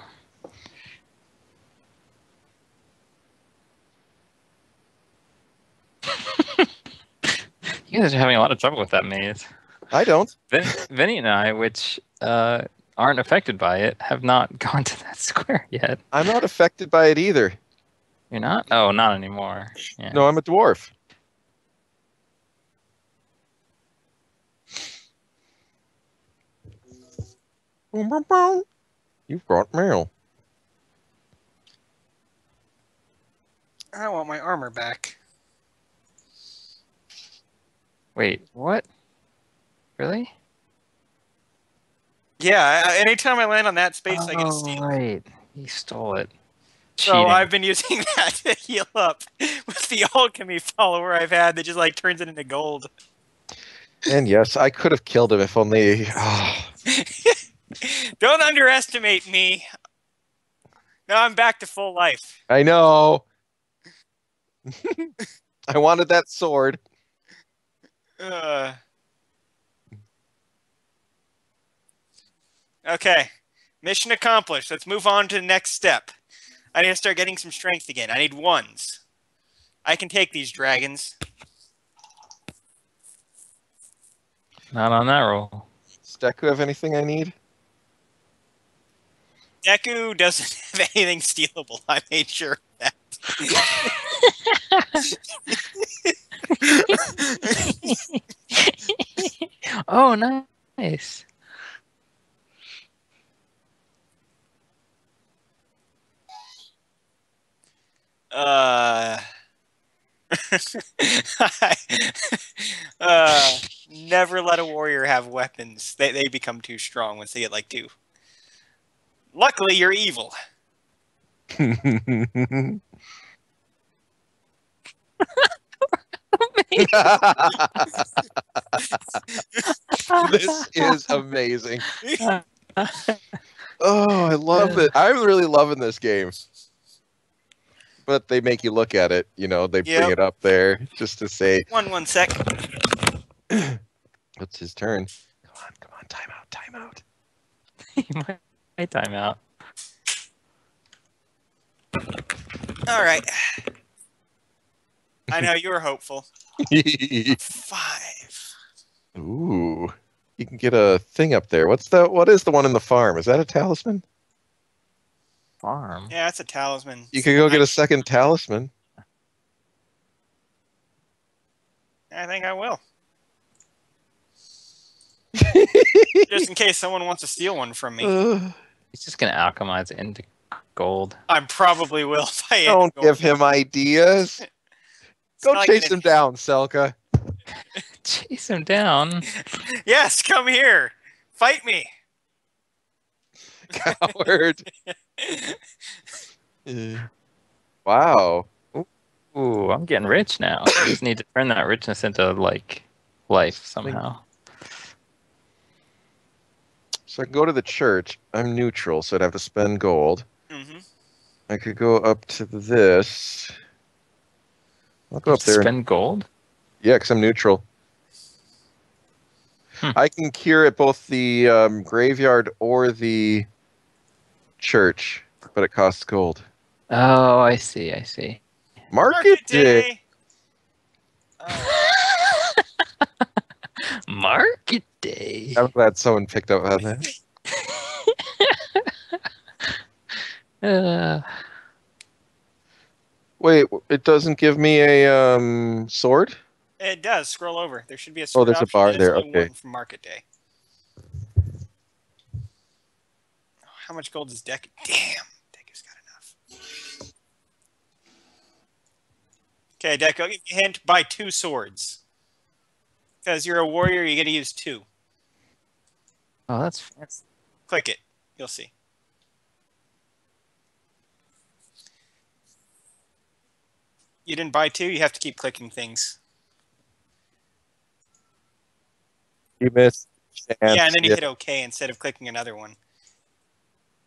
You guys are having a lot of trouble with that maze. I don't. Vin- Vinny and I, which uh, aren't affected by it, have not gone to that square yet. I'm not affected by it either. You're not? Oh, not anymore. Yeah. No, I'm a dwarf. Boom, boom, boom. You've brought mail. I want my armor back. Wait, what? Really? Yeah, I, anytime I land on that space, I get a Oh, steal. right. He stole it. So Cheating. I've been using that to heal up with the alchemy follower I've had that just like turns it into gold. And yes, I could have killed him if only. Oh. Don't underestimate me. Now I'm back to full life. I know. I wanted that sword. Uh. Okay. Mission accomplished. Let's move on to the next step. I need to start getting some strength again. I need ones. I can take these dragons. Not on that roll. Does Deku have anything I need? Deku doesn't have anything stealable. I made sure of that. Oh, nice. Uh, uh, never let a warrior have weapons. They they become too strong once they get like two. Luckily, you're evil. This is amazing. Oh, I love it. I'm really loving this game. But they make you look at it, you know, they bring Yep. it up there just to say, One one sec. what's his turn? Come on, come on, time out, time out. my, my timeout. All right. I know you were hopeful. Five. Ooh. You can get a thing up there. What's the what is the one in the farm? Is that a talisman? Farm. Yeah, that's a talisman. You could go get a second talisman. I think I will. Just in case someone wants to steal one from me. Uh, He's just gonna alchemize it into gold. I probably will if I don't go. give him ideas. It's Go not chase gonna- him down, Selka. Chase him down. Yes, come here. Fight me. Coward. Uh, wow. Ooh, I'm getting rich now. I just need to turn that richness into like life somehow. So I can go to the church. I'm neutral, so I'd have to spend gold. Mm-hmm. I could go up to this. I'll go up Just there. and- spend gold? Yeah, because I'm neutral. Hmm. I can cure at both the um, graveyard or the church, but it costs gold. Oh, I see, I see. Market day. Oh, Market day. I'm glad someone picked up on that. Uh, Wait, it doesn't give me a um, sword? it does. Scroll over. There should be a Oh, sword there's a option, bar and it's there, only okay. one from Market Day. How much gold is Deku? Damn, Deku's got enough. Okay, Deku, I'll give you a hint. Buy two swords. Because you're a warrior, you get to use two. oh, that's, that's Click it. You'll see. You didn't buy two, you have to keep clicking things. You missed. Yeah, and then you hit OK instead of clicking another one.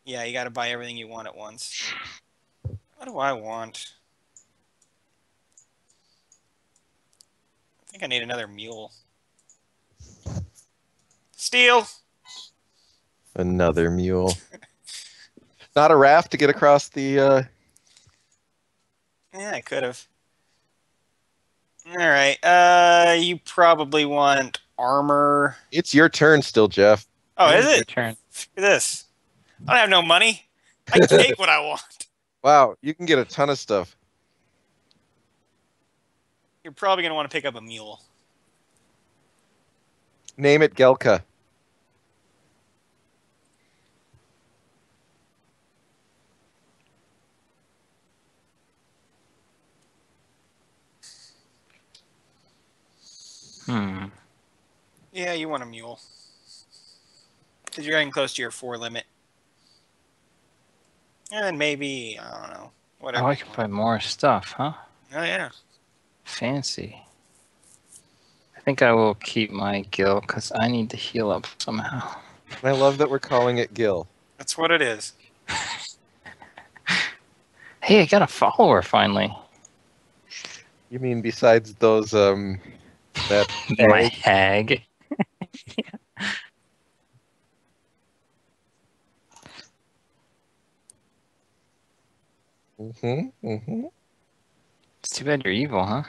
Yeah, you got to buy everything you want at once. What do I want? I think I need another mule. Steel! Another mule. Not a raft to get across the. Uh... Yeah, I could have. All right. Uh, you probably want armor. It's your turn still, Jeff. Oh, It is is your it? turn. Look at this. I don't have no money. I can take what I want. Wow, you can get a ton of stuff. You're probably going to want to pick up a mule. Name it Gelka. Hmm. Yeah, you want a mule. Because you're getting close to your four limit. And maybe, I don't know, whatever. Oh, I you can want. buy more stuff, huh? Oh, yeah. Fancy. I think I will keep my Gil because I need to heal up somehow. I love that we're calling it Gil. That's what it is. Hey, I got a follower finally. You mean besides those, um, that My egg? hag. Mm-hmm, mm-hmm. It's too bad you're evil, huh?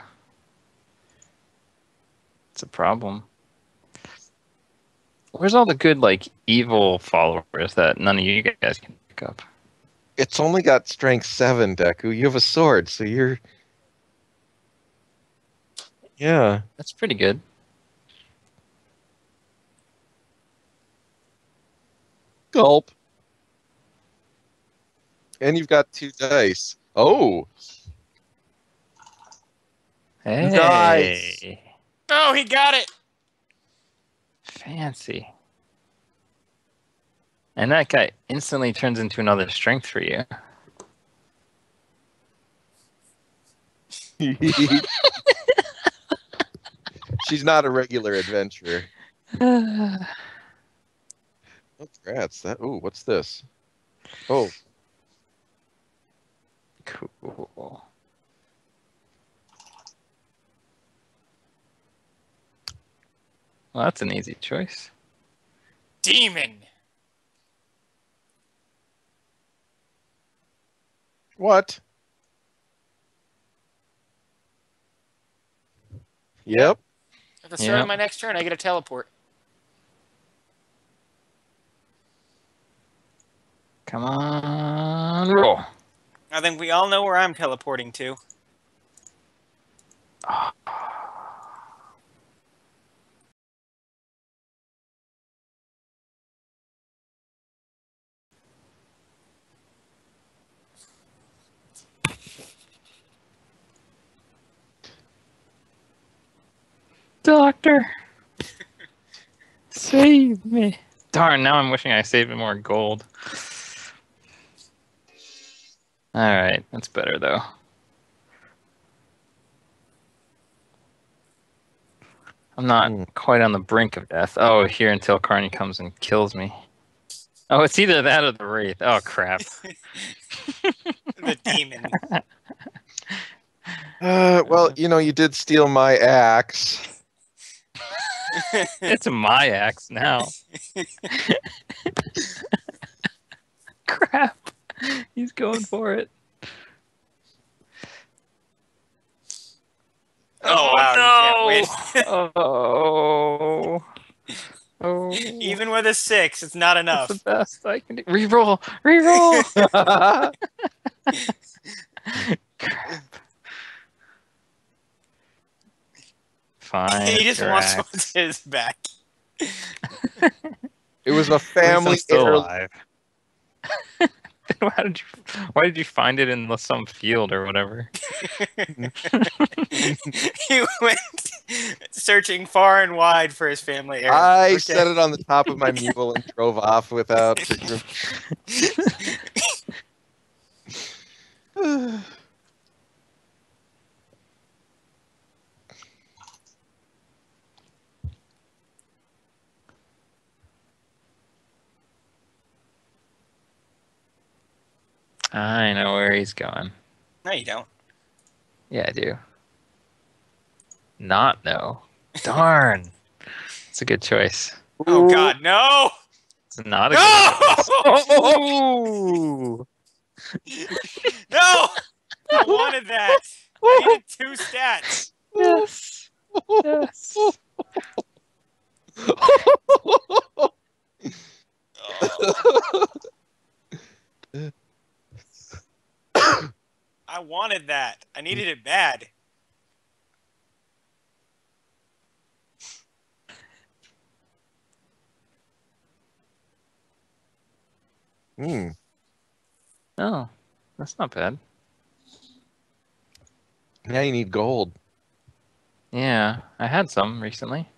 It's a problem. Where's all the good, like, evil followers that none of you guys can pick up? It's only got strength seven, Deku. You have a sword, so you're. Yeah. That's pretty good. Gulp. And you've got two dice. Oh, Hey. Nice. Oh, he got it! Fancy. And that guy instantly turns into another strength for you. she's not a regular adventurer. Oh, rats. That. Ooh, what's this? Oh, Cool. Well, that's an easy choice. Demon! what? Yep. At the start Yeah. of my next turn, I get a teleport. Come on, roll. I think we all know where I'm teleporting to. Doctor, save me. Darn, now I'm wishing I saved more gold. Alright, that's better though. I'm not Hmm. quite on the brink of death. Oh, here until Carney comes and kills me. Oh, it's either that or the Wraith. Oh, crap. The demon. Uh, well, you know, you did steal my axe. It's my axe now. Crap. He's going for it. Oh, wow, you can't win. Oh. Oh. Even with a six, it's not That's enough. the best I can do. Reroll. Reroll. Crap. Fine. He just your wants axe. what's his back. It was a At least I'm family still heirloom. alive. Why did you? Why did you find it in some field or whatever? He went searching far and wide for his family heirloom. I Okay. set it on the top of my mule and drove off without. I know where he's going. No, you don't. Yeah, I do. Not no. Darn. It's a good choice. Oh God, no! It's not a No! good choice. Ooh. No! I wanted that. I needed two stats. Yes. Yes. Oh, I wanted that. I needed it bad. Hmm. Oh, that's not bad. Now you need gold. Yeah, I had some recently.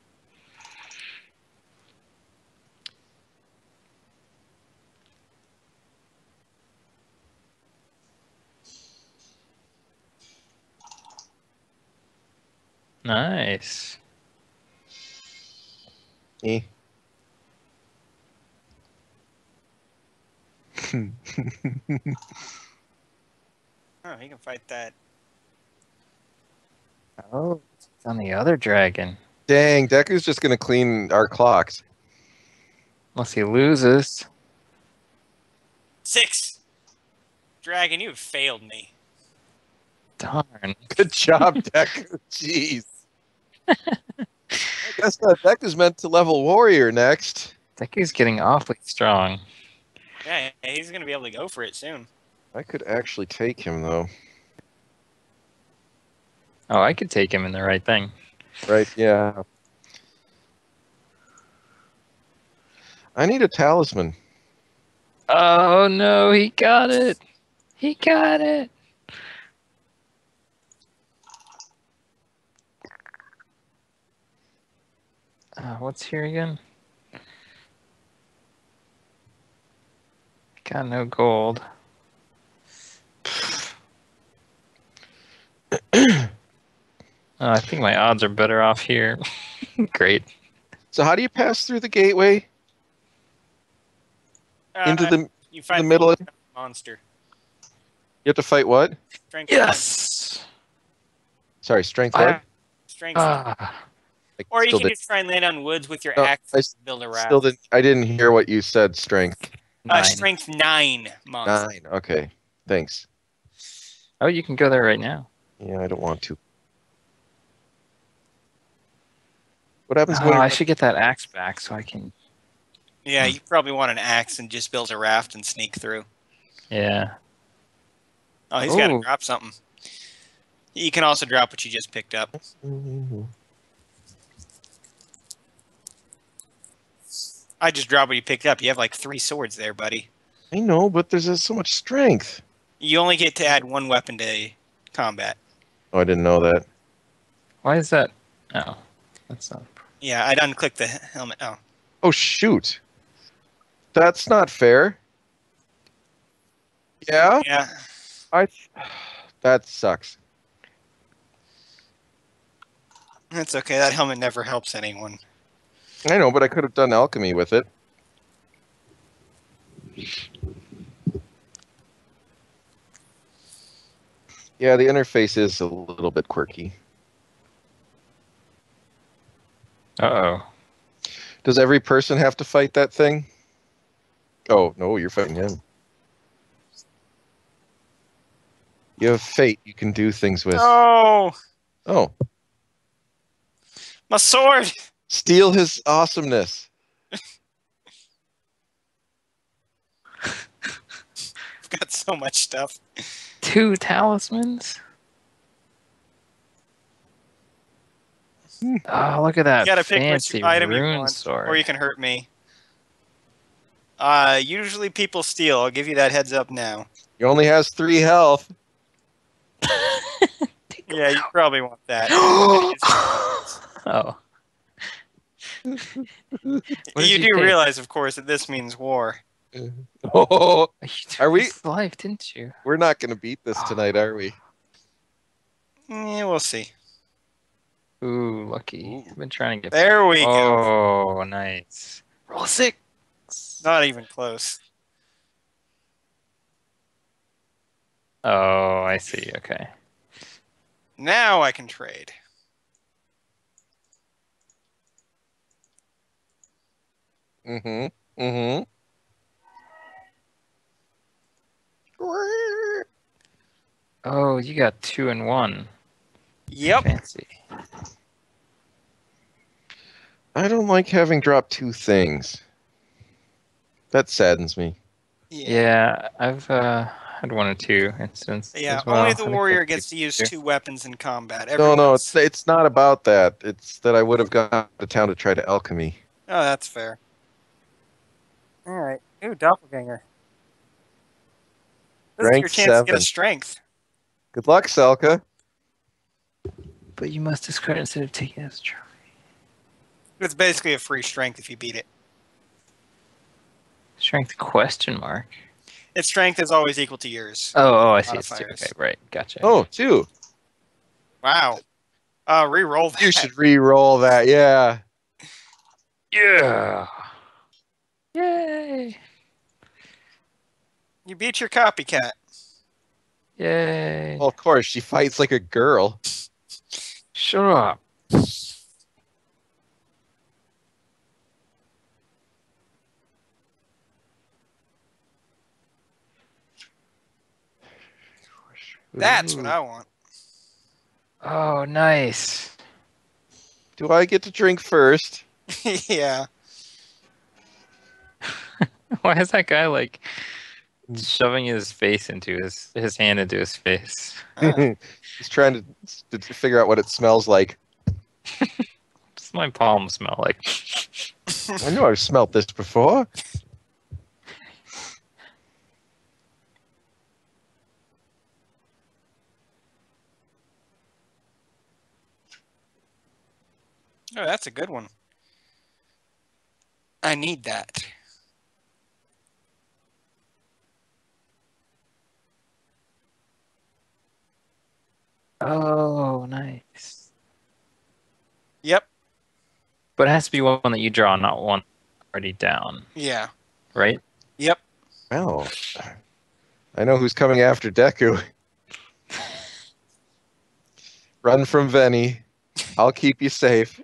Nice. Eh. Oh, he can fight that. Oh, it's on the other dragon. Dang, Deku's just gonna clean our clocks. Unless he loses. Six. Dragon, you have failed me. Darn. Good job, Deku. Jeez. I guess that Deku's meant to level warrior next. Deku's getting awfully strong. Yeah, he's gonna be able to go for it soon. I could actually take him though. Oh, I could take him in the right thing. Right? Yeah. I need a talisman. Oh no, he got it. He got it. Uh, what's here again? Got no gold. Oh, I think my odds are better off here. Great. So how do you pass through the gateway Uh, into the you fight the middle? the monster. You have to fight what? Strength. Yes. Sorry, strength I- what? Strength. Ah, I or you still can did- just try and land on woods with your No, axe I and build a raft. Still didn't. I didn't hear what you said. Strength Uh, nine. strength nine monster. nine. Okay, thanks. Oh, you can go there right now. Yeah, I don't want to. What happens Oh, when? I should get that axe back so I can. Yeah, Hmm. you probably want an axe and just build a raft and sneak through. Yeah. Oh, he's got to Ooh. drop something. You can also drop what you just picked up. I just dropped what you picked up. You have like three swords there, buddy. I know, but there's just so much strength. You only get to add one weapon to combat. Oh, I didn't know that. Why is that? Oh, that's not. Yeah, I'd unclick the helmet. Oh, Oh shoot, that's not fair. Yeah, yeah. I. That sucks. That's okay. That helmet never helps anyone. I know, but I could have done alchemy with it. Yeah, the interface is a little bit quirky. Uh oh. Does every person have to fight that thing? Oh, no, you're fighting him. You have fate you can do things with. Oh, Oh, my sword! steal his awesomeness. I've got so much stuff. Two talismans. Oh, look at that You gotta pick fancy which item you rune want, sword. or you can hurt me. Uh, usually people steal. I'll give you that heads up now. He only has three health. Yeah, you probably want that. Oh. What did You you do take? realize, of course, that this means war. Oh, You took Are we- his life, didn't you? we're not going to beat this tonight, are we? Yeah, we'll see. Ooh, lucky. I've been trying to get. There we go. Oh, nice. Roll six. Not even close. Oh, I see. Okay. Now I can trade. Mm-hmm. Mm-hmm. Oh, you got two and one. Yep. Fancy. I don't like having dropped two things. That saddens me. Yeah. Yeah, I've uh, had one or two instances Yeah. as well. Only I the think warrior that's gets to use too. two weapons in combat. No, Everyone no, else. it's it's not about that. It's that I would have gone to town to try to alchemy. Oh, that's fair. All right. Ooh, doppelganger. This is Rank your chance to get a seven. strength. Good luck, Selka. But you must discard instead of taking as a trophy. It's basically a free strength if you beat it. Strength question mark. Its strength is always equal to yours. Oh, oh, I see. It's two. Modifiers. Okay, right. Gotcha. Oh, two. Wow. Uh, re-roll that. You should re-roll that. Yeah. Yeah. Yay. You beat your copycat. Yay. Well, of course, she fights like a girl. Shut up. That's what Ooh. I want. Oh, nice. Do I get to drink first? Yeah. Why is that guy like shoving his face into his his hand into his face? Ah. He's trying to, to figure out what it smells like. What's my palm smell like? I know I've smelt this before. Oh, that's a good one. I need that. Oh, nice. Yep. But it has to be one that you draw, not one already down, Yeah. right? Yep. Well, I know who's coming after Deku. Run from Venny. I'll keep you safe.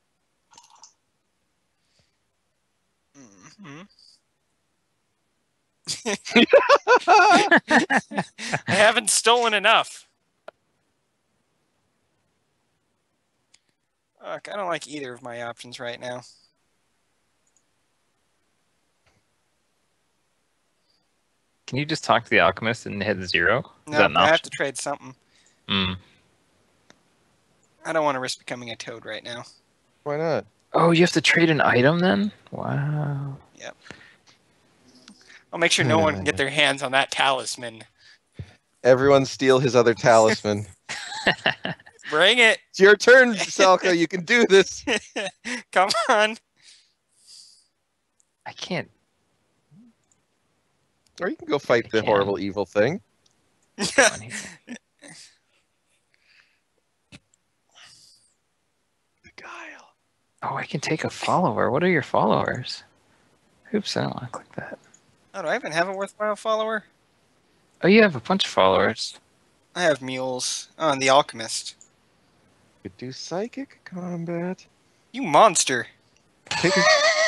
Mm-hmm. I haven't stolen enough. Fuck, I don't like either of my options right now. Can you just talk to the alchemist and hit zero? Is No, that an I have option? to trade something. Mm. I don't want to risk becoming a toad right now. Why not? Oh, you have to trade an item then? Wow. Yep. I'll make sure no one can get their hands on that talisman. Everyone steal his other talisman. Bring it. It's your turn, Selka. You can do this. Come on. I can't. Or you can go fight the can. horrible evil thing. Come on here. The guile. Oh, I can take a follower. What are your followers? Oops, I don't want to click that. Oh, do I even have a worthwhile follower? Oh, you have a bunch of followers. I have mules. Oh, and the alchemist. Could do psychic combat. You monster. Take a...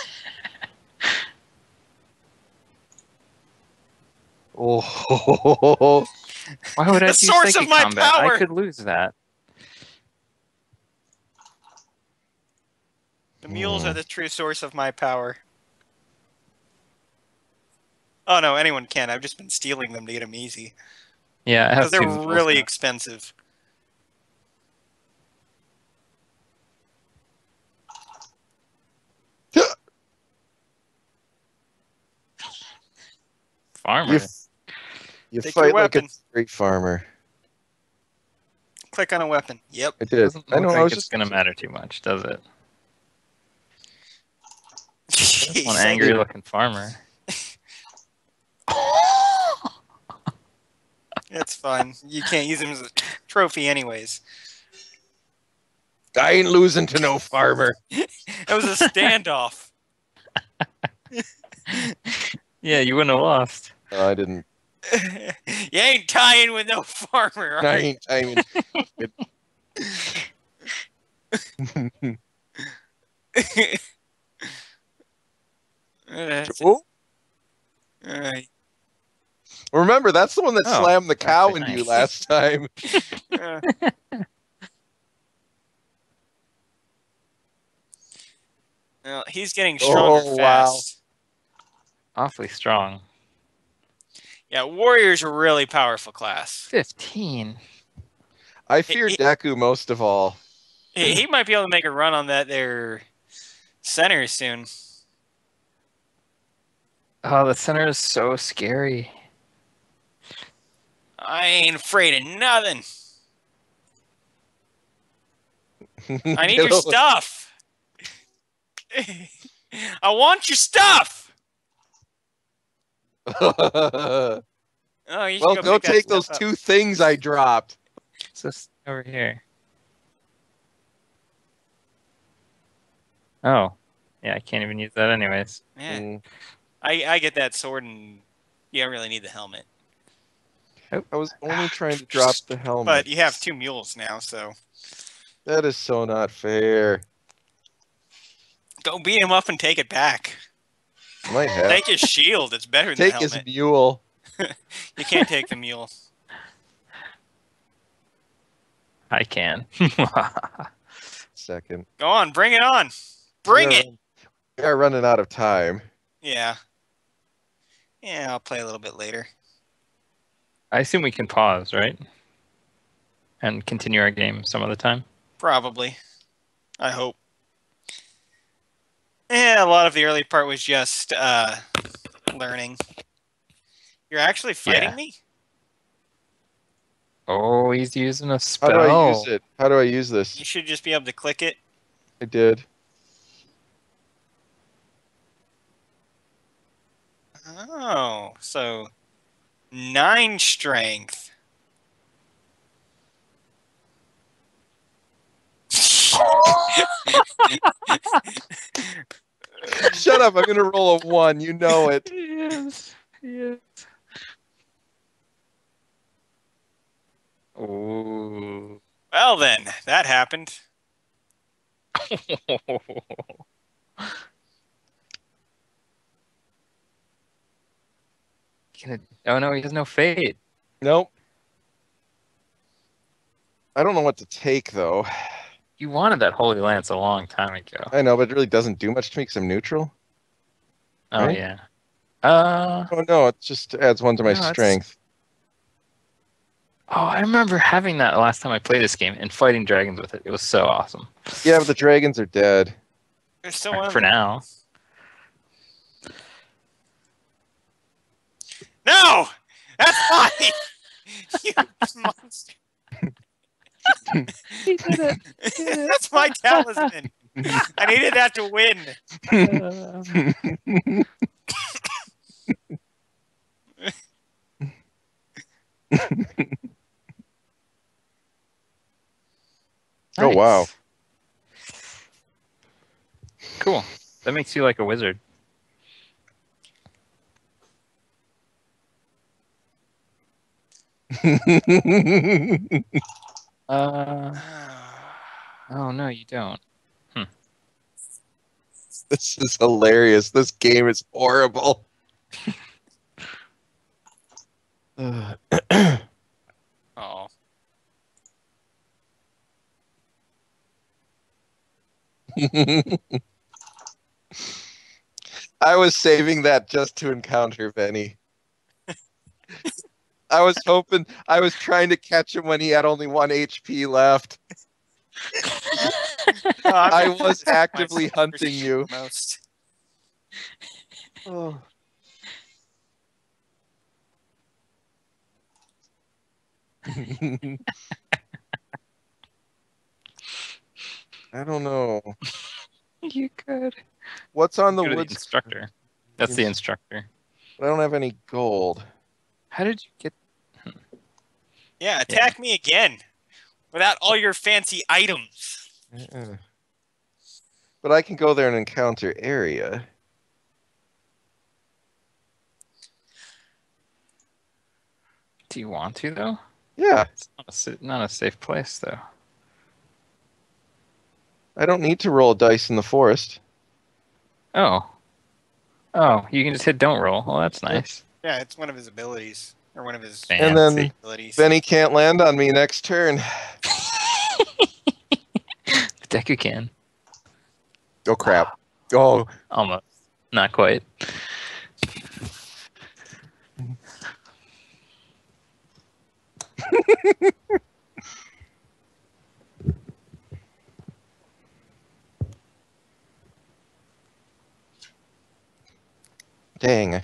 Oh, Why would I The do source of psychic my combat? power! I could lose that. The mules Hmm. are the true source of my power. Oh no, anyone can. I've just been stealing them to get them easy. Yeah, I have Because they're two mules really now. expensive. Farmer. you, you Take your fight like a weapon. street farmer. Click on a weapon. Yep. I did. Doesn't I look know. like I was it's just gonna matter too much, does it? Jeez, One I angry did- looking farmer. It's fine. You can't use them as a trophy anyways. I ain't losing to no farmer. It was a standoff. Yeah, you wouldn't have lost. No, I didn't. You ain't tying with no farmer, I are you? ain't, I mean, That's- oh, alright. remember, that's the one that Oh, slammed the that's cow actually into you nice. last time. Uh. Well, he's getting stronger Oh, wow. fast. Awfully strong. Yeah, warriors are really powerful class. Fifteen. I fear he- Deku most of all. He, he might be able to make a run on that there center soon. Oh, the center is so scary. I ain't afraid of nothing. I need Get your over- stuff. I want your stuff. well, Oh, you should go, go pick that take those stuff up. two things I dropped. What's this over here? Oh. Yeah, I can't even use that anyways. Yeah, Mm, I I get that sword, and you don't really need the helmet. I was only trying to drop the helmet. But you have two mules now, so That is so not fair. go beat him up and take it back. I might have. Take his shield. It's better than Take the his helmet. mule. You can't take the mule. I can. Second. Go on, bring it on. Bring we are, it. We are running out of time. Yeah. Yeah, I'll play a little bit later. I assume we can pause, right? And continue our game some other time. Probably. I hope. Yeah, a lot of the early part was just uh, learning. You're actually fighting Yeah. me? Oh, he's using a How spell. do I use it? How do I use You this? should just be able to click it. I did. Oh, so nine strength. Shut up! I'm gonna roll a one. You know it. Yes. Yes. Oh. Well then, that happened. Gonna- oh no, he has no fate. Nope. I don't know what to take though. You wanted that Holy Lance a long time ago. I know, but it really doesn't do much to me because I'm neutral. Oh Right? yeah. Uh Oh no, it just adds one to my No, it's- strength. oh, I remember having that last time I played this game and fighting dragons with it. It was so awesome. Yeah, but the dragons are dead. There's still one. For now. No! That's mine! You monster. He did it. That's my talisman. I needed that to win. Oh, wow. Nice. Cool. That makes you like a wizard. Uh oh no, you don't. This is hilarious. This game is horrible. Uh, Oh. I was saving that just to encounter Benny. I was hoping, I was trying to catch him when he had only one H P left. Oh, I'm I gonna was protect actively myself hunting you. Most. Oh. I don't know. You could. What's on the Go to the woods? instructor. That's the instructor. I don't have any gold. How did you get? Yeah, attack me again. Without all your fancy items. Uh-uh. But I can go there and encounter area. Do you want to though? Yeah, It's not a, sa- not a safe place though. I don't need to roll dice in the forest. Oh. Oh, you can just hit don't roll. Well, that's nice. Yeah, it's one of his abilities or one of his And then Fancy. abilities. Benny can't land on me next turn. Deku can. Oh crap. Oh, Almost. Not quite. dang.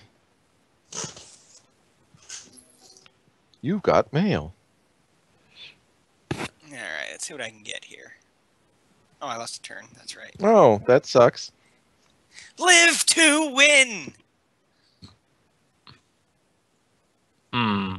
You got mail. All right, let's see what I can get here. Oh, I lost a turn. That's right. Oh, that sucks. Live to win. Hmm.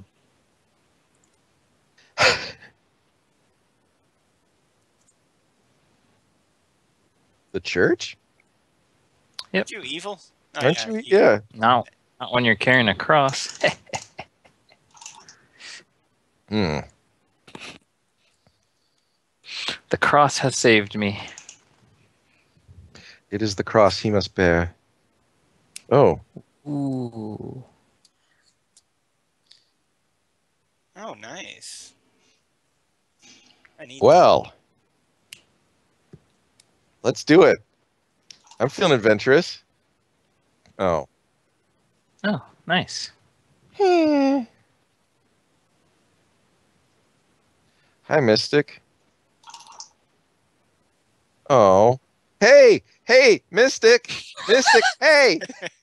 The church? Yep. Aren't you evil? Oh, Aren't yeah, you? evil. Yeah. No, not when you're carrying a cross. Hmm. The cross has saved me. It is the cross he must bear. Oh, Ooh. Oh, nice. I need well. Let's do it. I'm feeling adventurous. Oh. Oh, nice. Hi, Mystic. Oh. Hey, hey, Mystic. Mystic, hey.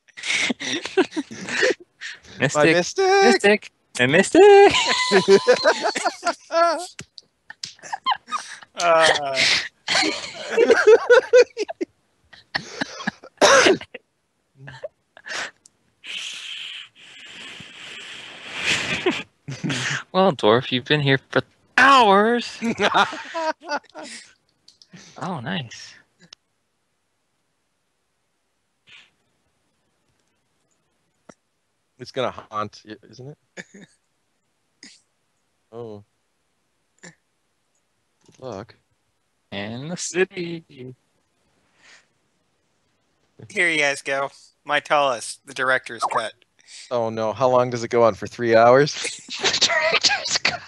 My Mystic. Mystic. Mystic. And Mystic. Uh, Well, dwarf, you've been here for hours. Oh, nice. It's gonna haunt, y- isn't it? Oh. Good luck. In the city. here you guys go. My tallest, the director's cut. Oh no, how long does it go on? For three hours? The director's cut.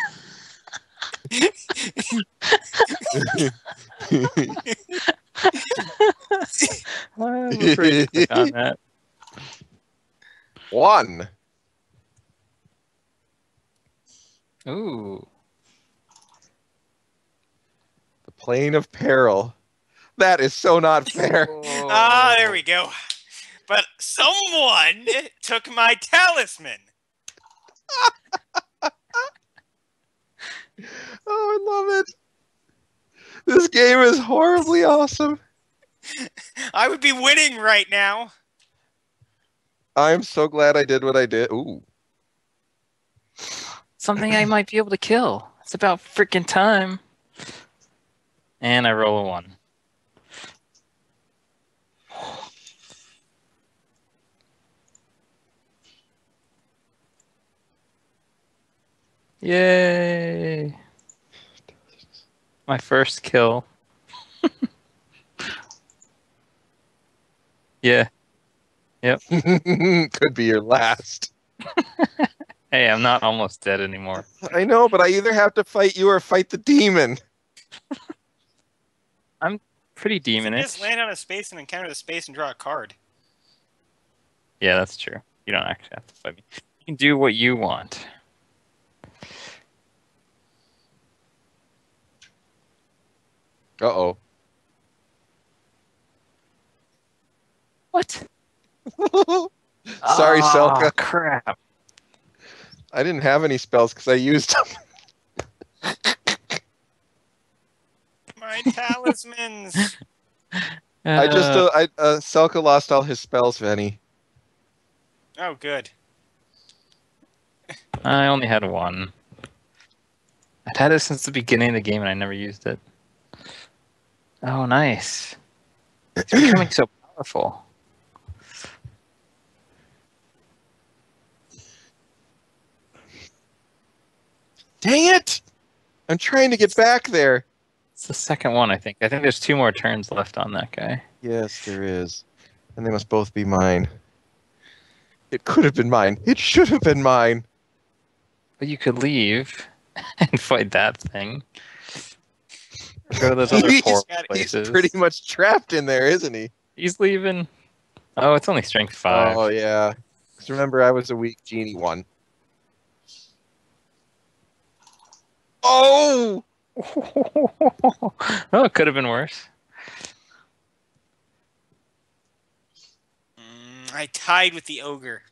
I'm afraid to click on that. One. Ooh. The plane of peril. That is so not fair. Ah, there we go. But someone took my talisman. Oh, I love it. This game is horribly awesome. I would be winning right now. I'm so glad I did what I did. Ooh. Something I might be able to kill. It's about freaking time. And I roll a one. Yay! My first kill. Yeah. Could be your last. Hey, I'm not almost dead anymore. I know, but I either have to fight you or fight the demon. Pretty You can demonish. just land on a space and encounter the space and draw a card. Yeah, that's true. You don't actually have to fight me. You can do what you want. Uh-oh. What? Sorry, Ah, Selka. crap. I didn't have any spells because I used them. My talismans. I just, Uh, uh, I, uh, Selka lost all his spells, Venny. Oh, good. I only had one. I've had it since the beginning of the game and I never used it. Oh, nice. It's becoming so powerful. Dang it! I'm trying to get back there. It's the second one, I think. I think there's two more turns left on that guy. Yes, there is. And they must both be mine. It could have been mine. It should have been mine. But you could leave and fight that thing. Go to those other He's four got- He's places. pretty much trapped in there, isn't he? He's leaving. Oh, it's only strength five. Oh, yeah. 'Cause remember, I was a weak genie one. Oh! Oh, it could have been worse. Mm, I tied with the ogre.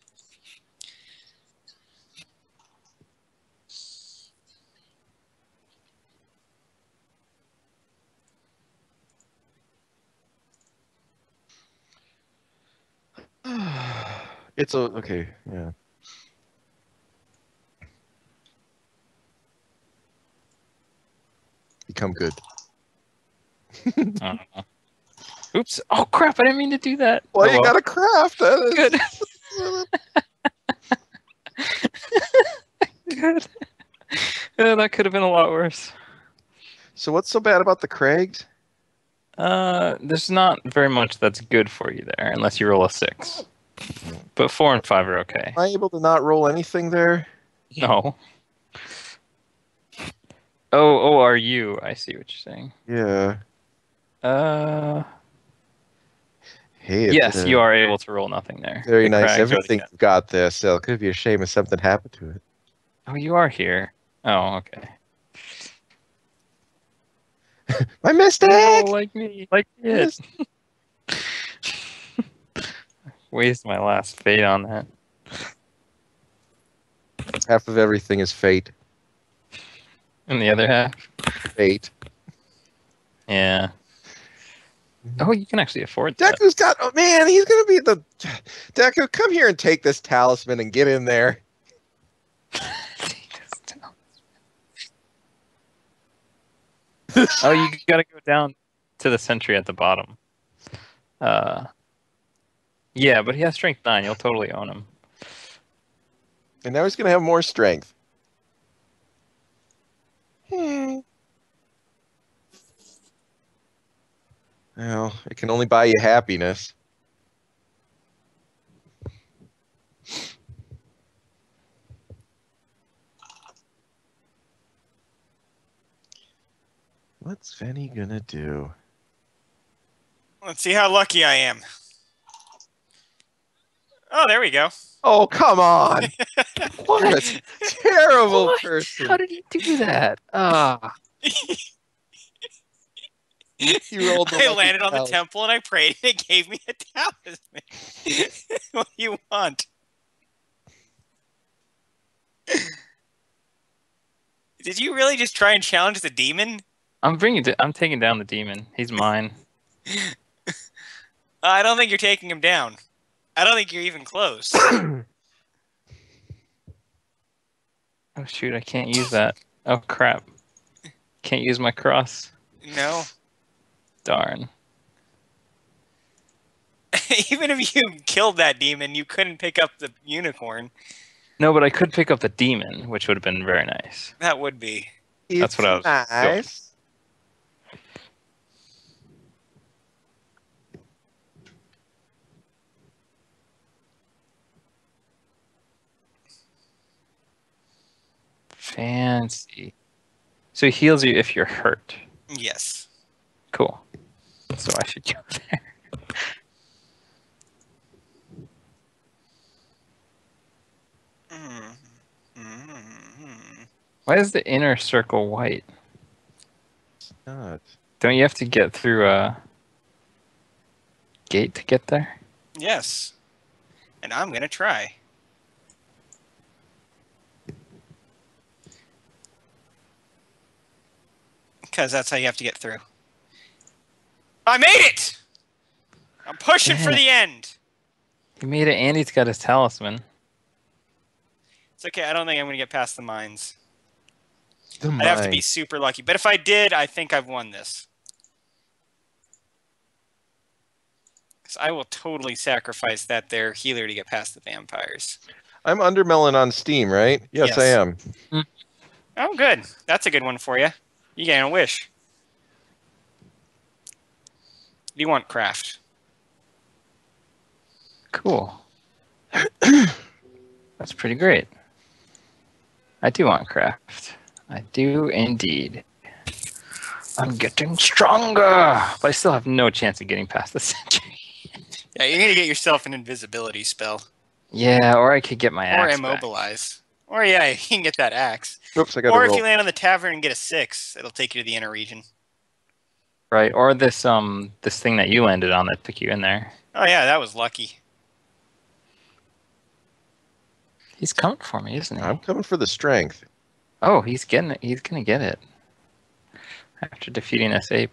It's a okay, yeah. Become good. I don't know. Oops. Oh, crap. I didn't mean to do that. Well, Oh, you gotta craft. That Good. Good. Uh, that could have been a lot worse. So what's so bad about the Craigs? Uh, there's not very much that's good for you there, unless you roll a six. But four and five are okay. Am I able to not roll anything there? No. Oh, oh, are you? I see what you're saying. Yeah. Uh, Hey, it's yes, uh, you are able to roll nothing there. Very The nice. crags are the Everything cat- got this. So it could be a shame if something happened to it. Oh, you are here. Oh, okay. My mistake. Oh, like me, like it. Waste my last fate on that. Half of everything is fate. And the other half, Fate. yeah. Oh, you can actually afford that. Deku's got. Oh man, he's gonna be the. Deku, come here and take this talisman and get in there. Oh, you gotta go down to the sentry at the bottom. Uh, yeah, but he has strength nine. You'll totally own him. And now he's gonna have more strength. Hmm. Well, it can only buy you happiness. What's Venny gonna do? Let's see how lucky I am. Oh, there we go. Oh, come on! What a terrible What? person. How did he do that? Ah, You rolled the I lucky landed on the talisman. temple and I prayed and it gave me a talisman. What do you want? Did you really just try and challenge the demon? I'm bringing. It, I'm taking down the demon. He's mine. I don't think you're taking him down. I don't think you're even close. Oh shoot! I can't use that. Oh crap! Can't use my cross. No. Darn. Even if you killed that demon, you couldn't pick up the unicorn. No, but I could pick up the demon, which would have been very nice. That would be. That's what I was doing. nice. Fancy. So he heals you if you're hurt. Yes. Cool. So I should go there. Mm. Mm. Why is the inner circle white? God. Don't you have to get through a gate to get there? Yes. And I'm going to try. Because that's how you have to get through. I made it! I'm pushing for Damn. the end. He made it and he's got his talisman. It's okay. I don't think I'm going to get past the mines. The I'd have to be mind. super lucky. But if I did, I think I've won this. Because I will totally sacrifice that there healer to get past the vampires. I'm under melon on Steam, right? Yes, Yes. I am. All Oh, good. That's a good one for you. You gain a wish. You want craft. Cool. That's pretty great. I do want craft. I do indeed. I'm getting stronger, but I still have no chance of getting past the century. Yeah, you're going to get yourself an invisibility spell. Yeah, or I could get my Or axe immobilize. Back. Or, yeah, you can get that axe. Oops, I got Or to if roll. you land on the tavern and get a six, it'll take you to the inner region. Right, or this um this thing that you landed on that took you in there. Oh, yeah, that was lucky. He's coming for me, isn't he? I'm coming for the strength. Oh, he's getting it. He's gonna get it after defeating this ape.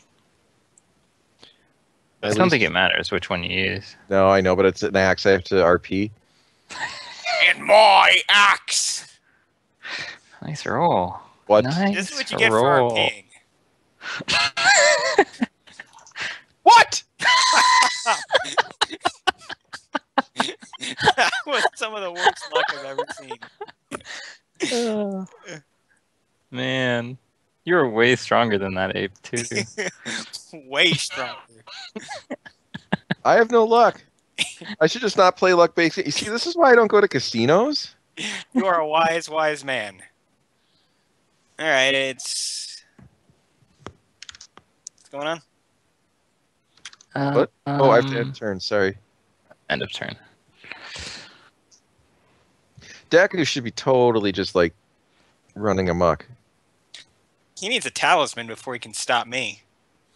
I At don't least- think it matters which one you use. No, I know, but it's an axe. I have to R P. And my axe! Nice roll. What? Nice This is what you get roll. for RPing. What? That was some of the worst luck I've ever seen. Man, you're way stronger than that ape too. Way stronger. I have no luck. I should just not play luck based. You see, this is why I don't go to casinos. You are a wise, wise man. All right, it's what's going on? Uh, What? Oh, I have to um, end turn. Sorry. End of turn. Deku should be totally just like running amok. He needs a talisman before he can stop me.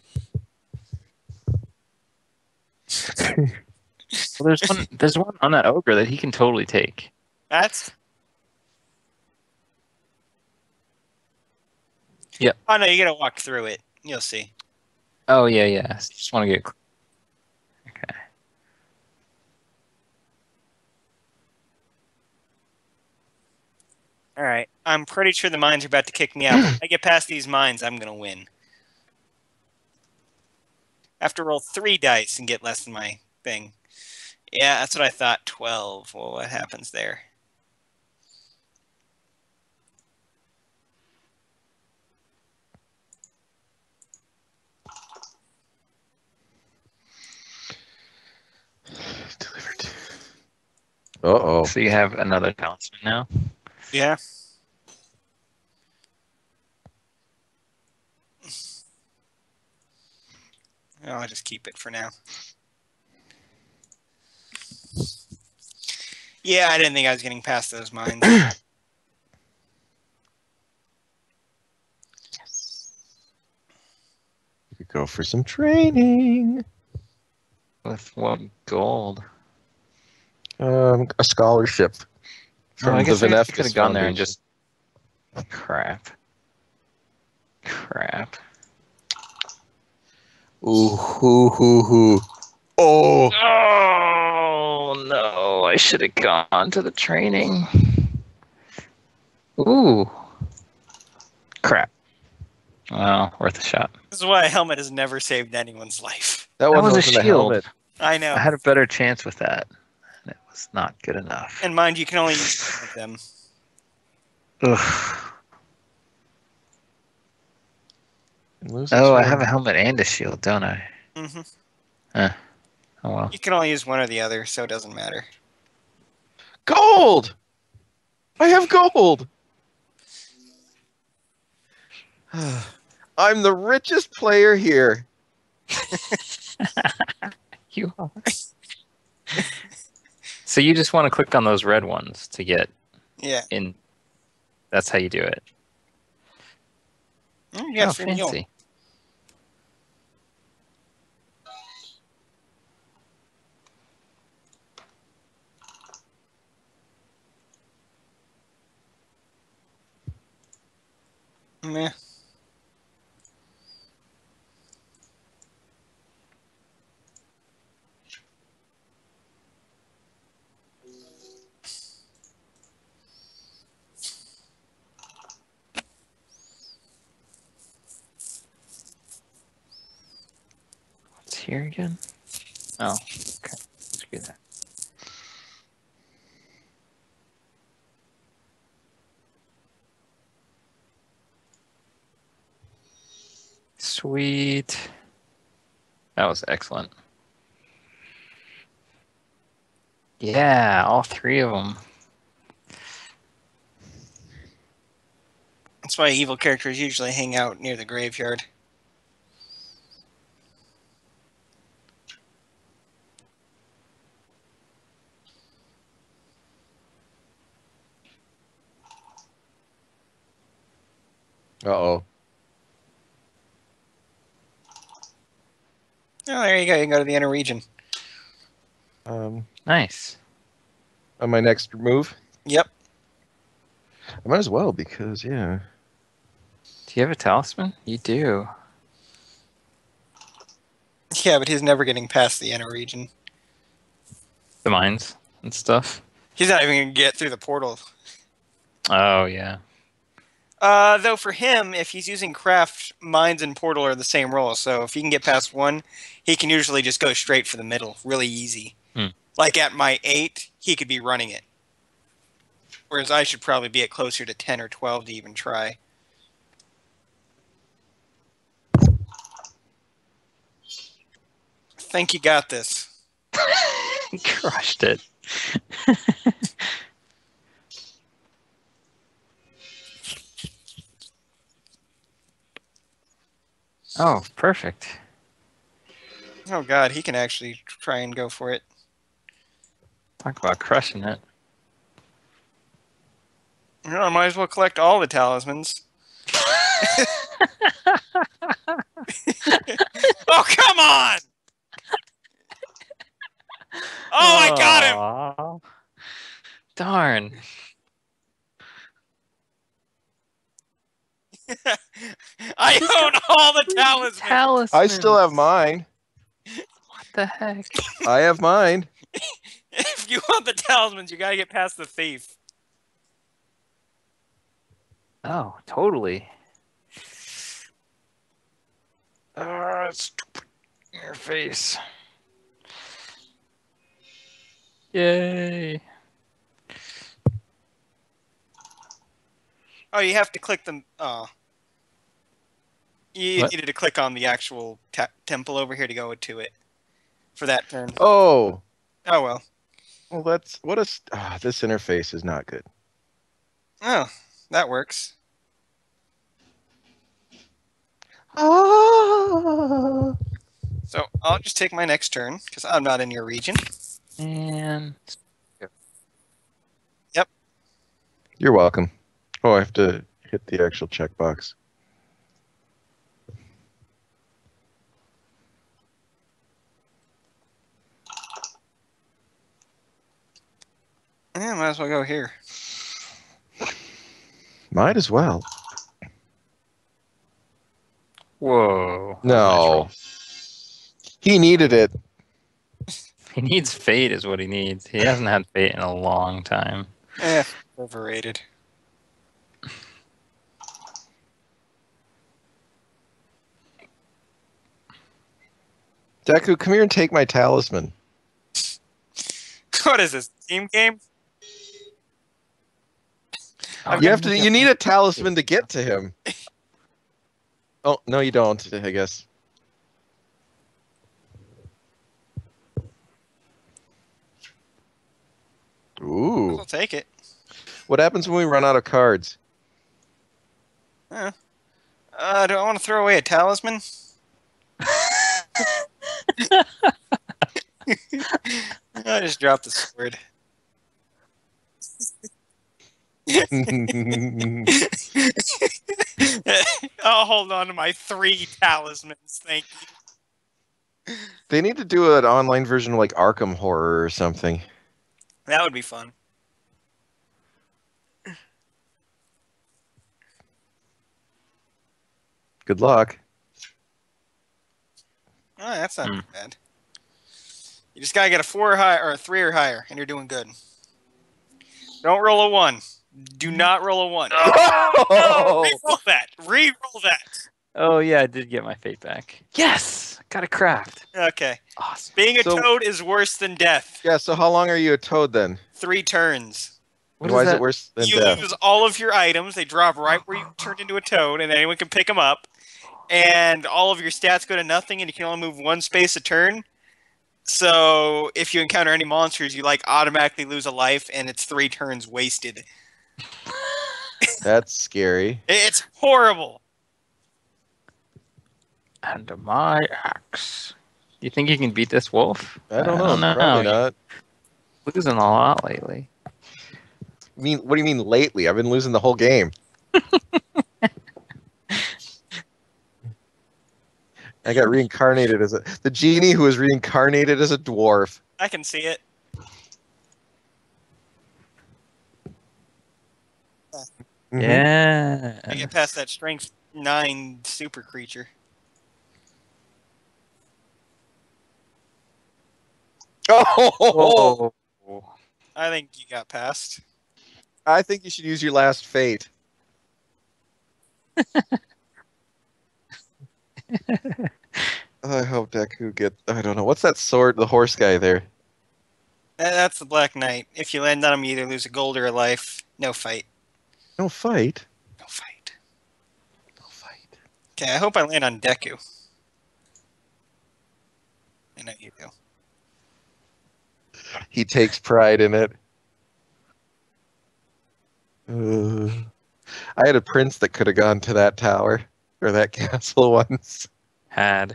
Well, there's one. There's one on that ogre that he can totally take. That's. Yep. Oh no, you gotta walk through it. You'll see. Oh yeah, yeah. Just want to get. Okay. All right. I'm pretty sure the mines are about to kick me out. If I get past these mines, I'm gonna win. I have to roll three dice and get less than my thing. Yeah, that's what I thought. Twelve. Well, what happens there? Delivered. Uh oh. So you have another talisman now. Yeah. Oh, I'll just keep it for now. Yeah, I didn't think I was getting past those mines. We could go for some training. With one gold. Um, a scholarship from Oh, I the guess I Venefcus could have gone there and Foundation. just. Crap. Crap. Ooh, hoo, hoo, hoo. Oh, Oh no! I should have gone to the training. Ooh. Crap. Well, worth a shot. This is why a helmet has never saved anyone's life. that, That one was a wasn't shield. helmet. I know. I had a better chance with that. And it was not good enough. And mind you, you can only use one of them. Ugh. Lose Oh, I its have a one. helmet and a shield, don't I? hmm Oh well. You can only use one or the other, so it doesn't matter. Gold! I have gold! I'm the richest player here. You are. So you just want to click on those red ones to get Yeah. in. That's how you do it. Mm, you got Oh, free meal. fancy. Meh. What's here again? Oh, okay. Screw that. Sweet. That was excellent. Yeah, all three of them. That's why evil characters usually hang out near the graveyard. Uh-oh. Oh, there you go. You can go to the inner region. Um, Nice. on my next move, Yep. I might as well because, yeah. Do you have a talisman? You do. Yeah, but he's never getting past the inner region. The mines and stuff. He's not even going to get through the portal. Oh, yeah. Uh, though for him, if he's using craft, mines and portal are the same roll. So if he can get past one, he can usually just go straight for the middle, really easy. Hmm. Like at my eight, he could be running it. Whereas I should probably be at closer to ten or twelve to even try. Think you got this. Crushed it. Oh, perfect. Oh god, he can actually try and go for it. Talk about crushing it. You know, I might as well collect all the talismans. Oh, come on! Oh, I got him! Aw. Darn. I own all the talismans! Talismans. I still have mine. What the heck? I have mine. If you want the talismans, you gotta get past the thief. Oh, totally. Uh, Stupid in your face. Yay. Oh, you have to click them. Oh. You What? needed to click on the actual ta- temple over here to go to it. For that turn. oh. Oh, well. Well, that's what a. st- Ah, this interface is not good. Oh, that works. Ah. So I'll just take my next turn, because I'm not in your region. And You're welcome. Oh, I have to hit the actual checkbox. Yeah, might as well go here. Might as well. whoa. No. He needed it. He needs fate is what he needs. He hasn't had fate in a long time. Eh, overrated. Deku, come here and take my talisman. What is this, team game? Oh, You have to. You need a talisman to get to him. Oh no, you don't. I guess. Ooh. I'll take it. What happens when we run out of cards? Uh, uh, do I want to throw away a talisman? I just dropped the sword. I'll hold on to my three talismans, thank you. They need to do an online version of like Arkham Horror or something. That would be fun. Good luck. Oh, that's not Hmm. too bad. You just gotta get a four or higher, or a three or higher, and you're doing good. Don't roll a one. Do not roll a one. Oh! Reroll that. Reroll that. Oh yeah, I did get my fate back. Yes, got a craft. Okay. Awesome. Being a So- toad is worse than death. Yeah. So how long are you a toad then? Three turns. What Why is is that? it worse than You death? lose all of your items. They drop right where you turned into a toad, and anyone can pick them up. and all of your stats go to nothing, and you can only move one space a turn. So if you encounter any monsters, you like automatically lose a life, and it's three turns wasted. That's scary. It's horrible. And my axe. You think you can beat this wolf? I don't know. know. Probably not. You're losing a lot lately. I mean, what do you mean lately? I've been losing the whole game. I got reincarnated as a the genie who was reincarnated as a dwarf. I can see it. Mhm. Yeah. I get past that strength nine super creature. Oh, Oh. I think you got past. I think you should use your last fate. I hope Deku get. I don't know. What's that sword? The horse guy there. That- That's the Black Knight. If you land on him, you either lose a gold or a life. No fight. No fight. No fight. No fight. Okay, I hope I land on Deku. I know you do. He takes pride in it. Uh, I had a prince that could have gone to that tower or that castle once. Had.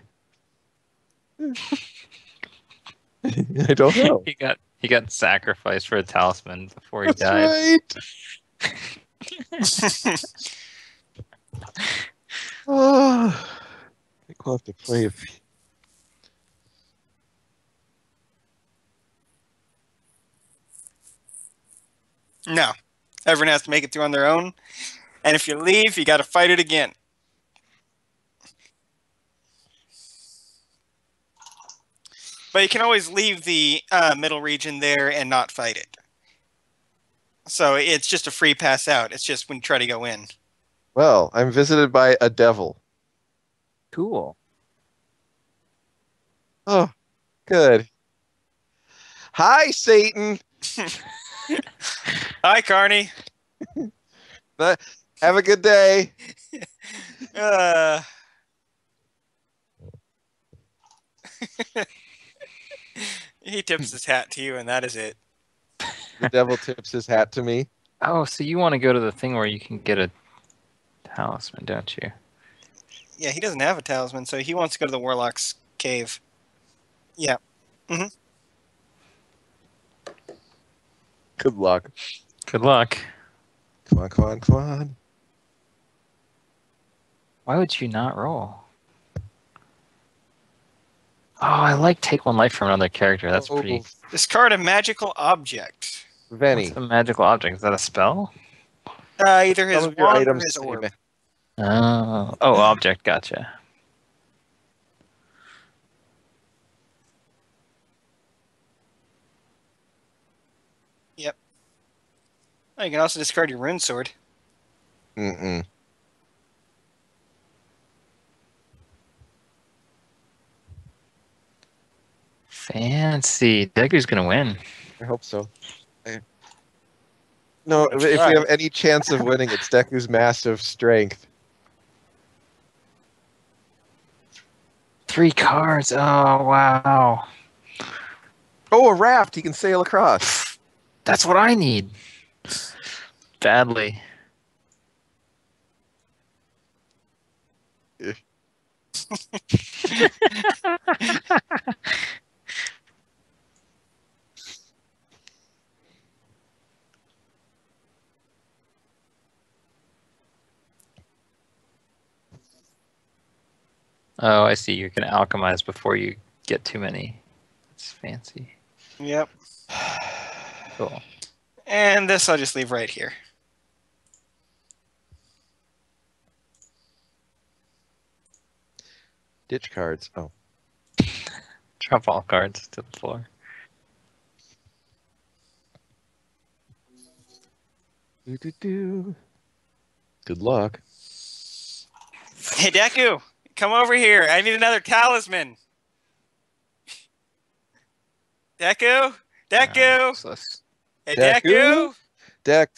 I don't know. he got he got sacrificed for a talisman before he That's died. right. Oh, I think we'll have to play a few. No. Everyone has to make it through on their own. And if you leave, you got to fight it again. But you can always leave the uh, middle region there and not fight it. So it's just a free pass out. It's just when you try to go in. Well, I'm visited by a devil. Cool. Oh, good. Hi, Satan. Hi, Carney. But have a good day. Uh... He tips his hat to you, and that is it. The devil tips his hat to me. Oh, so you want to go to the thing where you can get a talisman, don't you? Yeah, he doesn't have a talisman, so he wants to go to the Warlock's cave. Yeah. Mm-hmm. Good luck. Good luck. Come on, come on, come on. Why would you not roll? Oh, I like take one life from another character. That's Oh, pretty. Discard a magical object. Venny. What's a magical object? Is that a spell? Uh, either his Some of your wand or items his say orb. ma- Oh, oh, object. Gotcha. Yep. Oh, you can also discard your rune sword. Mm-mm. Fancy. Deku's gonna win. I hope so. I- No, Let's if try. we have any chance of winning, it's Deku's massive strength. Three cards. Oh wow. Oh, a raft! He can sail across. That's what I need. Badly. Oh, I see. You can alchemize before you get too many. It's fancy. Yep. Cool. And this I'll just leave right here. Ditch cards. Oh. Drop all cards to the floor. Do, do, do. Good luck. Hey, Deku, come over here. I need another talisman. Deku? Deku? Uh, useless. Hey, Deku?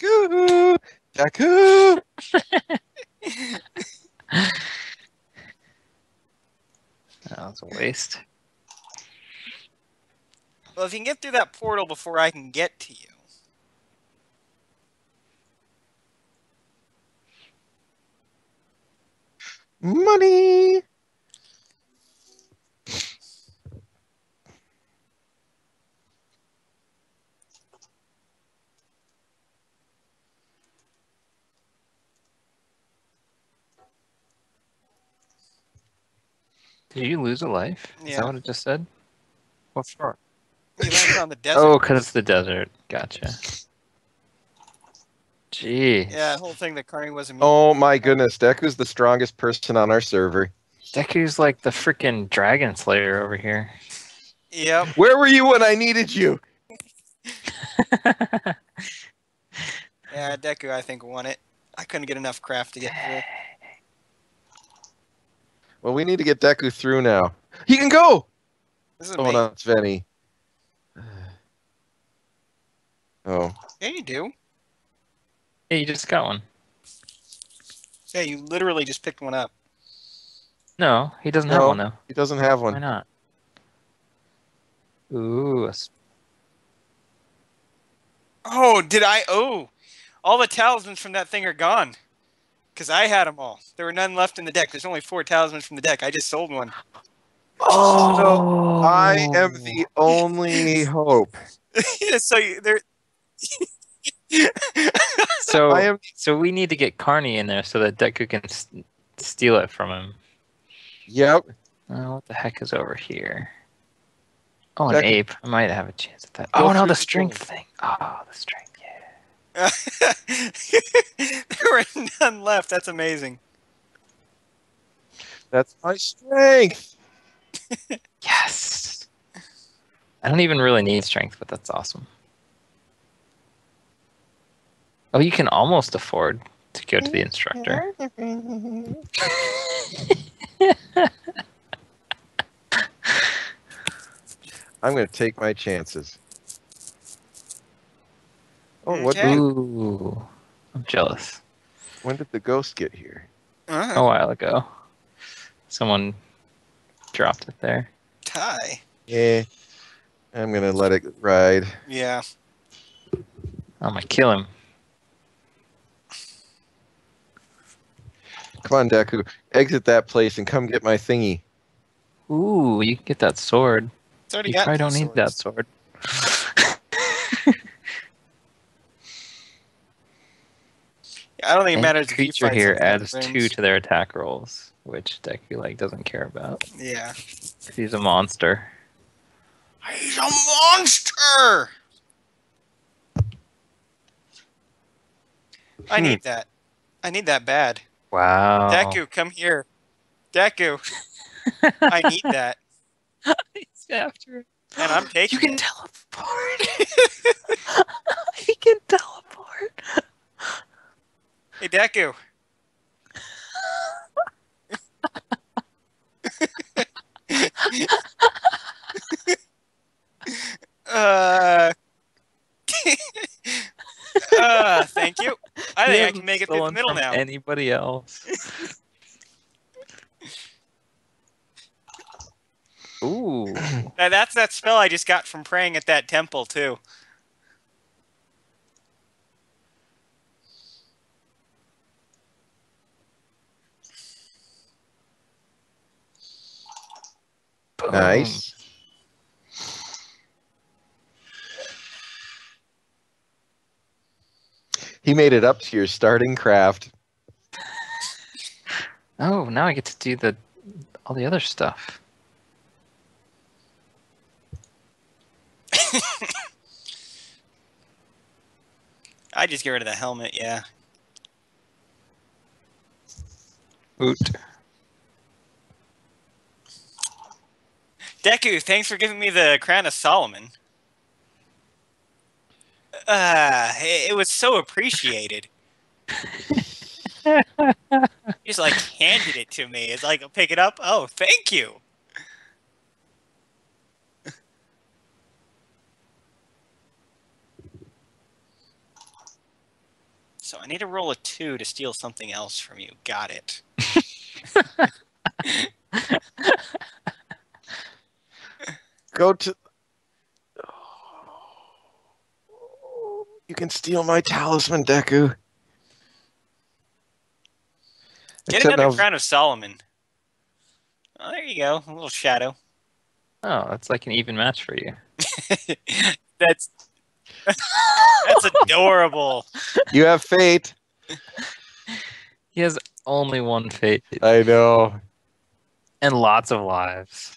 Deku? Deku! Deku! a waste. Well, if you can get through that portal before I can get to you. Money. Did you lose a life? Is Yeah. that what it just said? What for? You landed on the desert. Oh, because it's the desert. Gotcha. Jeez. Yeah, that whole thing that Carney wasn't. Oh my goodness, Deku's the strongest person on our server. Deku's like the freaking Dragon Slayer over here. Yep. Where were you when I needed you? Yeah, Deku, I think, won it. I couldn't get enough craft to get through. Well, we need to get Deku through now. He can go! This is Oh, me. no, it's Venny. Oh. Yeah, you do. Yeah, you just got one. Yeah, you literally just picked one up. No, he doesn't have No, one though. he doesn't have Why one. not? Ooh, a s- Oh, did I? Oh, all the talismans from that thing are gone. Because I had them all. There were none left in the deck. There's only four talismans from the deck. I just sold one. oh, I am the only hope. Yeah, so you, there. So, I am- so we need to get Carney in there so that Deku can s steal it from him. Yep. Oh, what the heck is over here? Oh, an Deku- ape. I might have a chance at that. Go Oh no, through the the strength door. thing. Oh, the strength. Yeah. There were none left. That's amazing. That's my strength. Yes. I don't even really need strength, but that's awesome. Oh, you can almost afford to go to the instructor. I'm going to take my chances. Oh, what? Okay. Ooh, I'm jealous. When did the ghost get here? Uh, A while ago, someone dropped it there. tie. Yeah. I'm going to let it ride. Yeah. I'm gonna kill him. Come on, Deku. Exit that place and come get my thingy. Ooh, you can get that sword. It's already You got probably two don't need that swords. sword. I don't think it Any matters if you creature fight here something that adds brings- two to their attack rolls, which Deku like doesn't care about. Yeah. 'Cause he's a monster. He's a monster! I Hmm. need that. I need that bad. Wow. Deku, come here. Deku, I need that. He's after it. And I'm taking You can it. teleport. He can teleport. Hey, Deku. uh, uh, thank you. I He think I hasn't can make it through the stolen middle from now. Anybody else? Ooh. Now, that's that spell I just got from praying at that temple, too. Boom. Nice. He made it up to your starting craft. Oh, now I get to do the all the other stuff. I just get rid of the helmet, yeah. Oot. Deku, thanks for giving me the Crown of Solomon. Uh, it, it was so appreciated. You just like handed it to me. It's like, I'll pick it up. Oh, thank you. So I need to roll a two to steal something else from you. Got it. Go to. You can steal my talisman, Deku. Get Except another now, Crown of Solomon. Oh, there you go. A little shadow. Oh, that's like an even match for you. That's that's adorable. you have fate. He has only one fate I know. and lots of lives.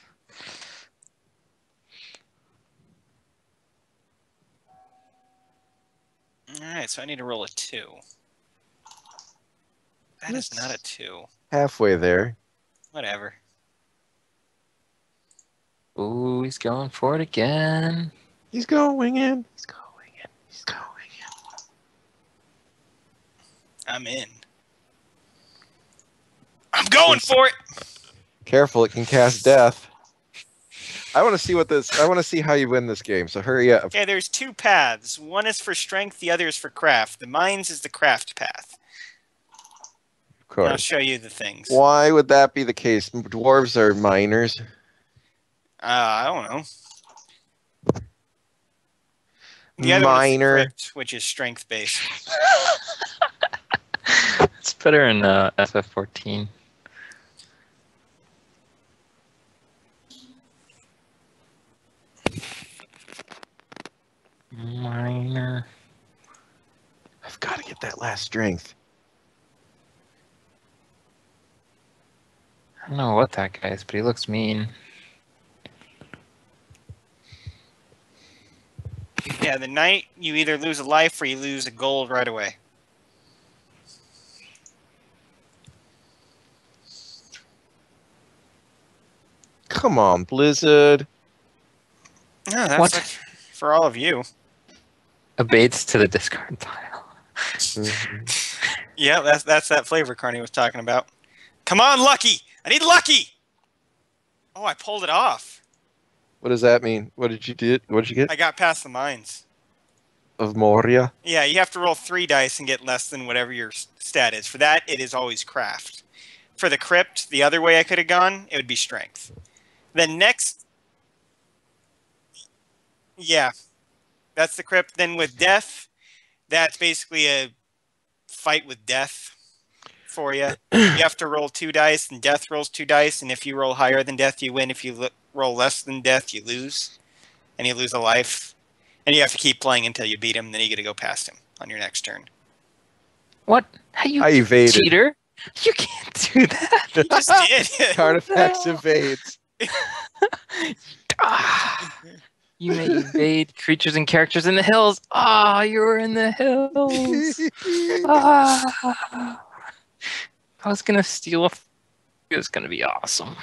All right, so I need to roll a two. That is not a two. Halfway there. Whatever. Ooh, he's going for it again. He's going in. He's going in. He's going in. I'm in. I'm going for it. Careful, it can cast death. I want to see what this. I want to see how you win this game. So hurry up. Okay, there's two paths. One is for strength, the other is for craft. The mines is the craft path. Of course. I'll show you the things. Why would that be the case? Dwarves are miners. Uh, I don't know. The other Miner. one is crypt, which is strength based. It's better in uh, F F fourteen. Minor. I've got to get that last strength. I don't know what that guy is, but he looks mean. Yeah, the knight, you either lose a life or you lose a gold right away. Come on, Blizzard. No, that's What? like for all of you. Abates to the discard pile. Yeah, that's that's that flavor Carney was talking about. Come on, Lucky! I need Lucky! Oh, I pulled it off. What does that mean? What did you do? What did you get? I got past the mines. Of Moria? Yeah, you have to roll three dice and get less than whatever your s- stat is. For that, it is always craft. For the crypt, the other way I could have gone, it would be strength. Then next... Yeah. That's the crypt. Then with death, that's basically a fight with death for you. You have to roll two dice, and death rolls two dice, and if you roll higher than death, you win. If you lo- roll less than death, you lose, and you lose a life. And you have to keep playing until you beat him, then you get to go past him on your next turn. What? How you I evaded. cheater? You can't do that. You just did. Carnifex evades. Ah, you may evade creatures and characters in the hills. Ah, you were in the hills. Ah. I was gonna steal a. F- it was gonna be awesome.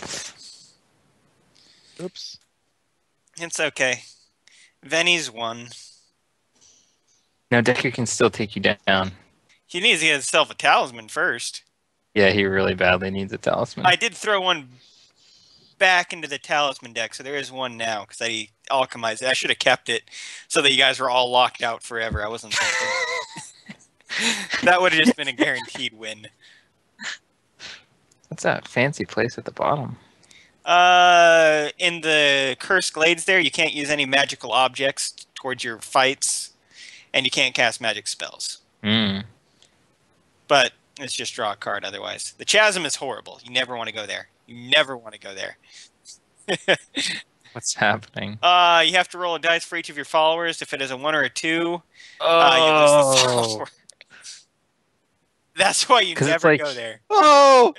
Oops. It's okay. Venny's won. No, Deku can still take you down. He needs to get himself a talisman first. Yeah, he really badly needs a talisman. I did throw one back into the talisman deck, so there is one now because I alchemized it. I should have kept it so that you guys were all locked out forever. I wasn't thinking. That would have just been a guaranteed win. What's that fancy place at the bottom? Uh, in the Cursed Glades there, you can't use any magical objects towards your fights, and you can't cast magic spells. Hmm. But it's just draw a card otherwise. The Chasm is horrible. You never want to go there. You never want to go there. What's happening? Uh, you have to roll a dice for each of your followers. If it is a one or a two, uh, you lose the Oh, follower. That's why you 'Cause it's never like- go there. Oh!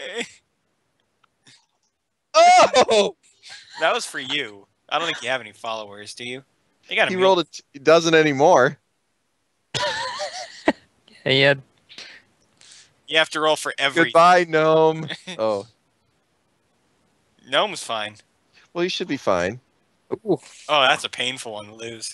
Oh! That was for you. I don't think you have any followers, do you? You got a He mule. rolled a. T- he doesn't anymore. yeah, he had You have to roll for every. Goodbye, gnome. Oh, Gnome's fine. well, you should be fine. Ooh. Oh, that's a painful one to lose.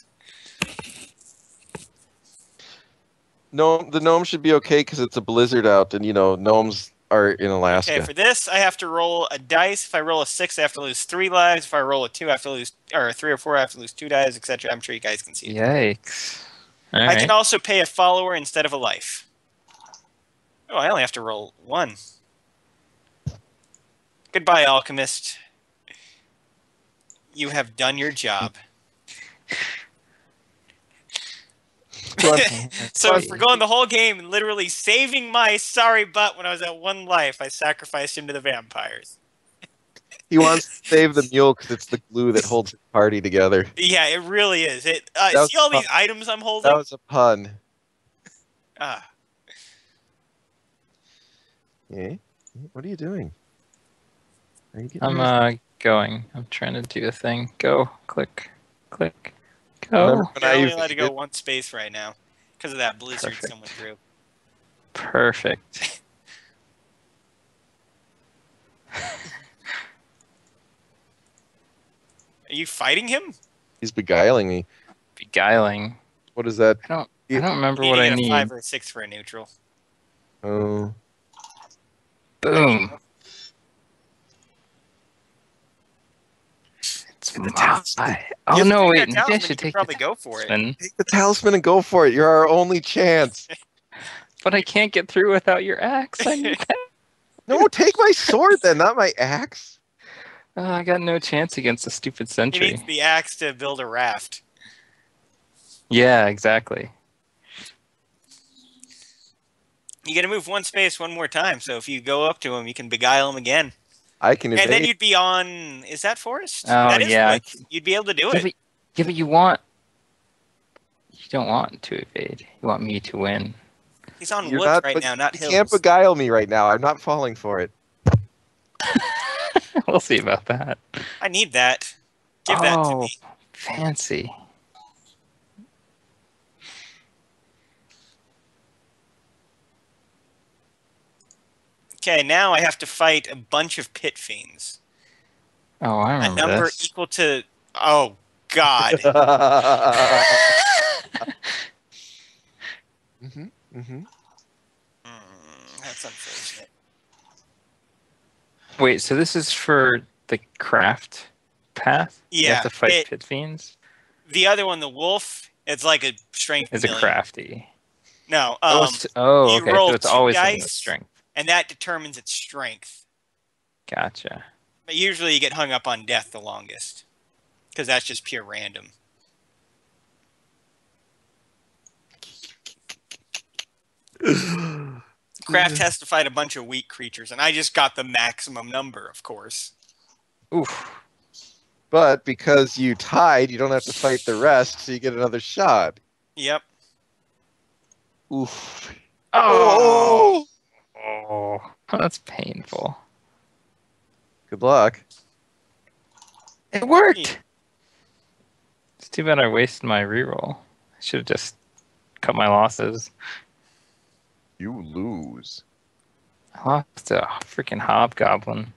Gnome, the gnome should be okay because it's a blizzard out, and you know gnomes are in Alaska. Okay, for this, I have to roll a dice. If I roll a six, I have to lose three lives. If I roll a two, I have to lose, or a three or four, I have to lose two dice, et cetera. I'm sure you guys can see it. Yikes. All I right. can also pay a follower instead of a life. Oh, I only have to roll one. Goodbye, Alchemist. You have done your job. Plus, So Plus- for going the whole game and literally saving my sorry butt when I was at one life, I sacrificed him to the vampires. he wants to save the mule because it's the glue that holds the party together. Yeah, it really is. It. Uh, That was see all fun. these items I'm holding? That was a pun. Ah, Eh? What are you doing? Are you getting I'm yours- uh going. I'm trying to do a thing. Go. Click. Click. Go. Remember when you're I only allowed to go evaded? one space right now because of that blizzard Perfect. someone threw. Perfect. Are you fighting him? He's beguiling me. Beguiling. What is that? I don't. You- I don't remember You what need I to get a need. five or a six for a neutral. Oh, Boom. It's the my. talisman. Oh Just no! take Wait. that Maybe I talisman, should you could take probably the go for it. talisman. take the talisman and go for it. You're our only chance. But I can't get through without your axe. I need that. No, take my sword then, not my axe. Oh, I got no chance against a stupid He sentry. needs the axe to build a raft. Yeah, exactly. You got to move one space one more time. So if you go up to him, you can beguile him again, I can and then evade. you'd be on. Is that forest? Oh, that is yeah, I woods. You'd be able to do Yeah, it. but, yeah, but you want. You don't want to evade. You want me to win. He's on You're woods not- right but now, not You hills. can't beguile me right now. I'm not falling for it. We'll see about that. I need that. Give that to Oh, me. fancy. Okay, now I have to fight a bunch of pit fiends. Oh, I A remember number this. equal to. Oh God. hmm hmm Mm, that's unfortunate. Wait, so this is for the craft path? You Yeah, have to fight it- pit fiends? The other one, the wolf, it's like a strength It's a million. crafty. No, oh, um, it's- oh, you okay. roll So it's two always something with dice. strength. and that determines its strength. Gotcha. But usually you get hung up on death the longest, because that's just pure random. Craft has to fight a bunch of weak creatures, and I just got the maximum number, of course. Oof. But because you tied, you don't have to fight the rest, so you get another shot. Yep. Oof. Oh. Oh, that's painful. Good luck. It worked. It's too bad I wasted my reroll. I should have just cut my losses. You lose. I lost to a freaking hobgoblin.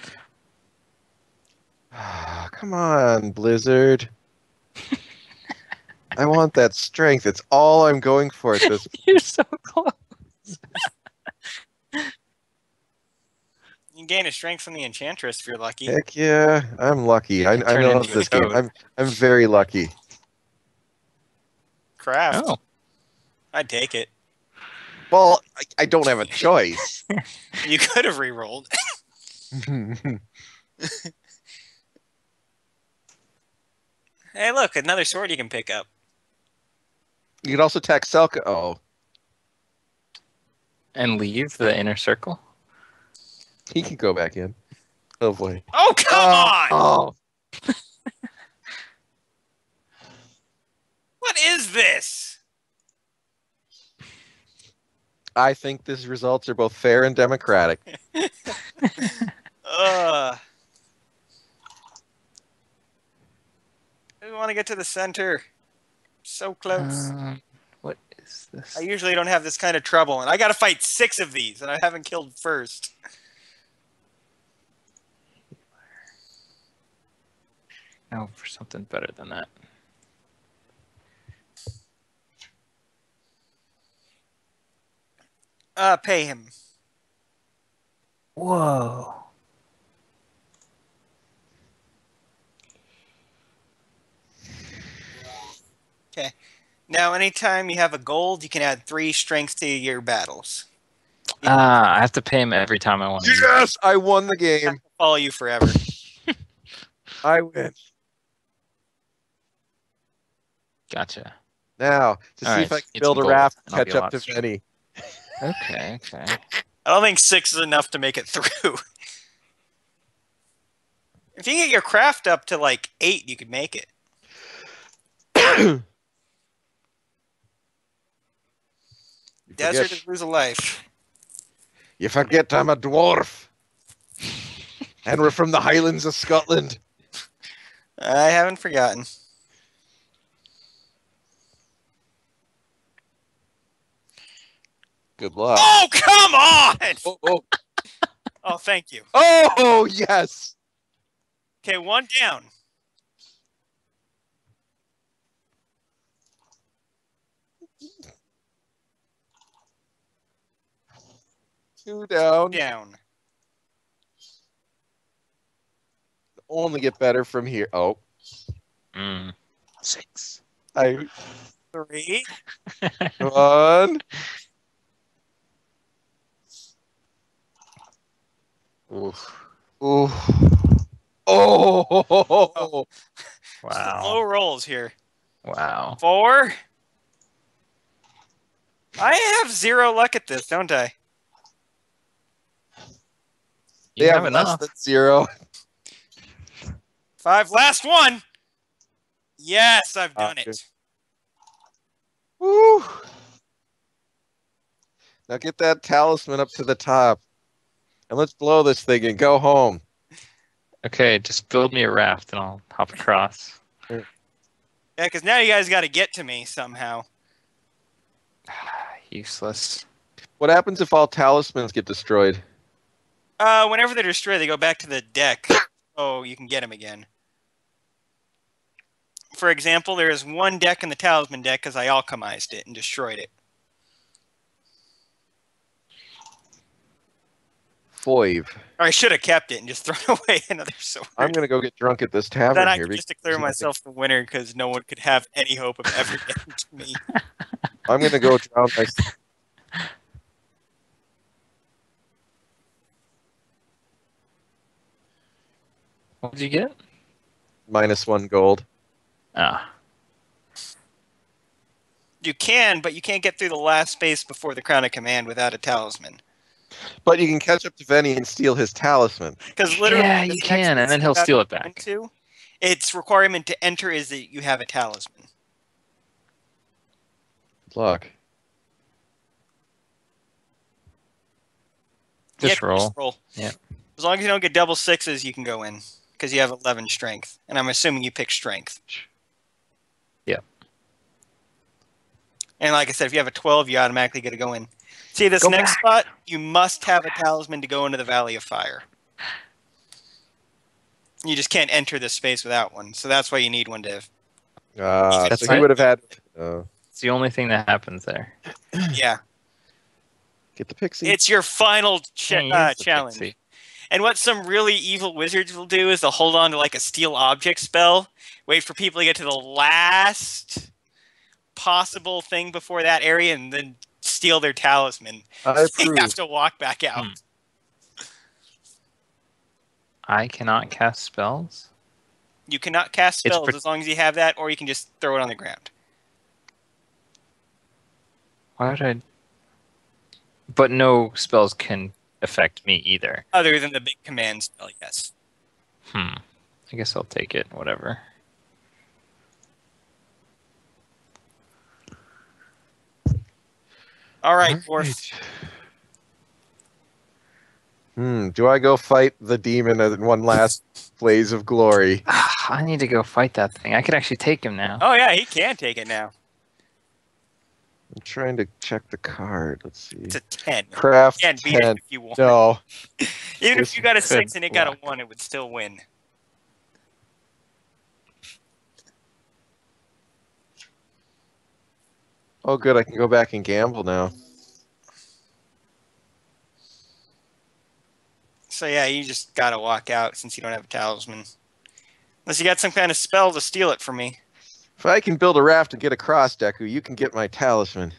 Come on, Blizzard. I want that strength. It's all I'm going for at this. You're so close. You can gain a strength from the Enchantress if you're lucky. Heck yeah, I'm lucky. I, I Turn know into this a game. toad. I'm I'm very lucky. Craft. Oh, I'd take it. Well, I, I don't have a choice. You could have re-rolled. Hey, look, another sword you can pick up. You could also attack Selka. Oh, and leave the inner circle. he can go back in. Oh boy. Oh, come on! Oh, What is this? I think these results are both fair and democratic. Ugh. I want to get to the center. So close. Um, what is this? I usually don't have this kind of trouble, and I got to fight six of these, and I haven't killed first. No, for something better than that. Uh, pay him. Whoa. Okay. Now, anytime you have a gold, you can add three strength to your battles. Ah, I have to pay him every time I want to. Yes, I won the game. Follow you forever. I win. Gotcha. Now, to All see right, if I can need build some a gold, raft and to I'll be catch a up lot to stronger. Benny. Okay, okay. I don't think six is enough to make it through. If you get your craft up to like eight, you could make it. You Desert forget, is lose a life. you forget I'm a dwarf. And we're from the Highlands of Scotland. I haven't forgotten. Good luck. Oh, come on! Oh, oh. Oh, thank you. Oh, yes. Okay, one down. Two down. Down. Only get better from here. Oh, Mm. Six. I Three. one. Oof. Oof. Oh. Wow. Low rolls here. Wow. Four. I have zero luck at this, don't I? You They have have less enough. than zero. Five. Last one. Yes, I've done Okay. it. Woo. Now get that talisman up to the top. And let's blow this thing and go home. Okay, just build me a raft and I'll hop across. Yeah, because now you guys got to get to me somehow. Useless. What happens if all talismans get destroyed? Uh, whenever they're destroyed, they go back to the deck. Oh, you can get them again. For example, there is one deck in the talisman deck because I alchemized it and destroyed it. Five. Or I should have kept it and just thrown away another sword. I'm going to go get drunk at this tavern Then I here. could just because declare I think- myself the winner because no one could have any hope of ever getting to me. I'm going to go drown my... What did you get? minus one gold. Ah. You can, but you can't get through the last space before the Crown of Command without a talisman. But you can catch up to Venny and steal his talisman. Because literally, Yeah, this you next can, and space then you're he'll about steal to it go back. into, its requirement to enter is that you have a talisman. Good luck. Just Yeah, roll. Just roll. Yeah. As long as you don't get double sixes, you can go in. Because you have eleven strength. And I'm assuming you pick strength. Yep. And like I said, if you have a twelve, you automatically get to go in. See this Go next back. spot? You must have a talisman to go into the Valley of Fire. You just can't enter this space without one. So that's why you need one to... Uh, That's so he right. would have had... Uh, It's the only thing that happens there. Yeah. get the pixie. It's your final ch- Can't use uh, the challenge. pixie. And what some really evil wizards will do is they'll hold on to like a steal object spell, wait for people to get to the last possible thing before that area, and then steal their talisman. I They approve. have to walk back out. Hmm. I cannot cast spells. You cannot cast It's spells pre- as long as you have that, or you can just throw it on the ground. Why would I? But no spells can affect me either. Other than the big command spell, yes. Hmm. I guess I'll take it. Whatever. All right, All dwarf. right. Hmm. Do I go fight the demon in one last blaze of glory? Ah, I need to go fight that thing. I could actually take him now. Oh yeah, he can take it now. I'm trying to check the card. Let's see. It's a ten. Craft You can beat ten. it if you want. No. Even if you got a Good six and it got a luck. one, it would still win. Oh, good. I can go back and gamble now. So yeah, you just gotta walk out since you don't have a talisman. Unless you got some kind of spell to steal it from me. If I can build a raft and get across, Deku, you can get my talisman.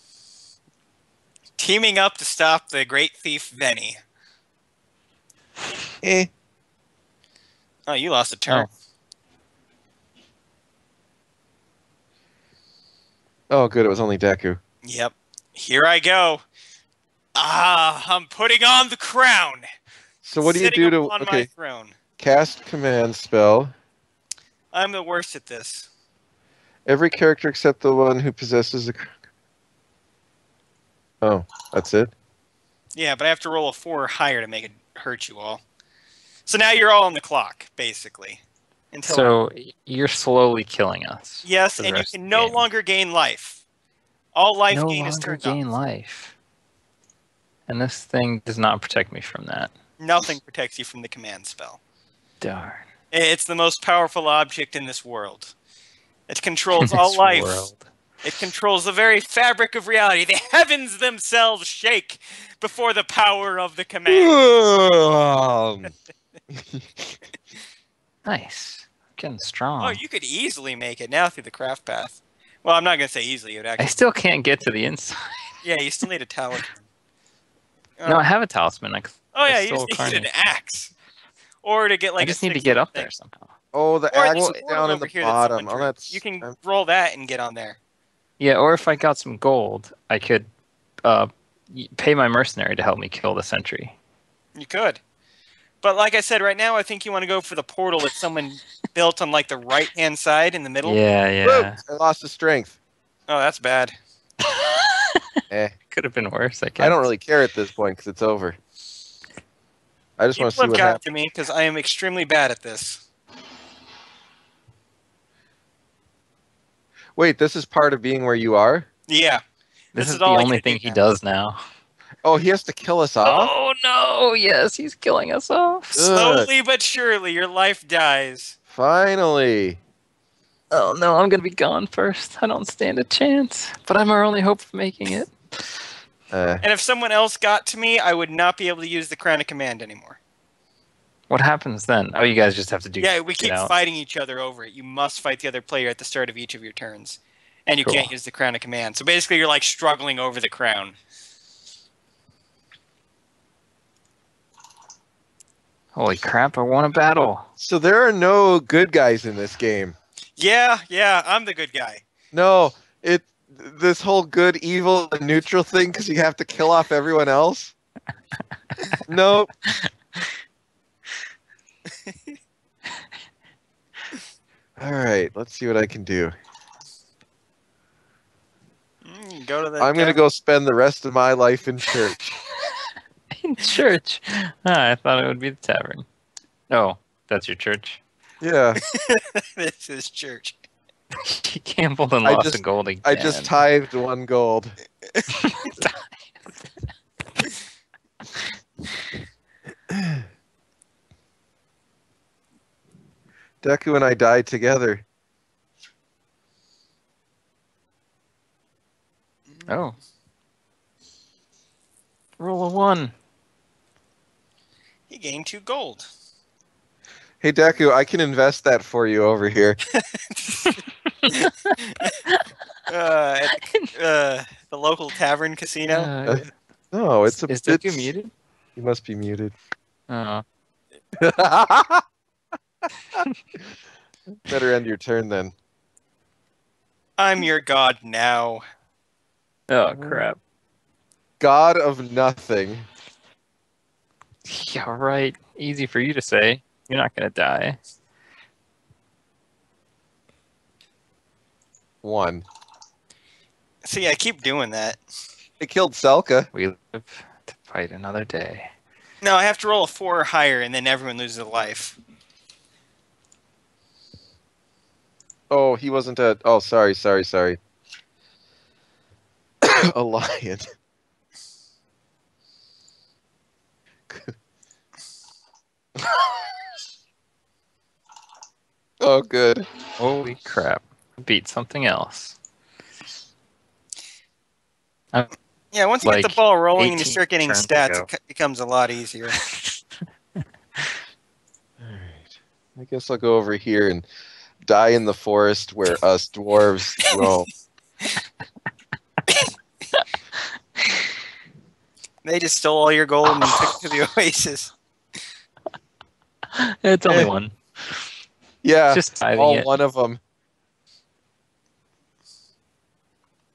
Teaming up to stop the great thief Venny. Eh. Oh, you lost a turn. Oh, good. It was only Deku. Yep. Here I go. Ah, I'm putting on the crown. So what do you Sitting do to upon my okay? throne. Cast command spell. I'm the worst at this. Every character except the one who possesses a. Oh, that's it. Yeah, but I have to roll a four or higher to make it hurt you all. So now you're all on the clock, basically. Until So you're slowly killing us. yes, for the and you rest of can the no game. longer gain life. All life no gain is longer turned gain off. life. And this thing does not protect me from that. Nothing protects you from the command spell. Darn. It's the most powerful object in this world. It controls In all this life. world. It controls the very fabric of reality. The heavens themselves shake before the power of the command. Nice. Getting strong. Oh, you could easily make it now through the craft path. Well, I'm not going to say easily. It would I actually. still can't get to the inside. Yeah, you still need a talisman. No, Uh, I have a talisman. I, oh yeah, I you stole just Carney. need an axe, or to get like. I a just need to six get foot up thing. there somehow. Oh, the Or axe there's is a portal down in over the here that someone bottom. Oh, drew. that's. You can I'm- roll that and get on there. Yeah, or if I got some gold, I could uh, y- pay my mercenary to help me kill the sentry. You could, but like I said, right now I think you want to go for the portal that someone built on like the right hand side in the middle. Yeah, yeah. Whoop! I lost the strength. Oh, that's bad. Eh. Could have been worse, I guess. I don't really care at this point because it's over. I just want to People see have what got happens. to me because I am extremely bad at this. Wait, this is part of being where you are? Yeah. This, This is, is the all I only can thing do he now. does now. Oh, he has to kill us off? Oh no! Yes, he's killing us off. Slowly but surely, your life dies. Finally. Oh no, I'm gonna be gone first. I don't stand a chance. But I'm our only hope of making it. Uh, And if someone else got to me, I would not be able to use the Crown of Command anymore. What happens then? Oh, you guys just have to do. Yeah, we get keep out. fighting each other over it. You must fight the other player at the start of each of your turns. And you Cool. can't use the Crown of Command. So basically, you're like struggling over the crown. Holy crap! I won a battle. so there are no good guys in this game. Yeah, yeah, I'm the good guy. No, it this whole good, evil, and neutral thing because you have to kill off everyone else. Nope. All right, let's see what I can do. Mm, go to the. I'm gonna go spend the rest of my life in church. In church. Ah, I thought it would be the tavern. Oh, that's your church. Yeah, This is church. He gambled and I lost just- a gold again. I just tithed one gold. Deku and I died together. Oh. Roll a one. He gained two gold. Hey Deku, I can invest that for you over here. Uh, at uh, the local tavern casino. Uh, No, it's a is it's, Deku muted? You must be muted. Oh. Better end your turn then. I'm your god now. Oh, crap. God of nothing. Yeah, right. Easy for you to say. You're not going to die. One. See, I keep doing that. It killed Selka. We live to fight another day. No, I have to roll a four or higher, and then everyone loses a life. Oh, he wasn't a. Oh, sorry, sorry, sorry. A lion. Oh, good. Holy crap. Beat something else. Yeah, once you get the Like ball rolling and you eighteen start getting turns stats, ago. it c- becomes a lot easier. Alright. I guess I'll go over here and die in the forest where us dwarves roam. They just stole all your gold and took it to the oasis. It's only Eh. one. Yeah, Just tithing all it. one of them.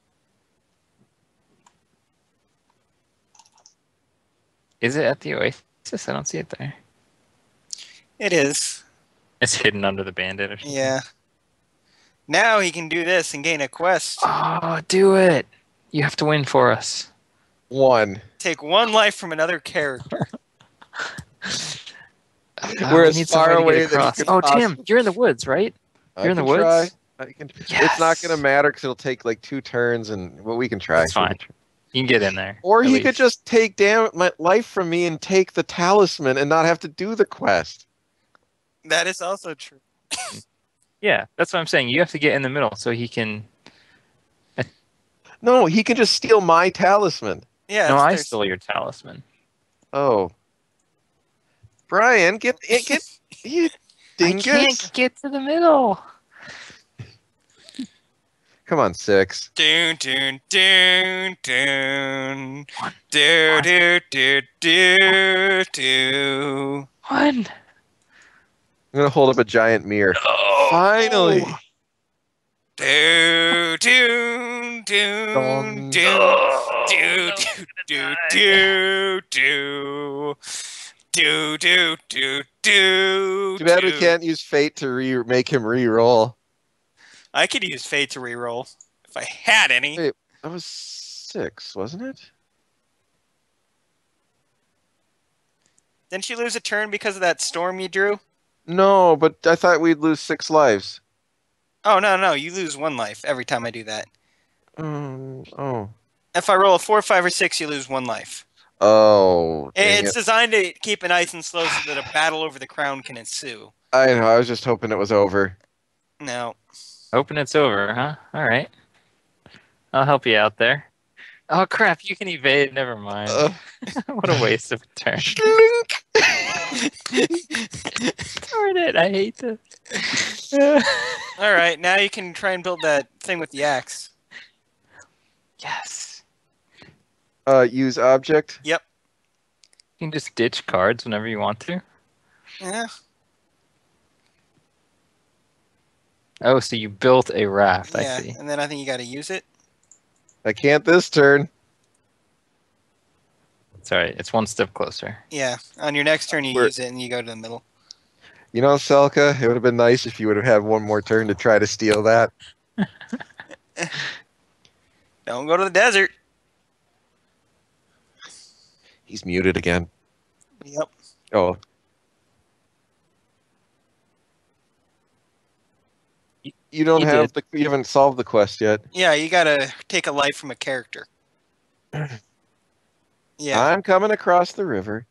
Is it at the Oasis? I don't see it there. It is. It's hidden under the bandit or something. Yeah. Now he can do this and gain a quest. Oh, do it! You have to win for us. One. Take one life from another character. Oh, We're we as need far somebody to away get than across. you Oh, could Tim, possibly- you're in the woods, right? I You're in the can woods? try. I can... It's not Yes! going to matter because it'll take like two turns, and well, we can try. That's fine. You can get in there. Or at he least. could just take damn my life from me and take the talisman and not have to do the quest. That is also true. Yeah, that's what I'm saying. You have to get in the middle so he can. No, he can just steal my talisman. Yeah. No, it's- I there's- stole your talisman. Oh, Brian, get get, get you dingus! I can't get to the middle. Come on, six. Doon, doon, doon, doon. One, Do, one. do, do, do, do. One. I'm gonna hold up a giant mirror. Oh, Finally. Do, do, do, Dum. do, Oh, do, no, do, I'm do, do, do, do, do, do, do. Too bad we do. can't use fate to re make him re-roll. I could use fate to reroll if I had any. Wait. That was six, wasn't it? Didn't you lose a turn because of that storm you drew? No, but I thought we'd lose six lives. Oh, no, no, you lose one life every time I do that. Um, oh. If I roll a four, five, or six, you lose one life. Oh, dang It's it. designed to keep it nice and slow so that a battle over the crown can ensue. I know. I was just hoping it was over. No. Hoping it's over, huh? All right. I'll help you out there. Oh crap! You can evade. Never mind. Uh, What a waste of a turn. Schlink! Darn it! I hate this. All right, now you can try and build that thing with the axe. Yes. uh, use object. You can just ditch cards whenever you want to. Yeah. Oh, so you built a raft. Yeah, I see. and then I think you got to use it. I can't this turn. Sorry, it's one step closer. Yeah, on your next turn you Where- use it and you go to the middle. You know, Selka, it would have been nice if you would have had one more turn to try to steal that. Don't go to the desert. He's muted again. Yep. Oh, He- you don't he have the. You haven't solved the quest yet. Yeah, you got to take a life from a character. Yeah. I'm coming across the river.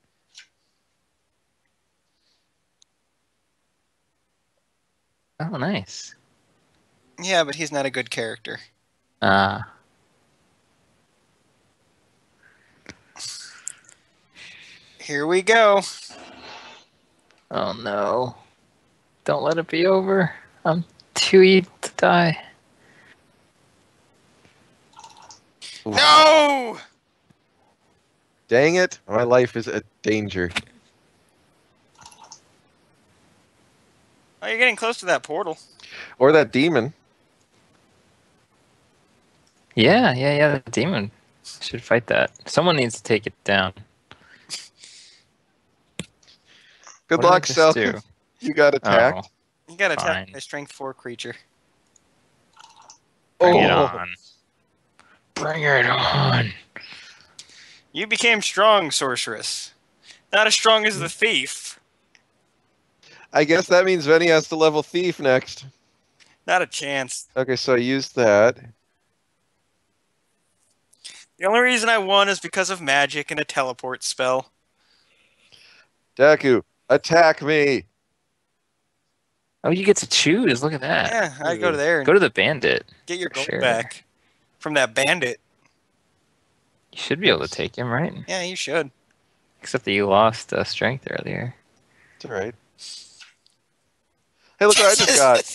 Oh, nice. Yeah, but he's not a good character. Ah. Here we go. Oh no. Don't let it be over. I'm too eager to die. Ooh. No! Dang it! My life is a danger. Oh, you're getting close to that portal. Or that demon. Yeah, yeah, yeah. The demon should fight that. Someone needs to take it down. Good What did I luck, just Selka. do? You got attacked. You got to attack Fine. a strength four creature. Bring it Oh. on. Bring it on. You became strong, sorceress. Not as strong as the thief. I guess that means Venny has to level thief next. Not a chance. Okay, so I used that. The only reason I won is because of magic and a teleport spell. Deku, attack me. Oh, you get to choose. Look at that. Yeah, I'd go to there and Go to the bandit. get your gold sure. back from that bandit. You should be able to take him, right? Yeah, you should. Except that you lost uh, strength earlier. It's all right. Hey, look what I just got.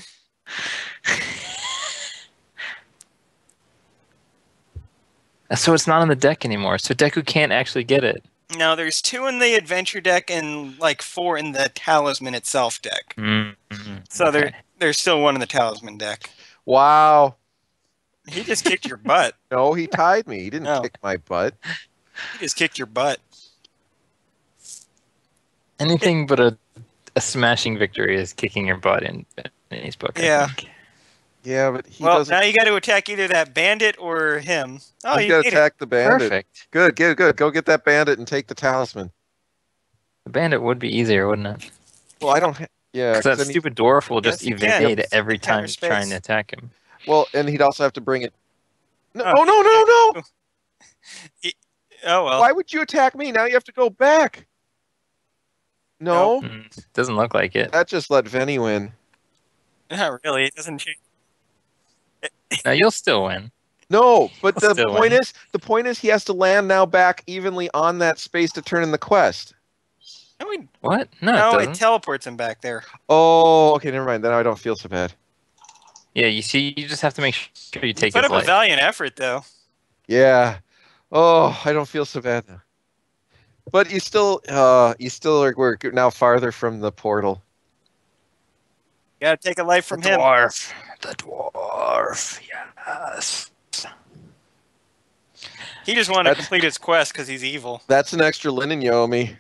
So it's not on the deck anymore. So Deku can't actually get it. No, there's two in the adventure deck and like four in the talisman itself deck. Mm-hmm. So there, there's still one in the talisman deck. Wow. He just kicked your butt. No, he tied me. He didn't Oh. kick my butt. He just kicked your butt. Anything but a, a smashing victory is kicking your butt in Benny's book. Yeah. I think. Yeah, but he well, doesn't. now you got to attack either that bandit or him. Oh, He's you got to made it. attack the bandit. Perfect. Good, good, good. Go get that bandit and take the talisman. The bandit would be easier, wouldn't it? Well, I don't. Ha- yeah, Because that 'cause then he- stupid dwarf will just Yes, you can. evade Yep. every Counter time space. trying to attack him. well, and he'd also have to bring it. No, Oh. oh, no, no, no! Oh well. Why would you attack me? Now you have to go back. No, Mm, doesn't look like it. that just let Venny win. Not really. It doesn't change. Now you'll still win. No, but the Still point win. is, the point is, he has to land now back evenly on that space to turn in the quest. No, we, What? No, no, it it doesn't. teleports him back there. Oh, okay, never mind. Then I don't feel so bad. Yeah, you see, you just have to make sure you take Put his up a life. valiant effort, though. Yeah. Oh, I don't feel so bad now. But you still, uh, you still are. We're now farther from the portal. You got to take a life from the him. dwarf. The dwarf. Yes. He just wanted to That's- complete his quest because he's evil. That's an extra linen, you owe me.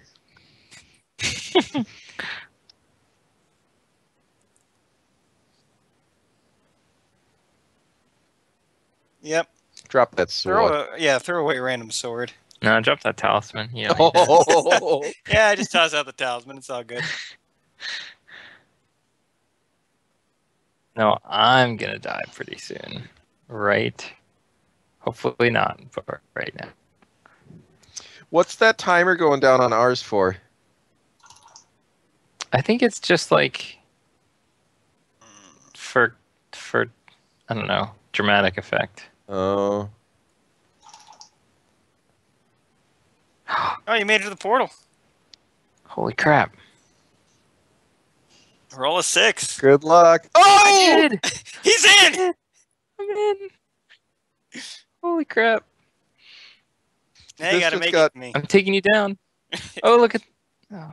Yep. Drop that Throw sword. a, yeah, throw away a random sword. No, drop that talisman. Yeah. Oh, Yeah, I just toss out the talisman. It's all good. No, I'm gonna die pretty soon. Right? Hopefully not, but right now. what's that timer going down on ours for? I think it's just like for for I don't know, dramatic effect. Oh, Oh, you made it to the portal. Holy crap. Roll a six. good luck. I Oh, did! He's in. I'm in! Holy crap. Now you This got to just make got- it me. I'm taking you down. Oh, look at. Oh.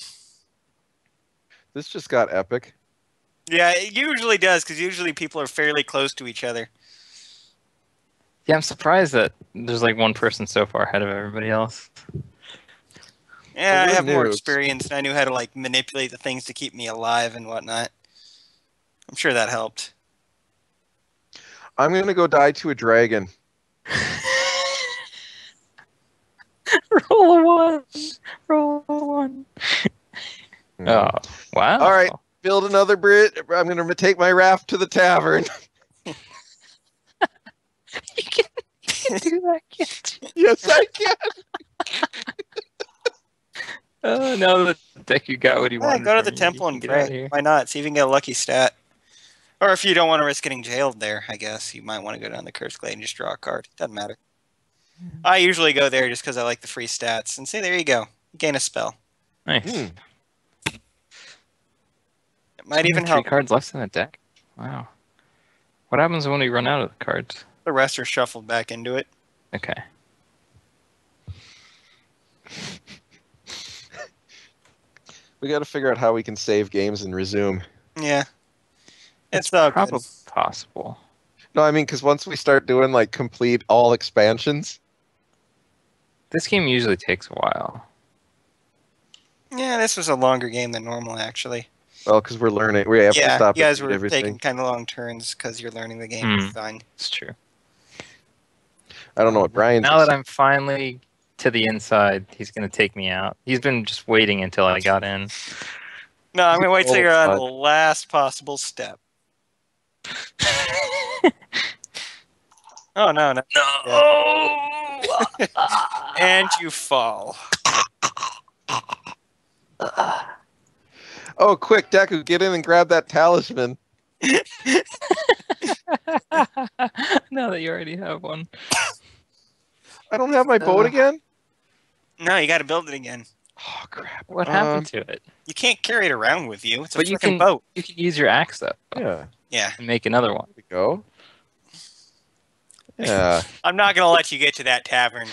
this just got epic. Yeah, it usually does because usually people are fairly close to each other. Yeah, I'm surprised that there's like one person so far ahead of everybody else. Yeah, Well, I we're have more noobs. experience and I knew how to like manipulate the things to keep me alive and whatnot. I'm sure that helped. I'm gonna go die to a dragon. Roll a one. Roll a one. Oh, wow. All right. Build another bridge. I'm gonna take my raft to the tavern. You can, you can do that, can't you? Yes, I can. Oh, now that Deku got what he Yeah, wanted. go to from the you, temple you and can get out of pray. here. Why not? See if you can get a lucky stat. Or if you don't want to risk getting jailed there, I guess you might want to go down the Curse Glade and just draw a card. Doesn't matter. I usually go there just because I like the free stats. And say, there you go. Gain a spell. Nice. Hmm. It might Only even three help. cards left in the deck. Wow. What happens when we run out of the cards? The rest are shuffled back into it. Okay. We got to figure out how we can save games and resume. Yeah. It's all Probably good. possible. No, I mean, because once we start doing like complete all expansions, This game usually takes a while. Yeah, this was a longer game than normal, actually. well, because we're learning, we have to Yeah, stop you guys and were read everything. taking kind of long turns because you're learning the game. Hmm. It's fine. It's true. I don't know what Brian's. Now that I'm finally to the inside, he's going to take me out. He's been just waiting until I got in. No, I'm going to wait till Oh, you're on God. the last possible step. Oh, no, no. No! And you fall. Oh, quick, Deku, get in and grab that talisman. Now that you already have one. I don't have my boat Uh. again. No, you got to build it again. Oh crap! What Um, happened to it? You can't carry it around with you. It's a But you freaking can- boat. You can use your axe, though, Yeah, Yeah. and make another one. there we go. Yeah. I'm not going to let you get to that tavern.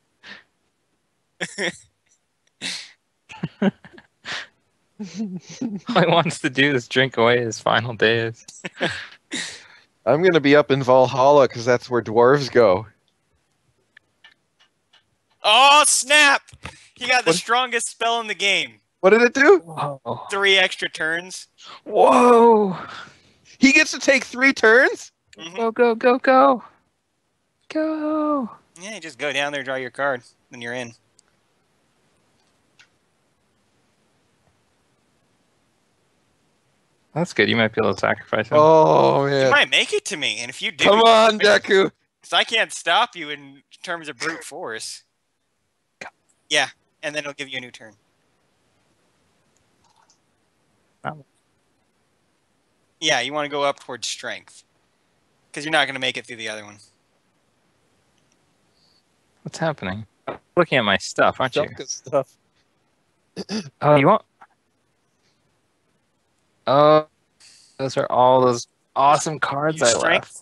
All he wants to do is drink away his final days. I'm gonna be up in Valhalla because that's where dwarves go. Oh, snap! He got the What? strongest spell in the game. What did it do? Whoa. Three extra turns. Whoa. He gets to take three turns? Mhm. Go, go, go, go. Go. Yeah, you just go down there, draw your card, then you're in. That's good. You might be able to sacrifice him. Oh, You man. might make it to me, and if you do, Come on, Deku. because I can't stop you in terms of brute force. Yeah, and then it'll give you a new turn. Oh. Yeah, you want to go up towards strength, because you're not going to make it through the other one. What's happening? Looking at my stuff, aren't you? Dunka stuff. Oh, you want? Oh, those are all those awesome cards Use I strength. left.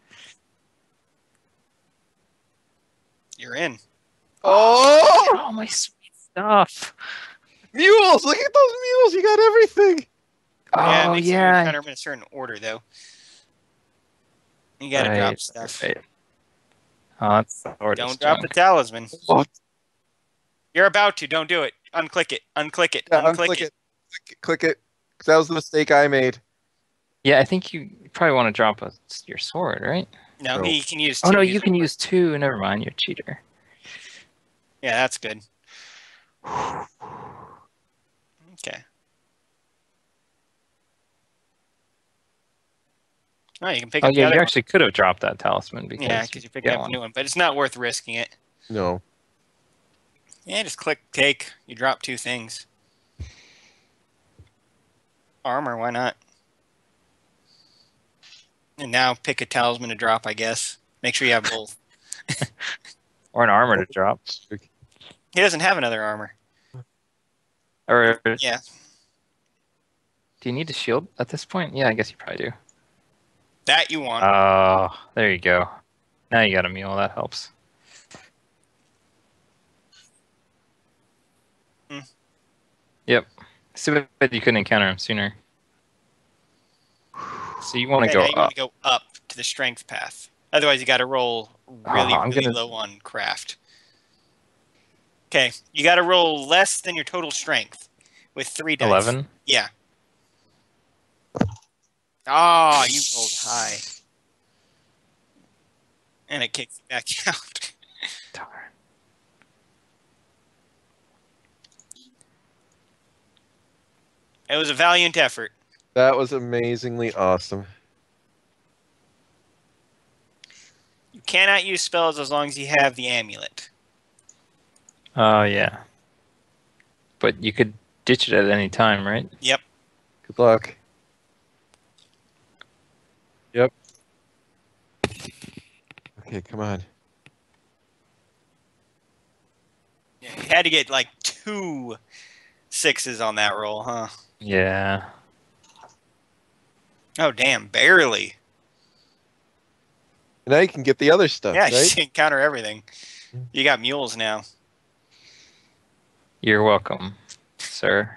You're in. Oh! All my sweet stuff. Mules! Look at those mules! You got everything! Yeah, it Oh, makes you yeah. encounter them in a certain order, though. You got to drop Right, stuff. right. Oh, that's the hardest Don't drop the junk. talisman. What? You're about to. Don't do it. Unclick it. Unclick it. Yeah, unclick unclick it. it. Click it. Click it. 'Cause that was the mistake I made. Yeah, I think you probably want to drop a, your sword, right? No, No. he can use. Oh two no, his you can sword. use two. Never mind, you're a cheater. Yeah, that's good. Okay. Oh, you can pick Oh up the yeah, other you one. actually could have dropped that talisman because Yeah, because you picked get up one. a new one, but it's not worth risking it. No. Yeah, just click take. You drop two things. Armor, why not? And now pick a talisman to drop, I guess. Make sure you have both. Or an armor to drop. He doesn't have another armor. Or Yeah. do you need a shield at this point? Yeah, I guess you probably do. That you want. Oh, there you go. Now you got a mule. That helps. Hmm. Yep. So bad you couldn't encounter him sooner. So you want to Okay, go now you up. want to go up to the strength path. Otherwise, you got to roll really, Oh, I'm really gonna- low on craft. Okay, you got to roll less than your total strength with three dice. Eleven. Yeah. Ah, you rolled high. And it kicks you back out. Darn. It was a valiant effort. That was amazingly awesome. You cannot use spells as long as you have the amulet. Oh yeah. But you could ditch it at any time, right? Yep. Good luck. Yep. Okay, come on. Yeah, you had to get like two sixes on that roll, huh? Yeah. Oh, damn, barely. Now you can get the other stuff, Yeah, right? you can counter everything. You got mules now. You're welcome, sir.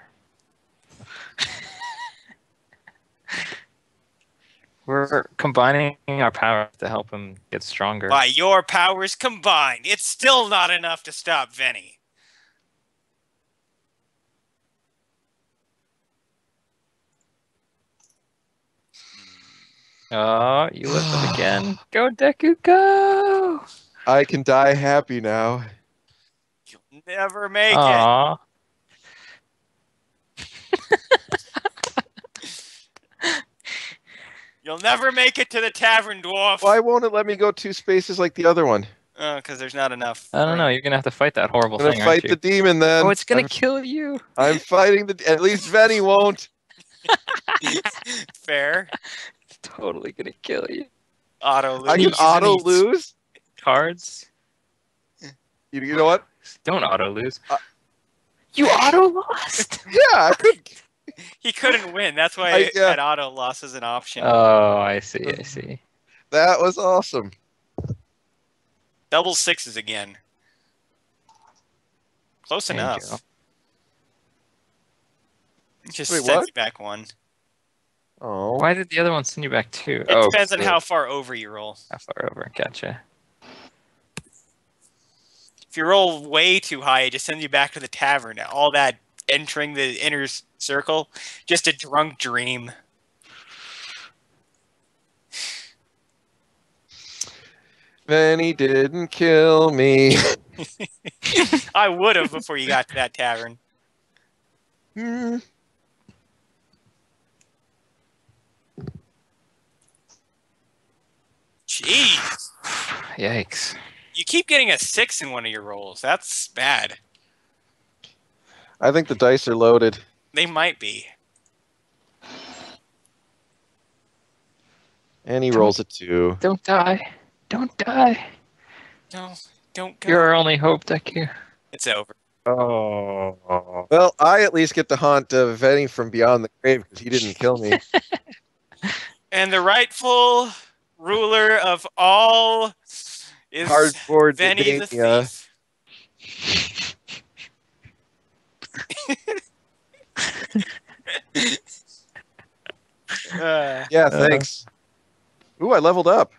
We're combining our powers to help him get stronger. By your powers combined, it's still not enough to stop Venny. Oh, you lift him again. Go, Deku, go! I can die happy now. You'll never make it. Aw. You'll never make it to the tavern, dwarf. Why won't it let me go two spaces like the other one? Oh, because there's not enough. I don't know. You're gonna have to fight that horrible I'm gonna thing, fight aren't you? the demon then. Oh, it's gonna I'm, kill you. I'm fighting the. At least Venny won't. Fair. It's totally gonna kill you. Auto lose. I can auto lose. Cards. You, you know what? Don't auto lose. Uh, you auto lost. Yeah, I could. He couldn't win. That's why I- it yeah. had auto loss as an option. Oh, I see. I see. That was awesome. Double sixes again. Close There you enough. go. It just Wait, sends what? you back one. Oh. Why did the other one send you back two? It Oh, depends on good. how far over you roll. how far over? Gotcha. If you roll way too high, it just sends you back to the tavern. All that entering the inner s- circle. Just a drunk dream. Benny didn't kill me. I would have before you got to that tavern. Hmm. Jeez. Yikes. You keep getting a six in one of your rolls. That's bad. I think the dice are loaded. They might be. And he Don't- rolls a two. Don't die. Don't die. No, don't go. You're our only hope, Deku. It's over. Oh. Well, I at least get to haunt uh, Venny from beyond the grave because he didn't kill me. And the rightful ruler of all is Hardboard Venny the Dania. Thief. Uh, Yeah, Uh. thanks. Ooh, I leveled up.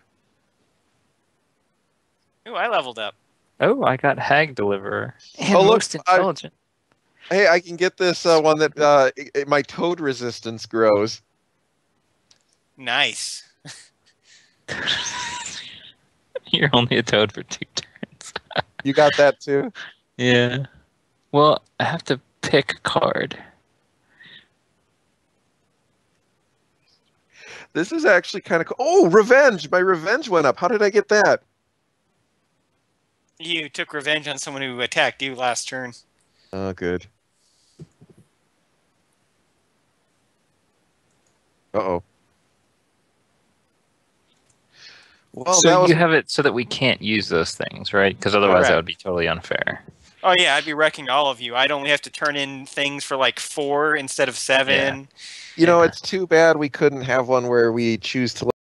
ooh, I leveled up. Oh, I got Hag Deliverer. And Oh, look, most I- intelligent. Hey, I can get this uh, one that uh, it, it- my toad resistance grows. Nice. You're only a toad for two turns. You got that too? Yeah. Well, I have to pick a card. This is actually kind of cool. Oh, revenge! My revenge went up. How did I get that? You took revenge on someone who attacked you last turn. Oh, good. Uh-oh. Well, that so was you have it so that we can't use those things, right? Because otherwise Correct. that would be totally unfair. Oh yeah, I'd be wrecking all of you. I'd only have to turn in things for like four instead of seven. You know, Yeah. it's too bad we couldn't have one where we choose to